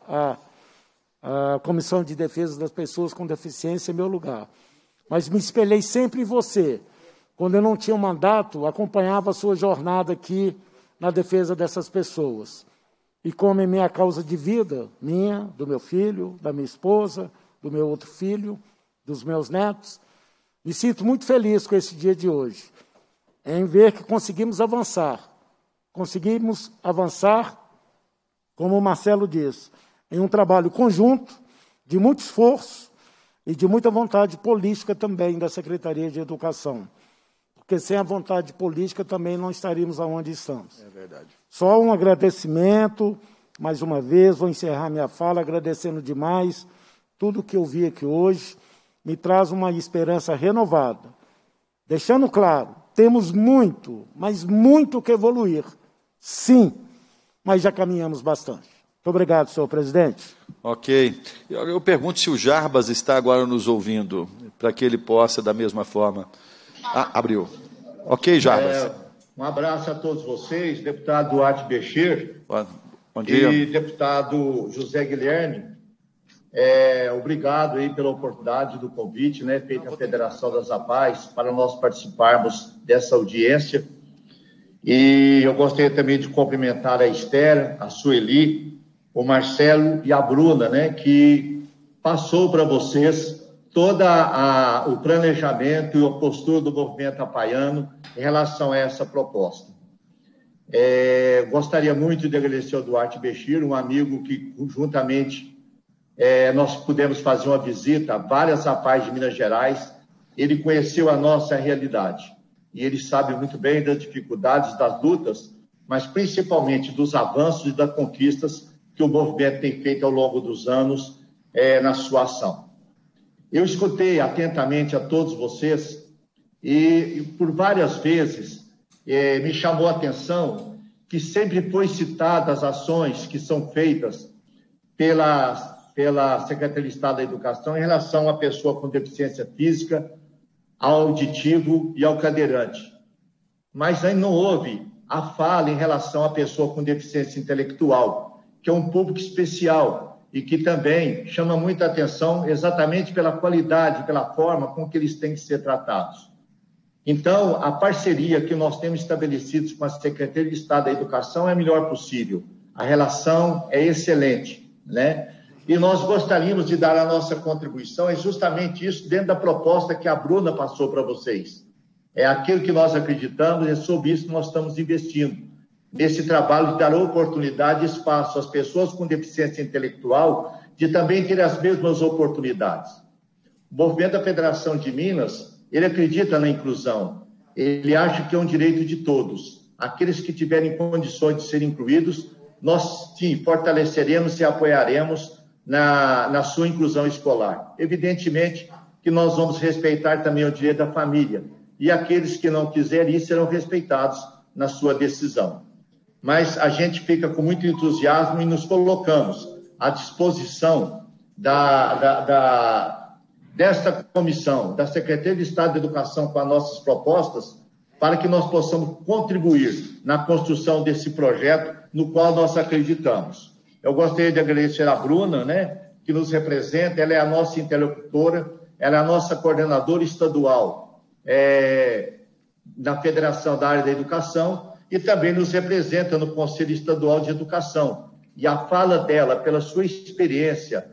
A Comissão de Defesa das Pessoas com Deficiência é meu lugar. Mas me espelhei sempre em você. Quando eu não tinha um mandato, acompanhava a sua jornada aqui na defesa dessas pessoas. E como é minha causa de vida, minha, do meu filho, da minha esposa, do meu outro filho, dos meus netos, me sinto muito feliz com esse dia de hoje, em ver que conseguimos avançar. Conseguimos avançar, como o Marcelo diz, em um trabalho conjunto, de muito esforço e de muita vontade política também da Secretaria de Educação. Porque sem a vontade política também não estaríamos aonde estamos. É verdade. Só um agradecimento, mais uma vez, vou encerrar minha fala agradecendo demais tudo que eu vi aqui hoje, me traz uma esperança renovada. Deixando claro, temos muito, mas muito que evoluir. Sim, mas já caminhamos bastante. Muito obrigado, senhor presidente. Ok. Eu pergunto se o Jarbas está agora nos ouvindo, para que ele possa, da mesma forma... abriu. Ok, Jarbas. Um abraço a todos vocês, deputado Duarte Bechir. Bom dia. E deputado José Guilherme. Obrigado aí pela oportunidade do convite, né, feito à Federação das APAES, para nós participarmos dessa audiência. E eu gostaria também de cumprimentar a Esther, a Sueli, o Marcelo e a Bruna, né, que passou para vocês todo o planejamento e a postura do movimento apaiano em relação a essa proposta. Gostaria muito de agradecer ao Duarte Bechir, um amigo que, juntamente, nós pudemos fazer uma visita a várias APAES de Minas Gerais. Ele conheceu a nossa realidade e ele sabe muito bem das dificuldades, das lutas, mas principalmente dos avanços e das conquistas que o movimento tem feito ao longo dos anos na sua ação. Eu escutei atentamente a todos vocês e por várias vezes me chamou a atenção que sempre foi citadas as ações que são feitas pela Secretaria de Estado da Educação em relação à pessoa com deficiência física, ao auditivo e ao cadeirante. Mas aí não houve a fala em relação à pessoa com deficiência intelectual, que é um público especial, e que também chama muita atenção exatamente pela qualidade, pela forma com que eles têm que ser tratados. Então, a parceria que nós temos estabelecido com a Secretaria de Estado da Educação é a melhor possível. A relação é excelente, né? E nós gostaríamos de dar a nossa contribuição, é justamente isso dentro da proposta que a Bruna passou para vocês. É aquilo que nós acreditamos, é sobre isso que nós estamos investindo. Nesse trabalho de dar oportunidade e espaço às pessoas com deficiência intelectual de também ter as mesmas oportunidades. O movimento da Federação de Minas, ele acredita na inclusão. ele acha que é um direito de todos. Aqueles que tiverem condições de serem incluídos, nós, sim, fortaleceremos e apoiaremos na sua inclusão escolar. Evidentemente que nós vamos respeitar também o direito da família, e aqueles que não quiserem ir serão respeitados na sua decisão. Mas a gente fica com muito entusiasmo e nos colocamos à disposição desta comissão, da Secretaria de Estado de Educação, com as nossas propostas, para que nós possamos contribuir na construção desse projeto no qual nós acreditamos. Eu gostaria de agradecer a Bruna, né, que nos representa, ela é a nossa interlocutora, ela é a nossa coordenadora estadual na Federação da Área da Educação e também nos representa no Conselho Estadual de Educação. E a fala dela, pela sua experiência,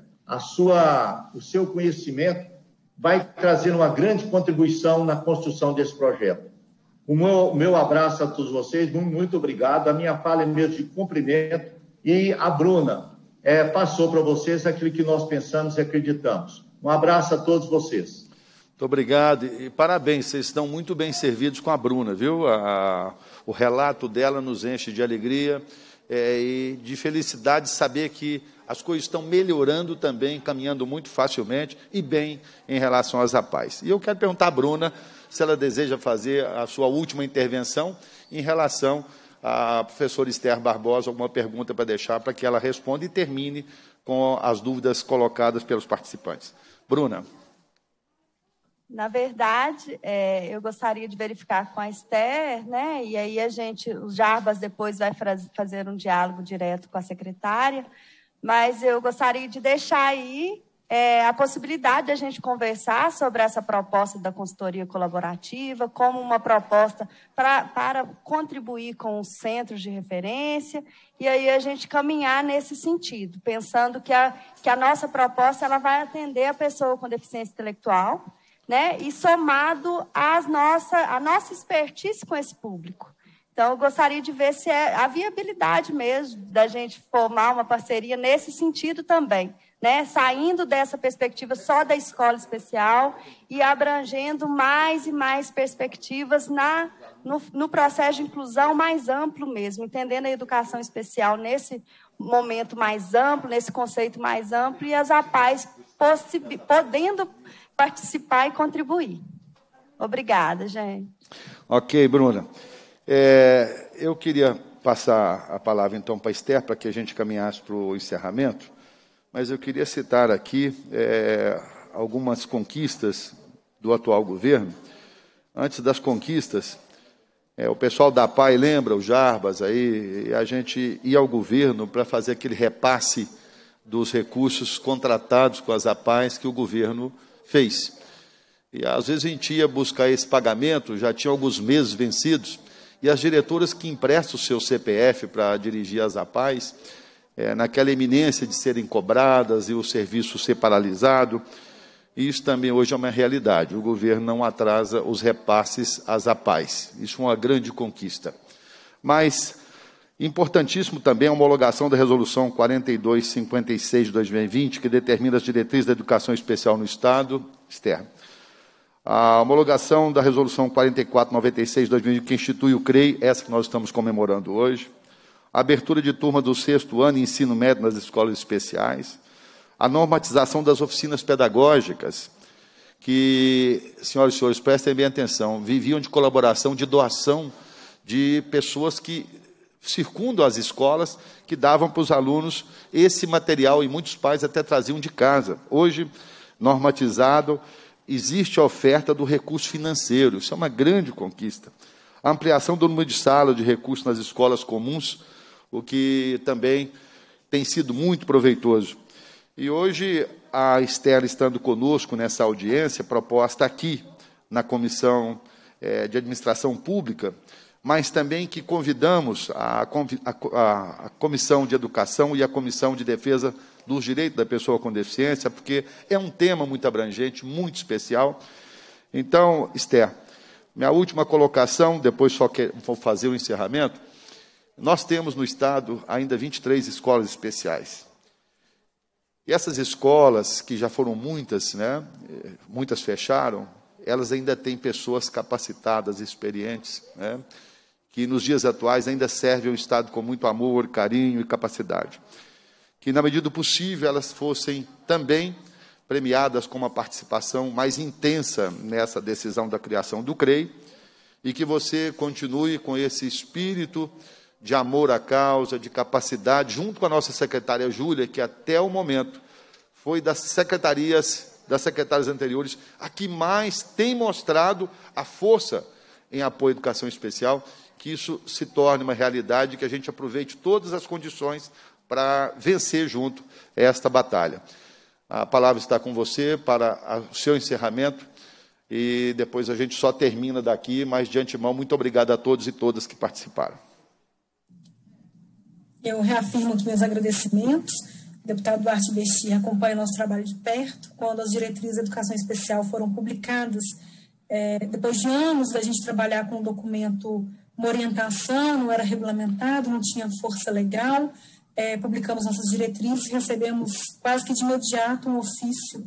o seu conhecimento, vai trazer uma grande contribuição na construção desse projeto. O meu abraço a todos vocês, muito obrigado. A minha fala é mesmo de cumprimento. E a Bruna passou para vocês aquilo que nós pensamos e acreditamos. Um abraço a todos vocês. Muito obrigado e parabéns, vocês estão muito bem servidos com a Bruna, viu? O relato dela nos enche de alegria e de felicidade de saber que as coisas estão melhorando também, caminhando muito facilmente e bem em relação às APAES. E eu quero perguntar à Bruna se ela deseja fazer a sua última intervenção em relação à professora Esther Barbosa, alguma pergunta para deixar para que ela responda e termine com as dúvidas colocadas pelos participantes. Bruna. Na verdade, eu gostaria de verificar com a Esther, né? E aí o Jarbas depois vai fazer um diálogo direto com a secretária, mas eu gostaria de deixar aí a possibilidade de a gente conversar sobre essa proposta da consultoria colaborativa como uma proposta para contribuir com os centros de referência e aí a gente caminhar nesse sentido, pensando que a nossa proposta ela vai atender a pessoa com deficiência intelectual, né? E somado a nossa expertise com esse público. Então, eu gostaria de ver se a viabilidade mesmo da gente formar uma parceria nesse sentido também, né? Saindo dessa perspectiva só da escola especial e abrangendo mais e mais perspectivas no processo de inclusão mais amplo mesmo, entendendo a educação especial nesse momento mais amplo, nesse conceito mais amplo, e as APAES podendo participar e contribuir. Obrigada, gente. Ok, Bruna. Eu queria passar a palavra, então, para a Esther, para que a gente caminhasse para o encerramento, mas eu queria citar aqui algumas conquistas do atual governo. Antes das conquistas, o pessoal da APAE lembra, o Jarbas, aí, a gente ia ao governo para fazer aquele repasse dos recursos contratados com as APAES que o governo fez. E, às vezes, a gente ia buscar esse pagamento, já tinha alguns meses vencidos, e as diretoras que emprestam o seu CPF para dirigir as APAES, naquela eminência de serem cobradas e o serviço ser paralisado, isso também hoje é uma realidade. O governo não atrasa os repasses às APAES. Isso é uma grande conquista. Mas, importantíssimo também a homologação da Resolução 4256 de 2020, que determina as diretrizes da educação especial no Estado. Esther. A homologação da Resolução 4496 de 2020, que institui o CREI, essa que nós estamos comemorando hoje. A abertura de turma do 6º ano em ensino médio nas escolas especiais. A normatização das oficinas pedagógicas, que, senhoras e senhores, prestem bem atenção, viviam de colaboração, de doação de pessoas que circundam as escolas, que davam para os alunos esse material, e muitos pais até traziam de casa. Hoje, normatizado, existe a oferta do recurso financeiro, isso é uma grande conquista. A ampliação do número de salas de recursos nas escolas comuns, o que também tem sido muito proveitoso. E hoje, a Esther estando conosco nessa audiência, proposta aqui na Comissão de Administração Pública, mas também que convidamos a Comissão de Educação e a Comissão de Defesa dos Direitos da Pessoa com Deficiência, porque é um tema muito abrangente, muito especial. Então, Esther, minha última colocação, depois só vou fazer o encerramento. Nós temos no Estado ainda 23 escolas especiais. E essas escolas, que já foram muitas, né, muitas fecharam, elas ainda têm pessoas capacitadas, experientes, né, que nos dias atuais ainda servem ao Estado com muito amor, carinho e capacidade. Que, na medida do possível, elas fossem também premiadas com uma participação mais intensa nessa decisão da criação do CREI, e que você continue com esse espírito de amor à causa, de capacidade, junto com a nossa secretária Júlia, que até o momento foi das secretárias anteriores a que mais tem mostrado a força em apoio à educação especial, que isso se torne uma realidade, que a gente aproveite todas as condições para vencer junto esta batalha. A palavra está com você para o seu encerramento, e depois a gente só termina daqui, mas de antemão, muito obrigado a todos e todas que participaram. Eu reafirmo aqui meus agradecimentos. O deputado Duarte Bestia acompanha o nosso trabalho de perto. Quando as diretrizes da educação especial foram publicadas, depois de anos da gente trabalhar com um documento, uma orientação, não era regulamentado, não tinha força legal, publicamos nossas diretrizes, recebemos quase que de imediato um ofício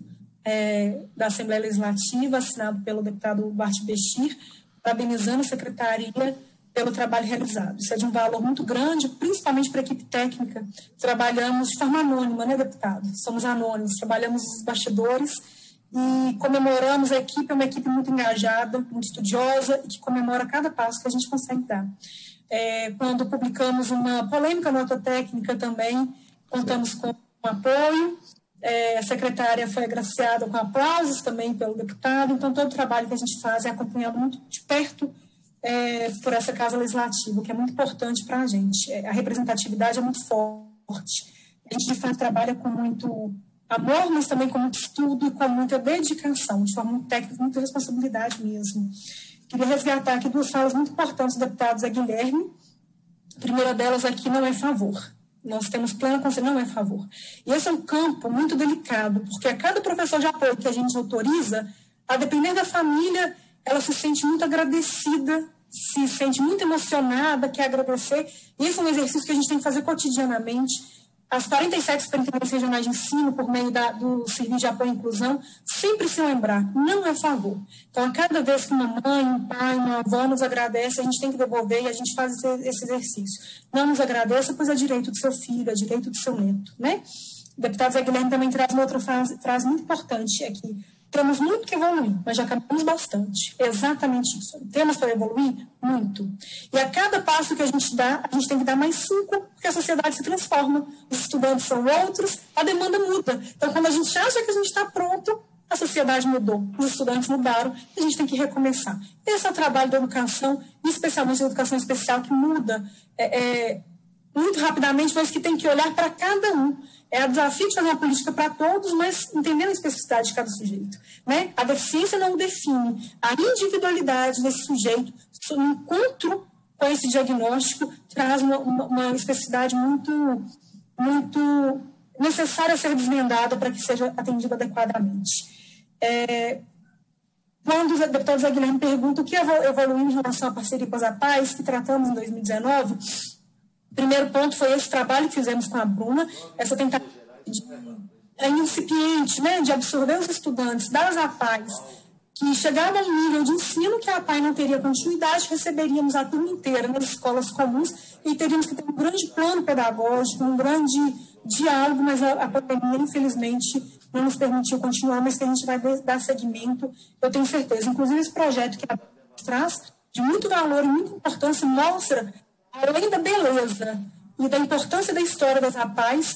da Assembleia Legislativa, assinado pelo deputado Duarte Bestia, parabenizando a secretaria pelo trabalho realizado. Isso é de um valor muito grande, principalmente para a equipe técnica. Trabalhamos de forma anônima, né, deputado? Somos anônimos, trabalhamos nos bastidores e comemoramos a equipe, é uma equipe muito engajada, muito estudiosa e que comemora cada passo que a gente consegue dar. Quando publicamos uma polêmica nota técnica também, contamos com apoio, a secretária foi agraciada com aplausos também pelo deputado, então todo o trabalho que a gente faz é acompanhado muito de perto por essa Casa Legislativa, que é muito importante para a gente. A representatividade é muito forte. A gente, de fato, trabalha com muito amor, mas também com muito estudo e com muita dedicação, de forma muito técnica, muita responsabilidade mesmo. Queria resgatar aqui duas falas muito importantes do deputado Zé Guilherme. A primeira delas aqui não é favor. Nós temos plena consciência, não é favor. E esse é um campo muito delicado, porque a cada professor de apoio que a gente autoriza, a depender da família, ela se sente muito agradecida, se sente muito emocionada, quer agradecer. E esse é um exercício que a gente tem que fazer cotidianamente. As 47 superintendências regionais de ensino, por meio do Serviço de Apoio à Inclusão, sempre se lembrar, não é favor. Então, a cada vez que uma mãe, um pai, uma avó nos agradece, a gente tem que devolver e a gente faz esse exercício. Não nos agradeça, pois é direito do seu filho, é direito do seu neto, né? O deputado Zé Guilherme também traz uma outra frase muito importante aqui. Temos muito que evoluir, mas já caminhamos bastante. Exatamente isso. Temos para evoluir? Muito. E a cada passo que a gente dá, a gente tem que dar mais 5, porque a sociedade se transforma. Os estudantes são outros, a demanda muda. Então, quando a gente acha que a gente está pronto, a sociedade mudou, os estudantes mudaram, e a gente tem que recomeçar. Esse é o trabalho da educação, especialmente da educação especial, que muda muito rapidamente, mas que tem que olhar para cada um. É o desafio de fazer uma política para todos, mas entendendo a especificidade de cada sujeito, né? A deficiência não o define. A individualidade desse sujeito, o encontro com esse diagnóstico, traz uma especificidade muito necessária a ser desvendada para que seja atendida adequadamente. Quando o deputado Zé Guilherme pergunta o que evoluiu em relação à parceria com as APAES, que tratamos em 2019, o primeiro ponto foi esse trabalho que fizemos com a Bruna, essa tentativa incipiente, né, de absorver os estudantes das APAES, que chegavam a um nível de ensino que a APAE não teria continuidade, receberíamos a turma inteira nas escolas comuns e teríamos que ter um grande plano pedagógico, um grande diálogo, mas a pandemia, infelizmente, não nos permitiu continuar, mas que a gente vai dar seguimento, eu tenho certeza. Inclusive, esse projeto que a APAE traz, de muito valor e muita importância, mostra, além da beleza e da importância da história das APAES,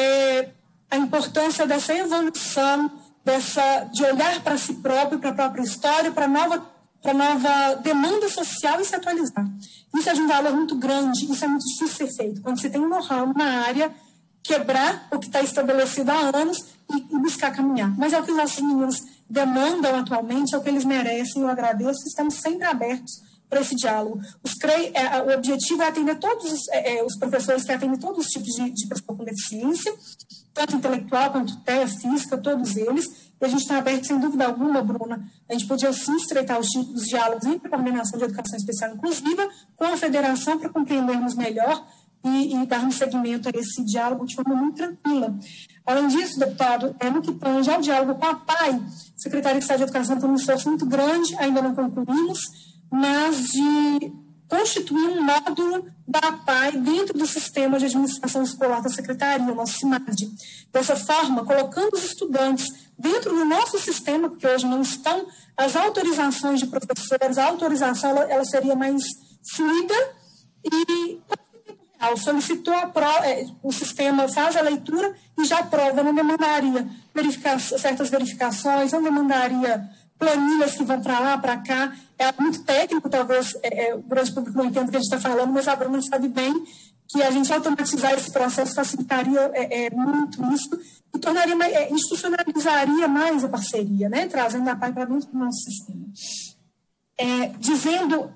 a importância dessa evolução, de olhar para si próprio, para a própria história, para a nova demanda social e se atualizar. Isso é de um valor muito grande, isso é muito difícil ser feito. Quando você tem um know-how numa área, quebrar o que está estabelecido há anos e buscar caminhar. Mas é o que os nossos meninos demandam atualmente, é o que eles merecem, eu agradeço, estamos sempre abertos para esse diálogo. O objetivo é atender todos os professores que atendem todos os tipos de pessoa com deficiência, tanto intelectual quanto TEA, física, todos eles, e a gente está aberto, sem dúvida alguma, Bruna, a gente podia sim estreitar os diálogos entre a Coordenação de Educação Especial Inclusiva com a Federação para compreendermos melhor e darmos seguimento a esse diálogo de forma muito tranquila. Além disso, deputado, no que tange ao diálogo com a PAI, Secretaria de Estado de Educação tem um esforço muito grande, ainda não concluímos, mas de constituir um módulo da PAI dentro do sistema de administração escolar da Secretaria, o nosso CIMAD. Dessa forma, colocando os estudantes dentro do nosso sistema, porque hoje não estão, as autorizações de professores, a autorização ela seria mais fluida e solicitou o sistema faz a leitura e já aprova, não demandaria certas verificações, não demandaria planilhas que vão para lá, para cá. É muito técnico, talvez o grande público não entenda o que a gente está falando, mas a Bruna sabe bem que a gente automatizar esse processo facilitaria muito isso e tornaria institucionalizaria mais a parceria, né? Trazendo a PAI para dentro do nosso sistema. Dizendo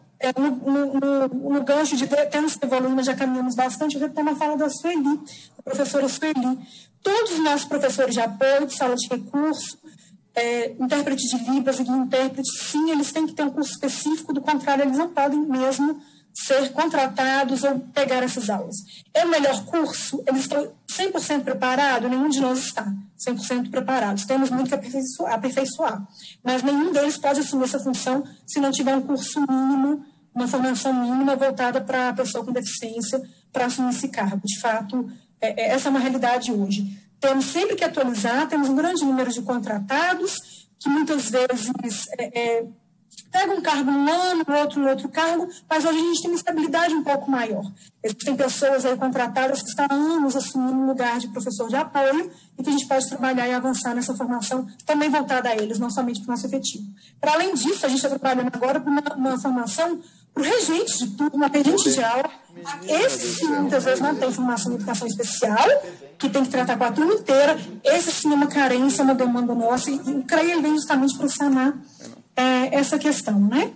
no gancho de temos que evoluir, mas já caminhamos bastante, eu retomo a fala da Sueli, da professora Sueli. Todos os nossos professores de apoio, de sala de recurso, intérprete de Libras e de intérprete, sim, eles têm que ter um curso específico, do contrário, eles não podem mesmo ser contratados ou pegar essas aulas. É o melhor curso? Eles estão 100% preparados? Nenhum de nós está 100% preparados. Temos muito que aperfeiçoar. Mas nenhum deles pode assumir essa função se não tiver um curso mínimo, uma formação mínima voltada para a pessoa com deficiência para assumir esse cargo. De fato, essa é uma realidade hoje. Temos sempre que atualizar, temos um grande número de contratados que muitas vezes pegam um cargo num ano, no outro cargo, mas hoje a gente tem uma estabilidade um pouco maior. Existem pessoas aí contratadas que estão há anos assumindo um lugar de professor de apoio e que a gente pode trabalhar e avançar nessa formação também voltada a eles, não somente para o nosso efetivo. Para além disso, a gente está trabalhando agora para uma formação para o regente de tudo, uma regente de aula. Esse sim, muitas vezes não tem formação em educação especial, que tem que tratar com a turma inteira. Esse sim é uma carência, uma demanda nossa, e o CREA vem justamente para sanar essa questão, né?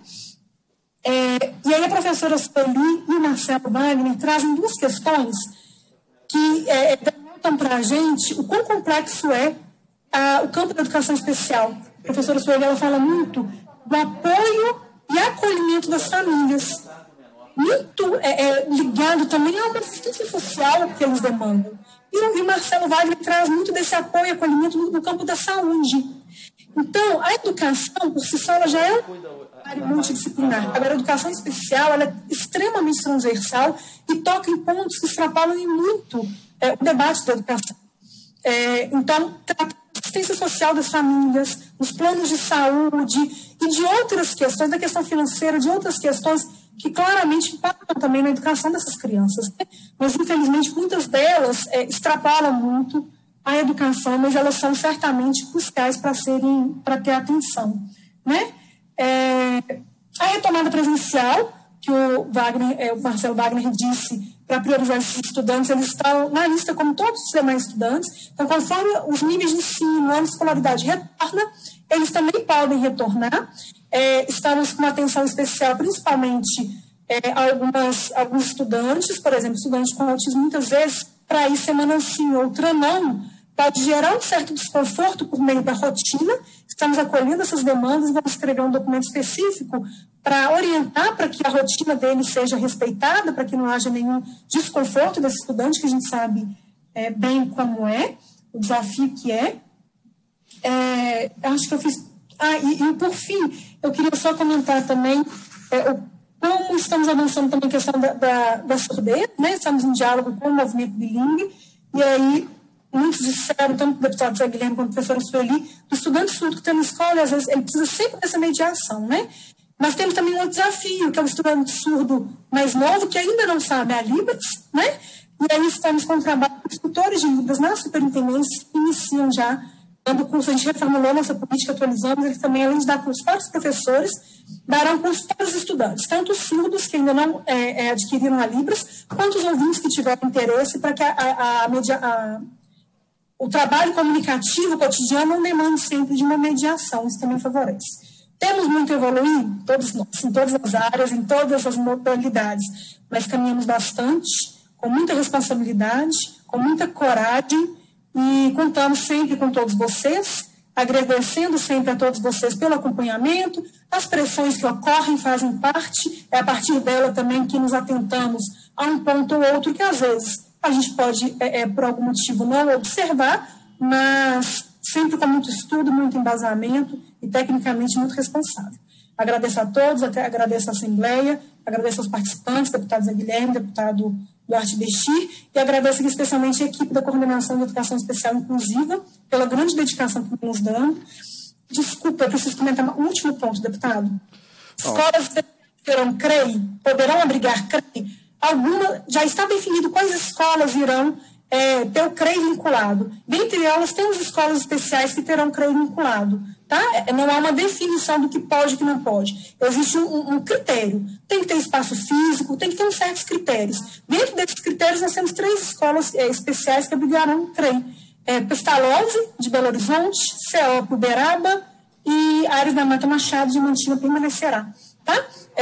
E aí a professora Sueli e o Marcelo Wagner trazem duas questões que demonstram para a gente o quão complexo é o campo da educação especial. A professora Sueli, ela fala muito do apoio e acolhimento das famílias, muito ligado também a uma assistência social que eles demandam. E o Marcelo Wagner traz muito desse apoio e acolhimento no campo da saúde. Então, a educação, por si só, ela já é uma área multidisciplinar. Agora, a educação especial ela é extremamente transversal e toca em pontos que extrapolam muito o debate da educação. Então, trata da assistência social das famílias, dos planos de saúde e de outras questões, da questão financeira, de outras questões que claramente impactam também na educação dessas crianças. Né? Mas, infelizmente, muitas delas extrapolam muito a educação, mas elas são certamente cruciais para ter atenção. Né? A retomada presencial, que o Marcelo Wagner disse, para priorizar esses estudantes, eles estão na lista como todos os demais estudantes. Então, conforme os níveis de ensino, a escolaridade retorna, eles também podem retornar. Estamos com uma atenção especial, principalmente alguns estudantes, por exemplo, estudantes com autismo, muitas vezes, para ir semana sim, outra não, pode gerar um certo desconforto por meio da rotina. Estamos acolhendo essas demandas, vamos escrever um documento específico para orientar para que a rotina dele seja respeitada, para que não haja nenhum desconforto desse estudante, que a gente sabe bem como o desafio que acho que eu fiz... E por fim, eu queria só comentar também como estamos avançando também a questão da surdez, né? Estamos em diálogo com o movimento bilíngue, e aí muitos disseram, tanto o deputado Zé Guilherme quanto a professora Sueli, do estudante surdo que está na escola, às vezes ele precisa sempre dessa mediação, né? Mas temos também um outro desafio, que é o estudante surdo mais novo, que ainda não sabe a Libras, né? E aí estamos com o trabalho com tutores de Libras na superintendência, que iniciam já dando curso. A gente reformulou nossa política, atualizamos, eles também, além de dar curso para os professores, darão curso para os estudantes, tanto os surdos, que ainda não adquiriram a Libras, quanto os ouvintes que tiverem interesse, para que o trabalho comunicativo cotidiano não demande sempre de uma mediação, isso também favorece. Temos muito a evoluir, todos nós, em todas as áreas, em todas as modalidades, mas caminhamos bastante, com muita responsabilidade, com muita coragem, e contamos sempre com todos vocês. agradecendo sempre a todos vocês pelo acompanhamento, as pressões que ocorrem fazem parte, é a partir dela também que nos atentamos a um ponto ou outro que às vezes a gente pode, por algum motivo, não observar, mas sempre com muito estudo, muito embasamento e tecnicamente muito responsável. Agradeço a todos, agradeço a Assembleia, agradeço aos participantes, deputado Zé Guilherme, deputado Duarte Bechir, e agradeço aqui especialmente a equipe da Coordenação de Educação Especial Inclusiva, pela grande dedicação que nos dão. Desculpa, eu preciso comentar um último ponto, deputado. Escolas que terão CREI, poderão abrigar CREI. Já está definido quais escolas irão ter o CREI vinculado. Dentre elas, temos escolas especiais que terão CREI vinculado. Tá? Não há uma definição do que pode e que não pode. Existe um critério. Tem que ter espaço físico, tem que ter uns certos critérios. Dentro desses critérios, nós temos 3 escolas especiais que abrigarão CREI. Pestalozzi, de Belo Horizonte, CEOP Uberaba e Ares da Mata Machado, de Mantina, permanecerá. Tá?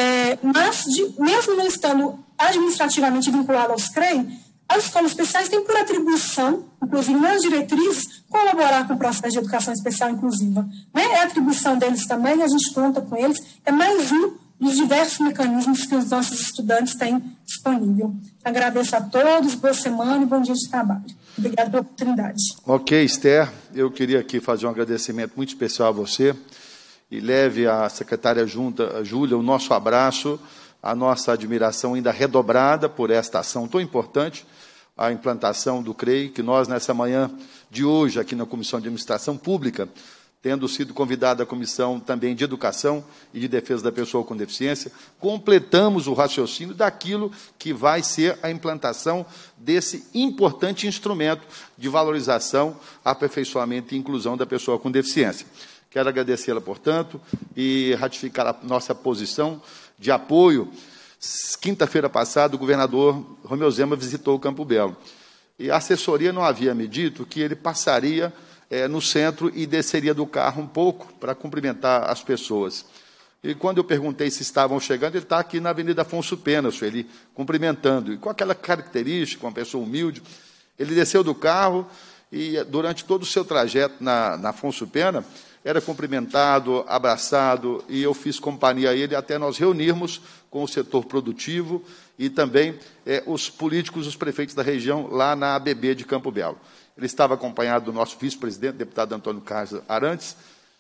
Mas, mesmo não estando administrativamente vinculado aos CREI, as escolas especiais têm por atribuição, inclusive nas diretrizes, colaborar com o processo de educação especial inclusiva. Né? É atribuição deles também, a gente conta com eles, é mais um dos diversos mecanismos que os nossos estudantes têm disponível. Agradeço a todos, boa semana e bom dia de trabalho. Obrigada pela oportunidade. Ok, Esther, eu queria aqui fazer um agradecimento muito especial a você e leve à secretária junta, Júlia, o nosso abraço, a nossa admiração ainda redobrada por esta ação tão importante, a implantação do CREI, que nós, nessa manhã de hoje, aqui na Comissão de Administração Pública, tendo sido convidada a Comissão também de Educação e de Defesa da Pessoa com Deficiência, completamos o raciocínio daquilo que vai ser a implantação desse importante instrumento de valorização, aperfeiçoamento e inclusão da pessoa com deficiência. Quero agradecê-la, portanto, e ratificar a nossa posição de apoio. Quinta-feira passada, o governador Romeu Zema visitou o Campo Belo. E a assessoria não havia me dito que ele passaria no centro e desceria do carro um pouco para cumprimentar as pessoas. E quando eu perguntei se estavam chegando, ele está aqui na Avenida Afonso Pena, Sueli, cumprimentando. E com aquela característica, uma pessoa humilde, ele desceu do carro e, durante todo o seu trajeto na Afonso Pena, era cumprimentado, abraçado, e eu fiz companhia a ele até nós reunirmos com o setor produtivo e também os políticos, os prefeitos da região, lá na ABB de Campo Belo. Ele estava acompanhado do nosso vice-presidente, deputado Antônio Carlos Arantes,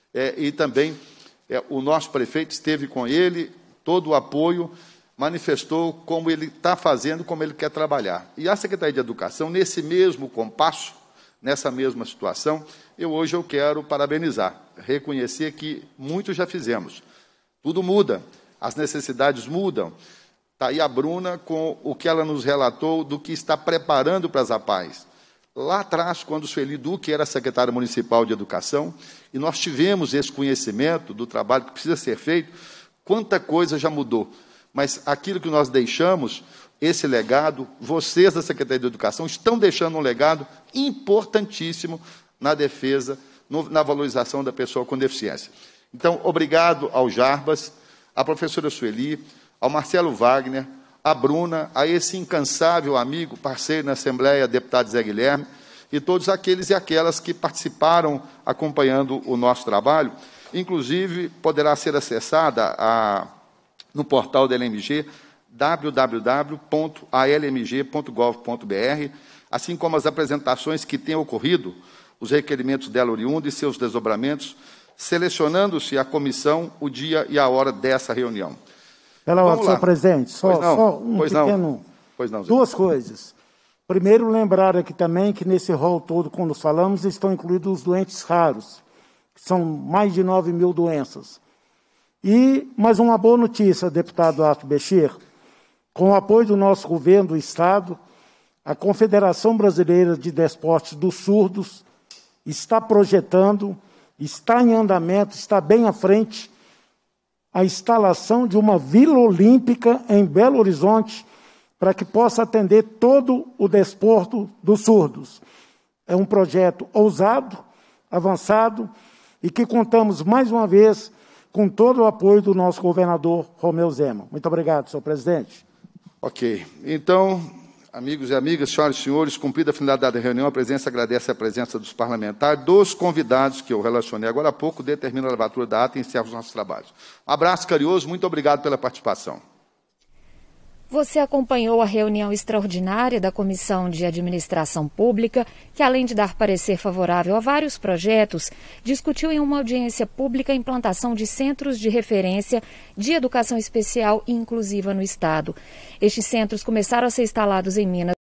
e também o nosso prefeito esteve com ele, todo o apoio, manifestou como ele está fazendo, como ele quer trabalhar. E a Secretaria de Educação, nesse mesmo compasso, nessa mesma situação, hoje eu quero parabenizar, reconhecer que muito já fizemos. Tudo muda, as necessidades mudam. Está aí a Bruna com o que ela nos relatou do que está preparando para as APAES. Lá atrás, quando o Sueli Duque era secretário municipal de Educação, e nós tivemos esse conhecimento do trabalho que precisa ser feito, quanta coisa já mudou. Mas aquilo que nós deixamos, esse legado, vocês da Secretaria de Educação estão deixando um legado importantíssimo na defesa, na valorização da pessoa com deficiência. Então, obrigado ao Jarbas, à professora Sueli, ao Marcelo Wagner, à Bruna, a esse incansável amigo, parceiro na Assembleia, deputado Zé Guilherme, e todos aqueles e aquelas que participaram acompanhando o nosso trabalho. Inclusive, poderá ser acessada no portal da LMG, www.almg.gov.br, assim como as apresentações que têm ocorrido, os requerimentos dela oriunda e seus desdobramentos, selecionando-se a comissão, o dia e a hora dessa reunião. Pela ordem, senhor presidente, só um pequeno... Duas coisas. Primeiro, lembrar aqui também que nesse rol todo, quando falamos, estão incluídos os doentes raros, que são mais de 9 mil doenças. E mais uma boa notícia, deputado Duarte Bechir, com o apoio do nosso governo do Estado, a Confederação Brasileira de Desportos dos Surdos está projetando, está em andamento, está bem à frente, a instalação de uma Vila Olímpica em Belo Horizonte para que possa atender todo o desporto dos surdos. É um projeto ousado, avançado, e que contamos mais uma vez com todo o apoio do nosso governador Romeu Zema. Muito obrigado, senhor presidente. Ok. Então, Amigos e amigas, senhoras e senhores, cumprida a finalidade da reunião, a presidência agradece a presença dos parlamentares, dos convidados que eu relacionei agora há pouco, determina a levatura da ata e encerra os nossos trabalhos. Um abraço carinhoso, muito obrigado pela participação. Você acompanhou a reunião extraordinária da Comissão de Administração Pública, que, além de dar parecer favorável a vários projetos, discutiu em uma audiência pública a implantação de centros de referência de educação especial e inclusiva no Estado. Estes centros começaram a ser instalados em Minas